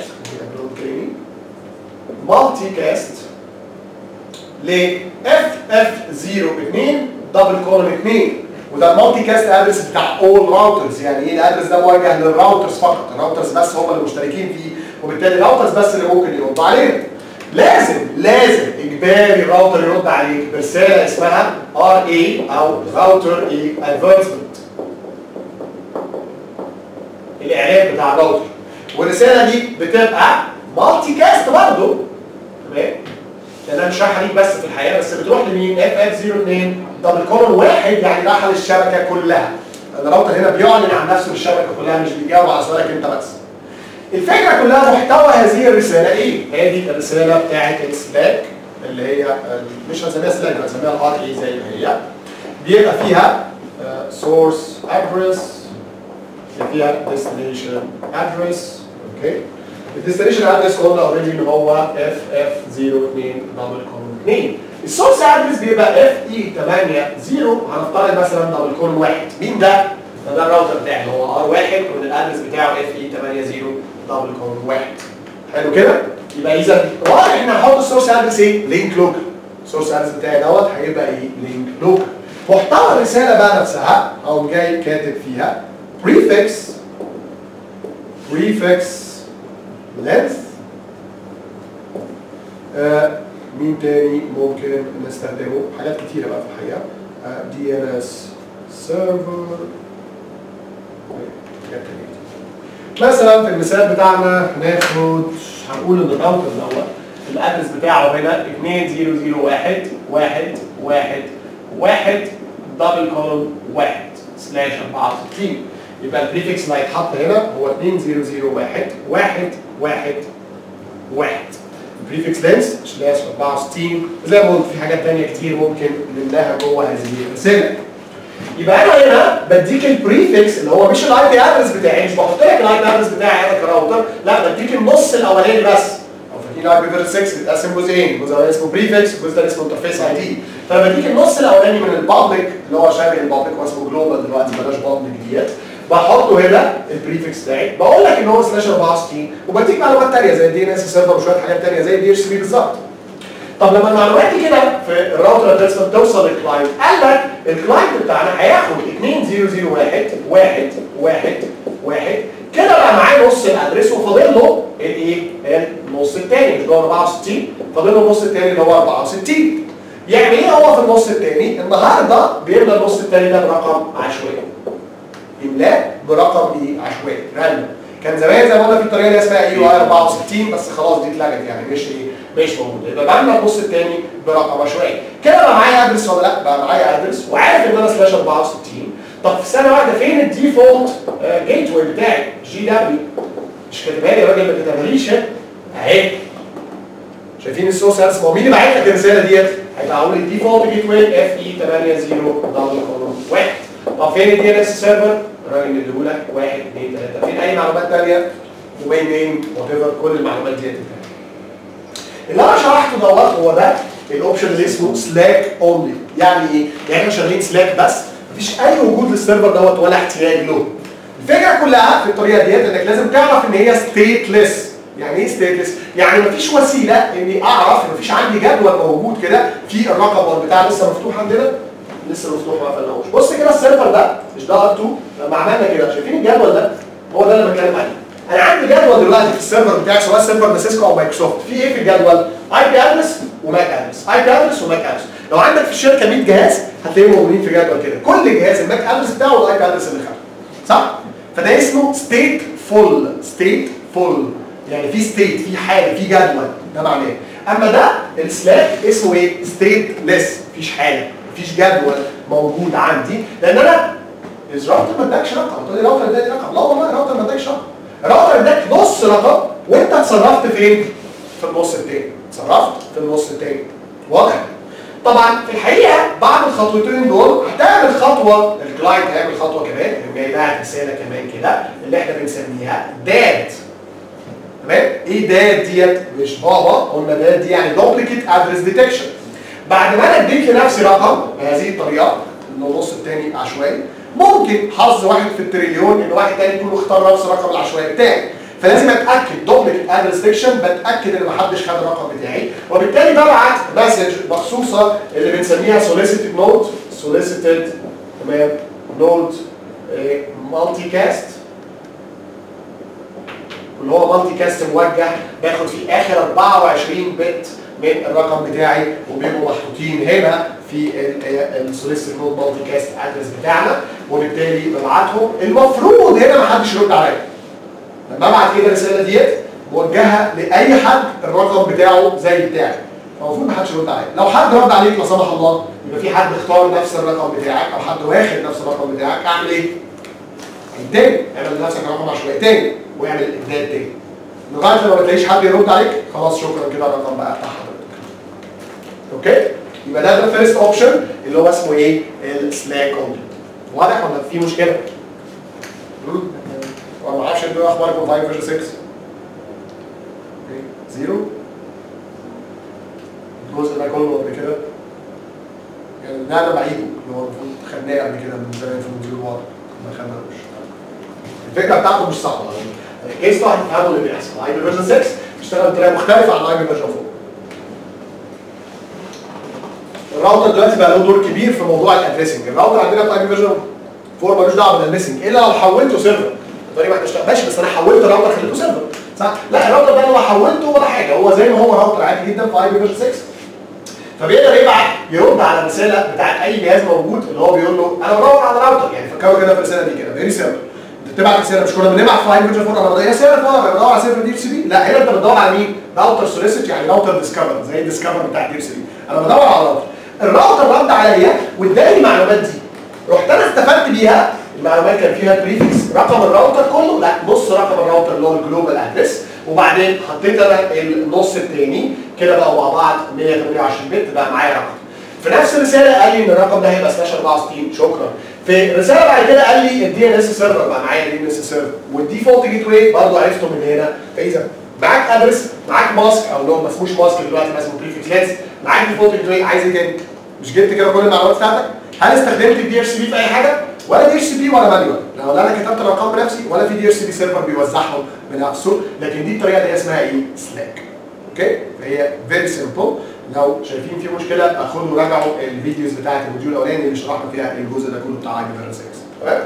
ل FF02 دبل كولون 2، وده المالتي كاست ادرس بتاع اول راوترز. يعني ايه الادرس ده؟ موجه للراوترز فقط، الراوترز بس هم اللي مشتركين فيه، وبالتالي الراوترز بس اللي ممكن يردوا علينا. لازم اجباري الراوتر يرد عليك برساله اسمها RA او راوتر ادفانسمنت، الاعلان بتاع الراوتر. والرساله دي بتبقى مالتي كاست برضه، تمام؟ لان انا مش رايحه ليك بس في الحقيقه، بس بتروح لمين؟ FF02 دبل كولون 1 يعني دخل الشبكه كلها. الراوتر هنا بيعلن عن نفسه للشبكه كلها، مش بيجاوب على سؤالك انت بس. الفكره كلها محتوى هذه الرساله ايه؟ هي دي الرساله بتاعت السلاك اللي هي مش هنسميها سلاك، هنسميها الار اي زي ما هي. بيبقى فيها سورس ادرس، فيها ديستنيشن ادرس، اوكي؟ الديستنيشن ادرس قلنا اوريدي ان هو FF02 دبل كولون 2. السورس ادرس بيبقى FE80، هنفترض مثلا دبل كولون 1. مين ده؟ ده الراوتر بتاعي اللي هو R1 وان الادرس بتاعه FE80 دبل كولون 1. حلو كده؟ يبقى اذا واضح احنا هنحط السورس ادرس ايه؟ لينك لوكال. السورس ادرس بتاعي دوت هيبقى ايه؟ لينك لوكال. محتوى الرساله بقى نفسها هقوم جاي كاتب فيها prefix length. مين تاني ممكن نستخدمه؟ حاجات كتيرة بقى في الحقيقة. DNS server، حاجات تانية. مثلا في المثال بتاعنا هنقول ان الراوتر دوت الادرس بتاعه هنا 2001.1.1.1 دبل كولون 1/64. يبقى البريفكس اللي هيتحط هنا هو 2001.1.1.1. البريفكس لينس سلاش 64. زي ما قلت في حاجات ثانيه كتير ممكن نملاها جوه هذه الرساله. يبقى انا هنا بديك البريفكس اللي هو مش الاي بي ادرس بتاعي، مش بحط لك الاي بي ادرس بتاعي انا كراوتر، لا بديك النص الاولاني بس. او فاكرين اي بي فيرجن 6 بيتقسم جزئين، جزء اسمه بريفكس والجزء الثاني اسمه انترفيس اي دي. فانا بديك النص الاولاني من البابليك اللي هو شامل البابليك واسمه جلوبال دلوقتي بلاش بابليك ديت، بحطه هنا البريفكس بتاعي، بقول لك ان هو سلاش 64 وبديك معلومات ثانيه زي الدي ان اس سيرفر وشويه حاجات ثانيه زي الدي اتش سي بي بالظبط. طب لما المعلومات دي كده في الراوتر ادريسمنت توصل للكلاينت، قال لك الكلاينت بتاعنا هياخد 2001 كده بقى معاه نص الادريس وفاضل له الايه؟ النص الثاني، مش ده 64 فاضل له النص الثاني اللي هو 64. يعمل ايه هو في النص الثاني؟ النهارده بيملى النص الثاني ده برقم عشوائي. يملاه برقم ايه؟ عشوائي راندوم. كان زمان زي ما قلنا في الطريقه اللي اسمها اي واي 64 بس خلاص دي اتلغت يعني مش موجوده. يبقى بعمل النص الثاني برقم عشوائي. كده بقى معايا ادرس ولا لا؟ بقى معايا ادرس وعارف ان انا سلاش 64. طب في ثانيه واحده فين الديفولت جيت واي بتاعي؟ جي دبليو. مش كاتبها لي الراجل ما كتبهاليش اهي. شايفين السورس هاتس؟ ما هو مين اللي باعت لك الرساله ديت؟ هيبقى عامل الديفولت جيت واي اف اي 80 طب فين الدي ان اس سيرفر؟ الراجل مديهولك 1 2 3. فين اي معلومات ثانيه؟ دومين نيم وات ايفر كل المعلومات ديت. اللي انا شرحته دوت هو ده الاوبشن اللي اسمه سلاك اونلي. يعني ايه؟ يعني احنا شغالين سلاك بس مفيش اي وجود للسيرفر دوت ولا احتياج له. الفكره كلها في الطريقه ديت انك لازم تعرف ان هي ستيتلس. يعني ايه ستيتلس؟ يعني مفيش وسيله اني اعرف مفيش عندي جدول موجود كده في الرقم بتاع لسه مفتوح عندنا لسه مفتوح ما قفلناهوش. بص كده السيرفر ده مش ده ار2 لما عملنا كده شايفين الجدول ده؟ هو ده اللي بتكلم عليه. انا عندي جدول دلوقتي في السيرفر بتاعي سواء سيرفر بسيسكو او مايكروسوفت. في ايه في الجدول؟ اي بي ادرس وماك ادرس، اي بي ادرس وماك ادرس. لو عندك في الشركه 100 جهاز هتلاقيهم موجودين في جدول كده، كل جهاز الماك ادرس بتاعه والاي بي ادرس اللي خده. صح؟ فده اسمه ستيت فول، ستيت فول. يعني في ستيت، في حاله، في جدول، ده معناه. اما ده السلاك اسمه ايه؟ ستيت ليس، مفيش حاله، مفيش جدول موجود عندي، لان انا الراوتر ما اداكش رقم، تقول لي الراوتر اداني رقم، لا والله الراوتر ما اداكش رقم. الراوتر اداك نص رقم وانت اتصرفت فين؟ في النص الثاني، اتصرفت في النص الثاني. واضح؟ طبعا في الحقيقه بعد الخطوتين دول هتعمل خطوه، الكلاينت هيعمل خطوه كمان، جاي باعت رساله كمان كده اللي احنا بنسميها داد. تمام؟ ايه داد ديت؟ مش بابا، قلنا داد دي يعني دوبليكيت ادرس ديتكشن. بعد ما انا اديت لنفسي رقم بهذه الطريقه انه النص الثاني عشوائي، ممكن حظ واحد في التريليون ان واحد تاني يكون اختار نفس الرقم العشوائي بتاعي، فلازم اتاكد دوبليكيت ادرس ديتكشن، بتاكد ان محدش خد الرقم بتاعي، وبالتالي ببعت مسج مخصوصه اللي بنسميها سوليسيتد نوت، سوليسيتد تمام نوت مالتي كاست، اللي هو مالتي كاست موجه باخد فيه اخر 24 بت من الرقم بتاعي وبيبقوا محطوطين هنا في السوليسيتد نوت مالتي كاست ادرس بتاعنا، وبالتالي ببعتهم. المفروض هنا ما حدش يرد عليا. لما ابعت كده الرساله ديت موجهه لاي حد الرقم بتاعه زي بتاعي، المفروض ما حدش يرد عليا. لو حد رد عليك لا سمح الله يبقى في حد اختار نفس الرقم بتاعك او حد واخد نفس الرقم بتاعك، اعمل ايه؟ تاني اعمل لنفسك رقم عشوائي تاني واعمل الابدال تاني لغايه لما ما تلاقيش حد يرد عليك، خلاص شكرا كده الرقم بقى بتاع حضرتك. اوكي؟ يبقى ده الفيرست اوبشن اللي هو اسمه ايه؟ السلاك اونلي. واضح ولا في مشكله؟ وانا ما اعرفش انتوا ايه اخباركم في 5 فيرجن 6؟ زيرو؟ الجزء ده كله قبل كده؟ يعني ده انا بعيده اللي هو المفروض خدناه قبل كده من زمان في الموديول الواضح ما خدناهوش. الفكره بتاعته مش صعبه، الكيس ده هتفهموا اللي بيحصل. اي فيرجن 6 بيشتغل بطريقه مختلفه عن اي فيرجن 4. الراوتر دلوقتي بقى له دور كبير في موضوع الادريسنج. الراوتر عندنا في اي فيرجن 4 ملوش دعوه بالادريسنج الا لو حولته سيرفر. الطريقه ما تشتغلش بس انا حولت الراوتر خليته سيرفر، صح؟ لا الراوتر ده انا ما حولته ولا حاجه، هو زي ما هو راوتر عادي جدا في اي فيرجن 6. فبيقدر يرد على الرساله بتاعت اي جهاز موجود اللي هو بيقول له انا بدور على راوتر. يعني فكروا كده في الرساله دي كده فيري سيمبل. انت بتبعت رساله، مش كنا بنبعت في اي فيرجن 4 انا بدور بدور على سيرفر دي اتش سي بي؟ لا هنا انت بتدور على مين؟ راوتر سوليسيت، يعني راوتر ديسكفر زي الديسكفر بتاع دي اتش سي بي. انا بدور على راوتر. الراوتر رد عليا واداني المعلومات دي، رحت انا استفدت بيها. المعلومات كان فيها بريفكس رقم الراوتر كله، لا نص رقم الراوتر اللي هو الجلوبال ادرس، وبعدين حطيت انا النص الثاني كده بقى مع بعض 128 بت بقى معايا رقم. في نفس الرساله قال لي ان الرقم ده هيبقى سلاش 64 شكرا. في رساله بعد كده قال لي الدي ان اس سيرفر بقى معايا دي ان اس سيرفر، والديفولت جيت واي برضه عرفته من هنا. فاذا معاك ادرس، معاك ماسك او اللي هو ما اسموش ماسك دلوقتي اسمه بريفكس لينس، معاك ديفولت جيت واي، عايز ايه تاني؟ مش جبت كده كل المعلومات بتاعتك؟ هل استخدمت الدي اتش سي بي في اي حاجه؟ ولا دي اتش سي بي ولا مانيوال، لو انا كتبت الارقام بنفسي ولا في دي اتش سي بي سيرفر بيوزعهم بنفسه، لكن دي الطريقه اللي هي اسمها ايه؟ سلاك. اوكي؟ فهي فيري سمبل. لو شايفين في مشكله خدوا راجعوا الفيديوز بتاعت الموديول الاولاني اللي شرحنا فيها الجزء ده كله بتاع اي بي 6. تمام؟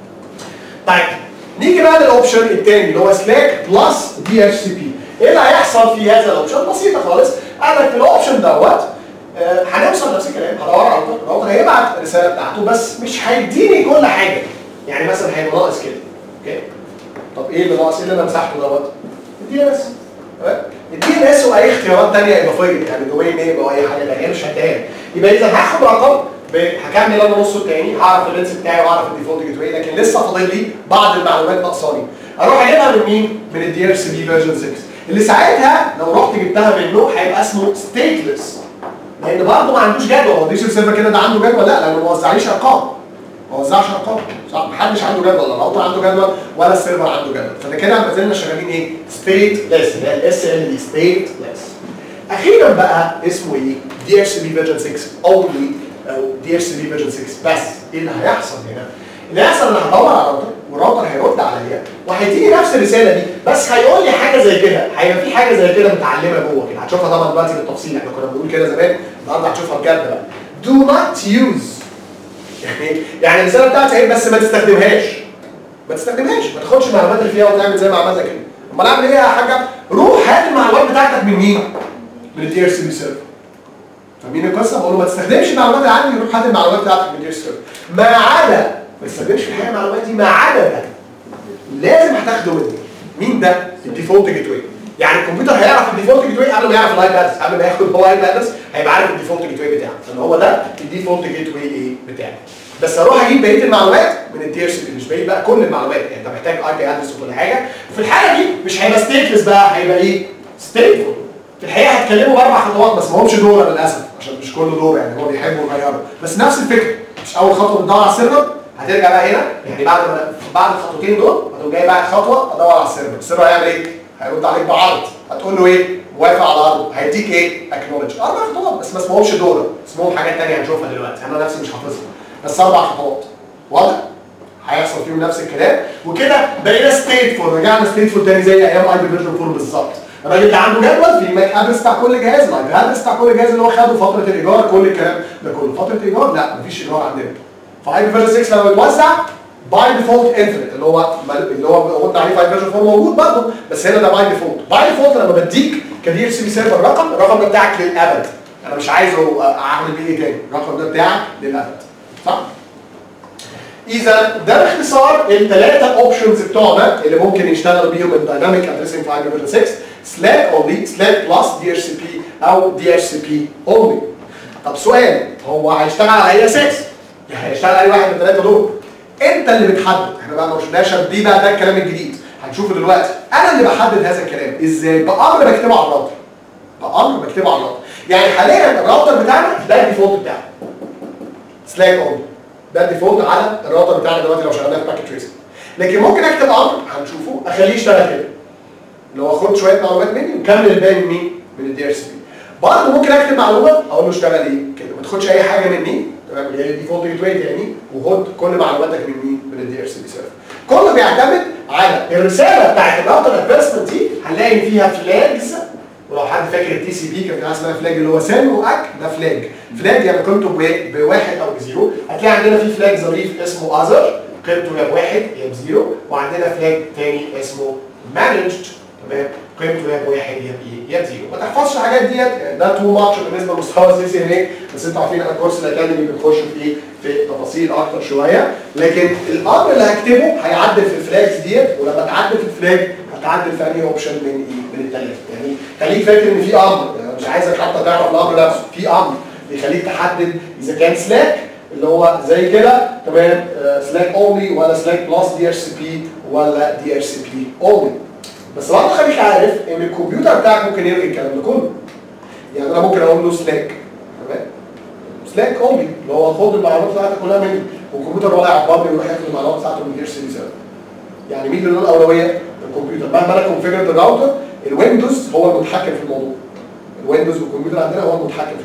طيب نيجي بقى للاوبشن الثاني اللي هو سلاك بلس دي اتش سي بي. ايه اللي هيحصل في هذا الاوبشن؟ بسيطه خالص. قال لك في الاوبشن دوت هنوصل نفس الكلام، هدور على الراوتر هيبعت الرساله بتاعته بس مش هيديني كل حاجه. يعني مثلا هيبقى ناقص كده. اوكي؟ طب ايه اللي ناقص؟ ايه اللي انا مسحته دوت؟ الدي ان اس. تمام؟ الدي ان اس واي اختيارات ثانيه اضافيه يعني دومين نيم او اي حاجه ثانيه مش هديها لي. يبقى اذا هاخد رقم هكمل انا نصه الثاني، هعرف اللينس بتاعي واعرف الديفولت جيت واي، لكن لسه فاضل لي بعض المعلومات ناقصاني. اروح اجيبها من مين؟ من الدي اتش سي بي فيرجن 6 اللي ساعتها لو رحت جبتها منه هيبقى اسمه ستيتلس. لان برضه ما عندوش جدول، هو دي سيرفر كده ده عنده جدول؟ لا، لانه ما وزعليش ارقام. ما وزعش ارقام، صح؟ محدش عنده جدول، لا الراوتر عنده جدول ولا السيرفر عنده جدول، فده كده ما زلنا شغالين ايه؟ ستيتلس، اللي هي الاس ال دي ستيتلس. اخيرا بقى اسمه ايه؟ دي اتش سي بي فيرجن 6 اونلي او دي اتش سي بي فيرجن 6 بس. ايه اللي هيحصل هنا؟ اللي هيحصل ان هدور على الراوتر والراوتر هيرد عليا وهيديني نفس الرساله دي، بس هيقول لي حاجه زي كده، هيبقى في حاجه زي كده متعلمه جوه كده، هتشوفها طبعا دلوقتي بالتفصيل، احنا كنا بنقول كده زمان، النهارده هتشوفها بجد بقى. Do not use يعني الرساله بتاعتي ايه؟ بس ما تستخدمهاش. ما تستخدمهاش، ما تاخدش المعلومات اللي فيها وتعمل زي ما عملنا كده. امال اعمل ايه يا حاجه؟ روح هات المعلومات بتاعتك من مين؟ من الدي اتش سي بي سيرفر. فاهمين القصه؟ بقول له ما تستخدمش المعلومات اللي عندي، روح هات المعلومات بتاعتك من الدي اتش سيرفر. ما عدا ما تستخدمش في الحقيقه المعلومات دي ما عدا ده. لازم هتاخده مني. مين ده؟ الديفولت جيت واي. يعني الكمبيوتر هيعرف الديفولت جيت واي قبل ما يعرف الايب ادرس، قبل ما ياخد هو ايب ادرس هيبقى عارف الديفولت جيت واي بتاعه، لان هو ده الديفولت جيت واي ايه بتاعه. بس اروح اجيب بقيه المعلومات من الدي اتش سي بي، مش بقيه بقى كل المعلومات، يعني انت محتاج اي بي ادرس وكل حاجه. في الحاله دي مش هيبقى ستيتلس بقى، هيبقى ايه؟ ستيتفول. في الحقيقه هتكلموا باربع خطوات بس ما همش دوره للاسف، عشان مش كله دوره يعني، هو بيحبوا يغيروا، بس نفس الفكره. مش اول خطوه بتدور على السيرفر، هترجع بقى هنا، يعني بعد الخطوتين دول هتقوم جاي بقى خطوه ادور على السيرفر، السيرفر هيعمل ايه؟ هيرد عليك بعرض، هتقول له ايه؟ موافق على العرض، هيديك ايه؟ اكنولج. اربع خطوات بس ما اسمهمش دوره، اسمهم حاجات ثانيه هنشوفها دلوقتي، انا نفسي مش حافظها، بس اربع خطوات. واضح؟ هيحصل فيهم نفس الكلام، وكده بقينا ستيتفول، رجعنا ستيتفول تاني زي ايام اي بي فيرجن 4 بالظبط. الراجل ده عنده جدول في ماك ادرس بتاع كل جهاز، الاي ادرس بتاع كل جهاز اللي هو خده فتره الايجار، كل الكلام ده كله. فتره ايجار؟ لا مفيش ايجار عندنا. فاي بي فيرجن 6 لما بيتوزع باي ديفولت انفينيت، اللي هو قلنا عليه في اي فيرجن 4 موجود برضه، بس هنا ده باي ديفولت. باي ديفولت لما بديك كدي اتش سي بي سيرفر رقم، الرقم ده بتاعك للابد. انا مش عايزه اعمل بيه ايه تاني، الرقم ده بتاعك للابد. صح؟ اذا ده باختصار الثلاثه اوبشنز بتوعنا اللي ممكن يشتغلوا بيهم الدايناميك ادريسنج في اي بي فيرجن 6، سلاك اونلي، سلاك بلس دي اتش سي بي او دي اتش سي بي اونلي. طب سؤال، هو هيشتغل على اي اساس؟ يعني هيشتغل على واحد من الثلاثه دول؟ انت اللي بتحدد، احنا بقى ما شفناش دي بقى، ده الكلام الجديد هنشوفه دلوقتي. انا اللي بحدد هذا الكلام ازاي؟ بامر بكتبه على الراوتر. بامر بكتبه على الراوتر. يعني حاليا الراوتر بتاعنا ده الديفولت بتاعه. سلاك اونلي. ده الديفولت على الراوتر بتاعنا دلوقتي لو شغلناه في باكيت تريسنج. لكن ممكن اكتب امر هنشوفه اخليه يشتغل كده. اللي هو خد شويه معلومات مني وكمل الباقي من مين؟ من الدي اتش سي بي. برضه ممكن اكتب معلومه اقول له اشتغل ايه؟ كده ما تاخدش اي حاجه مني، تمام؟ اللي هي الديفولت جيت واي تاني، وخد كل معلوماتك من مين؟ من الدي اتش سي بي سيرفر. كله بيعتمد على الرساله بتاعت الراوتر ادفيرسمنت دي، هنلاقي فيها فلاجز، ولو حد فاكر التي سي بي كان في حاجه اسمها فلاج اللي هو سن واك، ده فلاج. فلاج يعني قيمته بواحد او بزيرو، هتلاقي عندنا في فلاج ظريف اسمه اذر قيمته يا بواحد يا بزيرو، وعندنا فلاج تاني اسمه مانجد، تمام؟ قيمته يا بواحد يا بايه؟ يا بزيرو. ما تحفظش الحاجات ديت، ده تو ماتش بالنسبه لمستوى السي سي ان اي، بس انتوا عارفين انا كورس الاكاديمي بنخش في ايه؟ في تفاصيل اكتر شويه، لكن الامر اللي هكتبه هيعدل في الفلاجز ديت، ولما تعدل في الفلاج هتعدل في انهي اوبشن من ايه؟ من الثلاثه. يعني خليك فاكر ان في امر، يعني مش عايزك حتى تعرف الامر نفسه، في امر بيخليك تحدد اذا كان سلاك اللي هو زي كده، تمام؟ سلاك اونلي ولا سلاك بلس دي اتش سي بي ولا دي اتش سي بي اونلي. بس برضه خليك عارف ان الكمبيوتر بتاعك ممكن يلغي الكلام ده كله. يعني انا ممكن اقول له سلاك، تمام؟ سلاك اونلي اللي هو خد المعلومات بتاعتك كلها مني، والكمبيوتر ولا يعبرني ويروح ياخد المعلومات بتاعته من دي اتش سي بي سيرفر. يعني مين اللي له الاولويه؟ الكمبيوتر. مهما انا كونفيجرت الراوتر، الويندوز هو المتحكم في الموضوع. الويندوز والكمبيوتر عندنا هو المتحكم في الموضوع،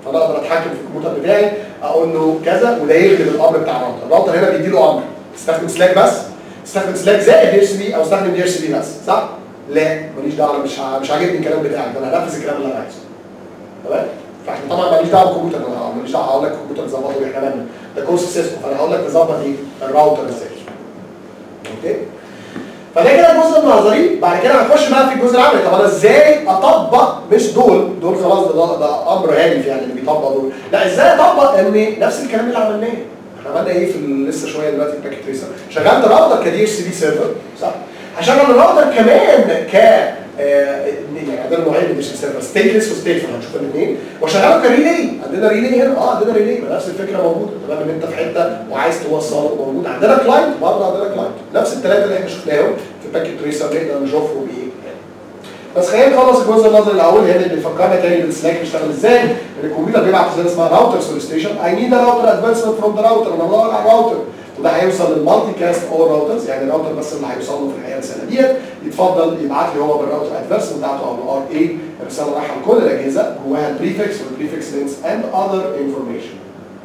فانا اقدر اتحكم في الكمبيوتر بتاعي اقول له كذا وده يخدم الامر بتاع الراوتر. الراوتر هنا بيدي له امر استخدم سلاك بس، استخدم سلاك زائد دي اتش سي بي او استخدم دي اتش سي بي بس، صح؟ لا ماليش دعوه، مش عاجبني الكلام بتاعك ده، انا هنفذ الكلام اللي انا عايزه. تمام؟ فاحنا طبعا ماليش دعوه بالكمبيوتر، انا ماليش دعوه هقول لك الكمبيوتر ظبطه واحنا مالنا، ده كورس سيسكو، فانا هقول لك تظبط ايه؟ الراوتر ازاي. اوكي؟ فده كده الجزء النظري. بعد كده هنخش بقى في الجزء العملي. طب انا ازاي اطبق؟ مش دول خلاص ده امر هايف يعني اللي بيطبق دول، لا ازاي اطبق ان نفس الكلام اللي عملناه؟ احنا عملنا ايه في لسه شويه دلوقتي الباكيت تريسر؟ شغلت راوتر كدي اتش سي بي سيرفر، صح؟ هشغل الراوتر كمان ك يعني عندنا نوعين من الدي اتش سي سيرفر، ستيتلس وستيتفul، هنشوف الاثنين، وشغاله كريلي. عندنا ريلي هنا، عندنا ريلي، نفس الفكره موجوده، تمام؟ ان انت في حته وعايز توصله موجود. عندنا كلاينت برضه، عندنا كلاينت، نفس الثلاثه اللي احنا شفناهم في الباكيت تريسر نقدر نشوفهم بايه. بس خلينا نخلص الجزء النظري الاول، هنا اللي بيفكرنا تاني بالسلاك بيشتغل ازاي. الكمبيوتر بيبعت رساله اسمها راوتر سوليستيشن، اي نيد راوتر ادفانسمنت فروم ذا راوتر، انا بدور على الراوتر، وده هيوصل للمالتي كاست اور راوترز، يعني الراوتر بس اللي هيوصل له في الحقيقه الرساله ديت، يتفضل يبعت لي هو بالراوتر ادفيرس بتاعته او الار اي، الرساله رايحه لكل الاجهزه جواها البريفكس والبريفكس لينكس اند اذر انفورميشن.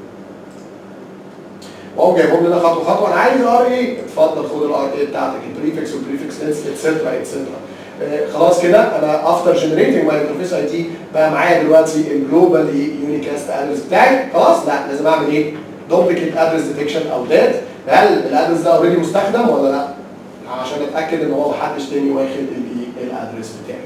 وهو جايبهم لنا خطوه خطوه، انا عايز الار اي، اتفضل خد الار اي بتاعتك، البريفكس والبريفكس لينكس اتسترا اتسترا. خلاص كده انا افتر جنريتنج ماي انترفيس اي تي بقى معايا دلوقتي الجلوبال يونيكاست ادرس بتاعي، خلاص لا لازم اعمل ايه؟ دوبليكيت ادرس ديتكشن او دات، هل الادرس ده اوريدي مستخدم ولا لا؟ عشان اتاكد ان هو محدش تاني واخد الادرس بتاعي.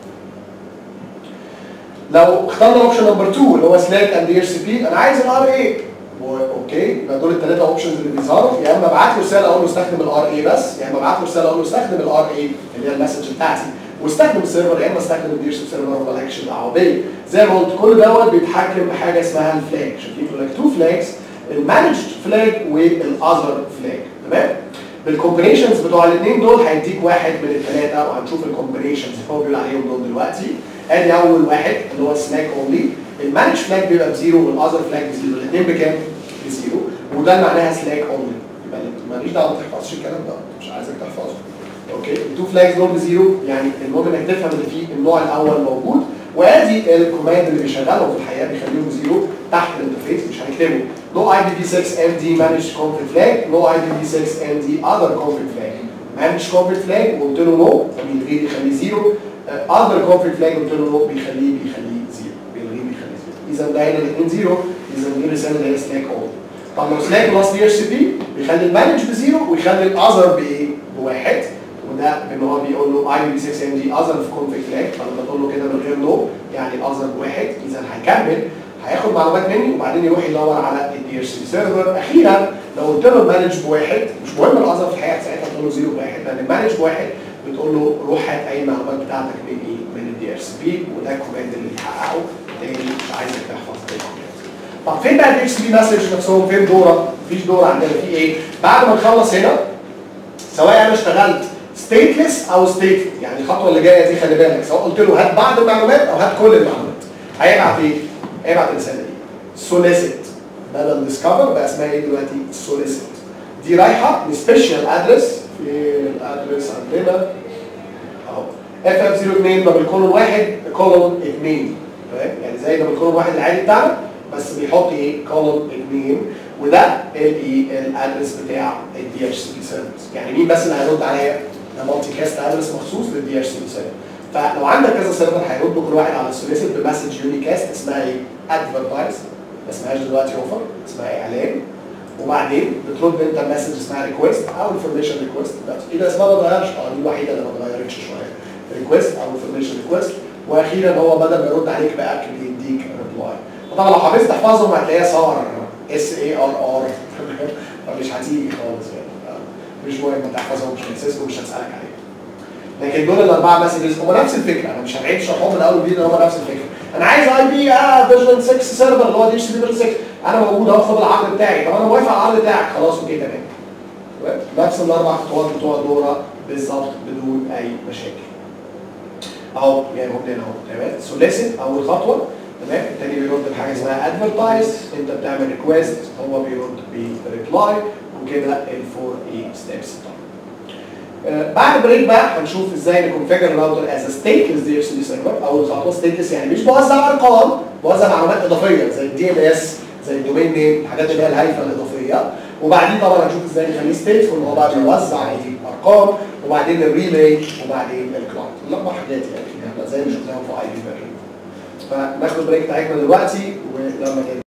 لو اخترنا اوبشن نمبر 2 اللي هو سلاك اند دي اتش سي بي، انا عايز الار اي، اوكي يبقى دول الثلاثه اوبشنز اللي بيظهروا، يا اما ابعت له رساله اقول له استخدم الار اي بس، يا اما ابعت له رساله اقول له استخدم الار اي اللي هي المسج بتاعتي واستخدم السيرفر، يا اما استخدم الدي اتش سي سيرفر ومالكش دعوه بيا. زي ما قلت كل دوت بيتحكم بحاجه اسمها الفلاج، شايفين لك تو فلاجز، المانجد فلاج والاذر فلاج، تمام؟ بالكومبينيشنز بتوع الاثنين دول هيديك واحد من الثلاثه، وهنشوف الكومبينيشنز اللي هو بيقول عليهم دول دلوقتي. ادي اول واحد اللي هو سلاك اونلي، المانج فلاج بيبقى بزيرو والاذر فلاج بزيرو، الاثنين بكام؟ بزيرو، وده معناها سلاك اونلي، يبقى ماليش دعوه ما تحفظش الكلام ده، مش عايزك تحفظه. اوكي، التو فلاجز دول بزيرو، يعني المهم انك تفهم ان في النوع الاول موجود، وادي الكوماند اللي بيشغلهم في الحقيقه بيخليهم بزيرو تحت الانترفيس، مش هنكتبه نو اي بي في 6 ام دي مانج كونفيج فلاج، نو اي بي في 6 ام دي اذر كونفيج فلاج، مانج كونفيج فلاج وقلت له نو فبيلغيه بيخليه زيرو، اذر كونفيج فلاج قلت له نو بيخليه زيرو، بيلغيه بيخليه زيرو. اذا ده هنا الاثنين زيرو، اذا دي الرساله اللي هي سلاك اول. طب لو سلاك بلس دي اتش سي بي بيخلي المانج بزيرو ويخلي الاذر بايه؟ بواحد، وده بان هو بيقول له اي بي 6 ام دي اذر في كونفيج فلاج، فلما تقول له كده من غير نو يعني الاذر بواحد، اذا هيكمل هياخد معلومات مني وبعدين يروح يدور على الدي اتش سي سيرفر. اخيرا لو قلت له المانج بواحد، مش مهم الاذر في الحقيقه ساعتها تقول له زيرو بواحد، لان المانج بواحد بتقول له روح هات اي معلومات بتاعتك من ايه؟ من الدي اتش سي بي، وده الكوماند اللي بيحققه. تاني مش عايزك تحفظ الكوماند. طب فين بقى الدي اتش سي بي مسج نفسهم؟ فين دوره؟ مفيش دوره عندنا، في ايه؟ بعد ما نخلص هنا سواء انا اشتغلت ستيتلس او ستيتفul، يعني الخطوه اللي جايه دي خلي بالك، سواء قلت له هات بعض المعلومات او هات كل المعلومات، هيبعت ايه؟ هيبعت الرساله دي سوليسيت، بدل ديسكفر بقى اسمها ايه دلوقتي؟ سوليسيت. دي رايحه لسبيشال ادرس، في الادرس عندنا اهو اف 02 دبل كولون 1 كولون 2، تمام؟ يعني زي دبل كولون 1 العادي بتاعنا بس بيحط ايه؟ كولون 2، وده الادرس بتاع الدي اتش سي بي سيرفرز. يعني مين بس اللي هيرد عليا؟ ده مالتي كاست ادرس مخصوص للدي اتش سي بي سيرفر. فلو عندك كذا سيرفر هيردوا كل واحد على السوليسيت بمسج يونيكاست اسمها ايه؟ ادفرتايز، ما اسمهاش دلوقتي اوفر، اسمها اعلان، وبعدين بترد انت مسج اسمها ريكويست او انفورميشن ريكويست، اذا اسمها ما اتغيرش، دي الوحيده اللي ما اتغيرتش شويه، ريكويست او انفورميشن ريكويست، واخيرا هو بدل ما يرد عليك باك بيديك ريبلاي. وطبعا لو حبيت تحفظهم هتلاقيها صار SARR فمش هتيجي خالص يعني، مش مهم تحفظهم، مش هتنساهم، مش هسألك عليهم. لكن دول الاربعه مسجز هم نفس الفكره، انا مش هنعيد شرحهم من اول فيديو، هم نفس الفكره. انا عايز اي بي فيرجن 6 سيرفر اللي هو دي اتش سي بي فيرجن 6، انا موجود اهو، خد العرض بتاعي، طب انا موافق على العرض بتاعك، خلاص اوكي تمام. نفس الاربع خطوات بتوع الدوره بالظبط بدون اي مشاكل. اهو يعني هم هنا اهو، تمام؟ سوليسيت اول خطوه، تمام؟ التاني بيرد بحاجه اسمها ادفرتايز، انت بتعمل ريكويست، هو بيرد بريبلاي، وكده الفور اي ستيبس. بعد بريك بقى هنشوف ازاي نكونفيجر الراوتر از ستيتلس دي اتش سي بي سيرفر. اول خطوه ستيتلس يعني مش بوزع ارقام، بوزع معلومات اضافيه زي الدي ان اس، زي الدومين نيم، الحاجات اللي هي الهايفه الاضافيه. وبعدين طبعا هنشوف ازاي نخليه ستيتفول هو بقى بيوزع الارقام، وبعدين الريلاي، وبعدين الكلاينت. الاربع حاجات يعني زي ما شفناهم في اي بي فيرجن. فناخد بريك بتاعتنا دلوقتي ولما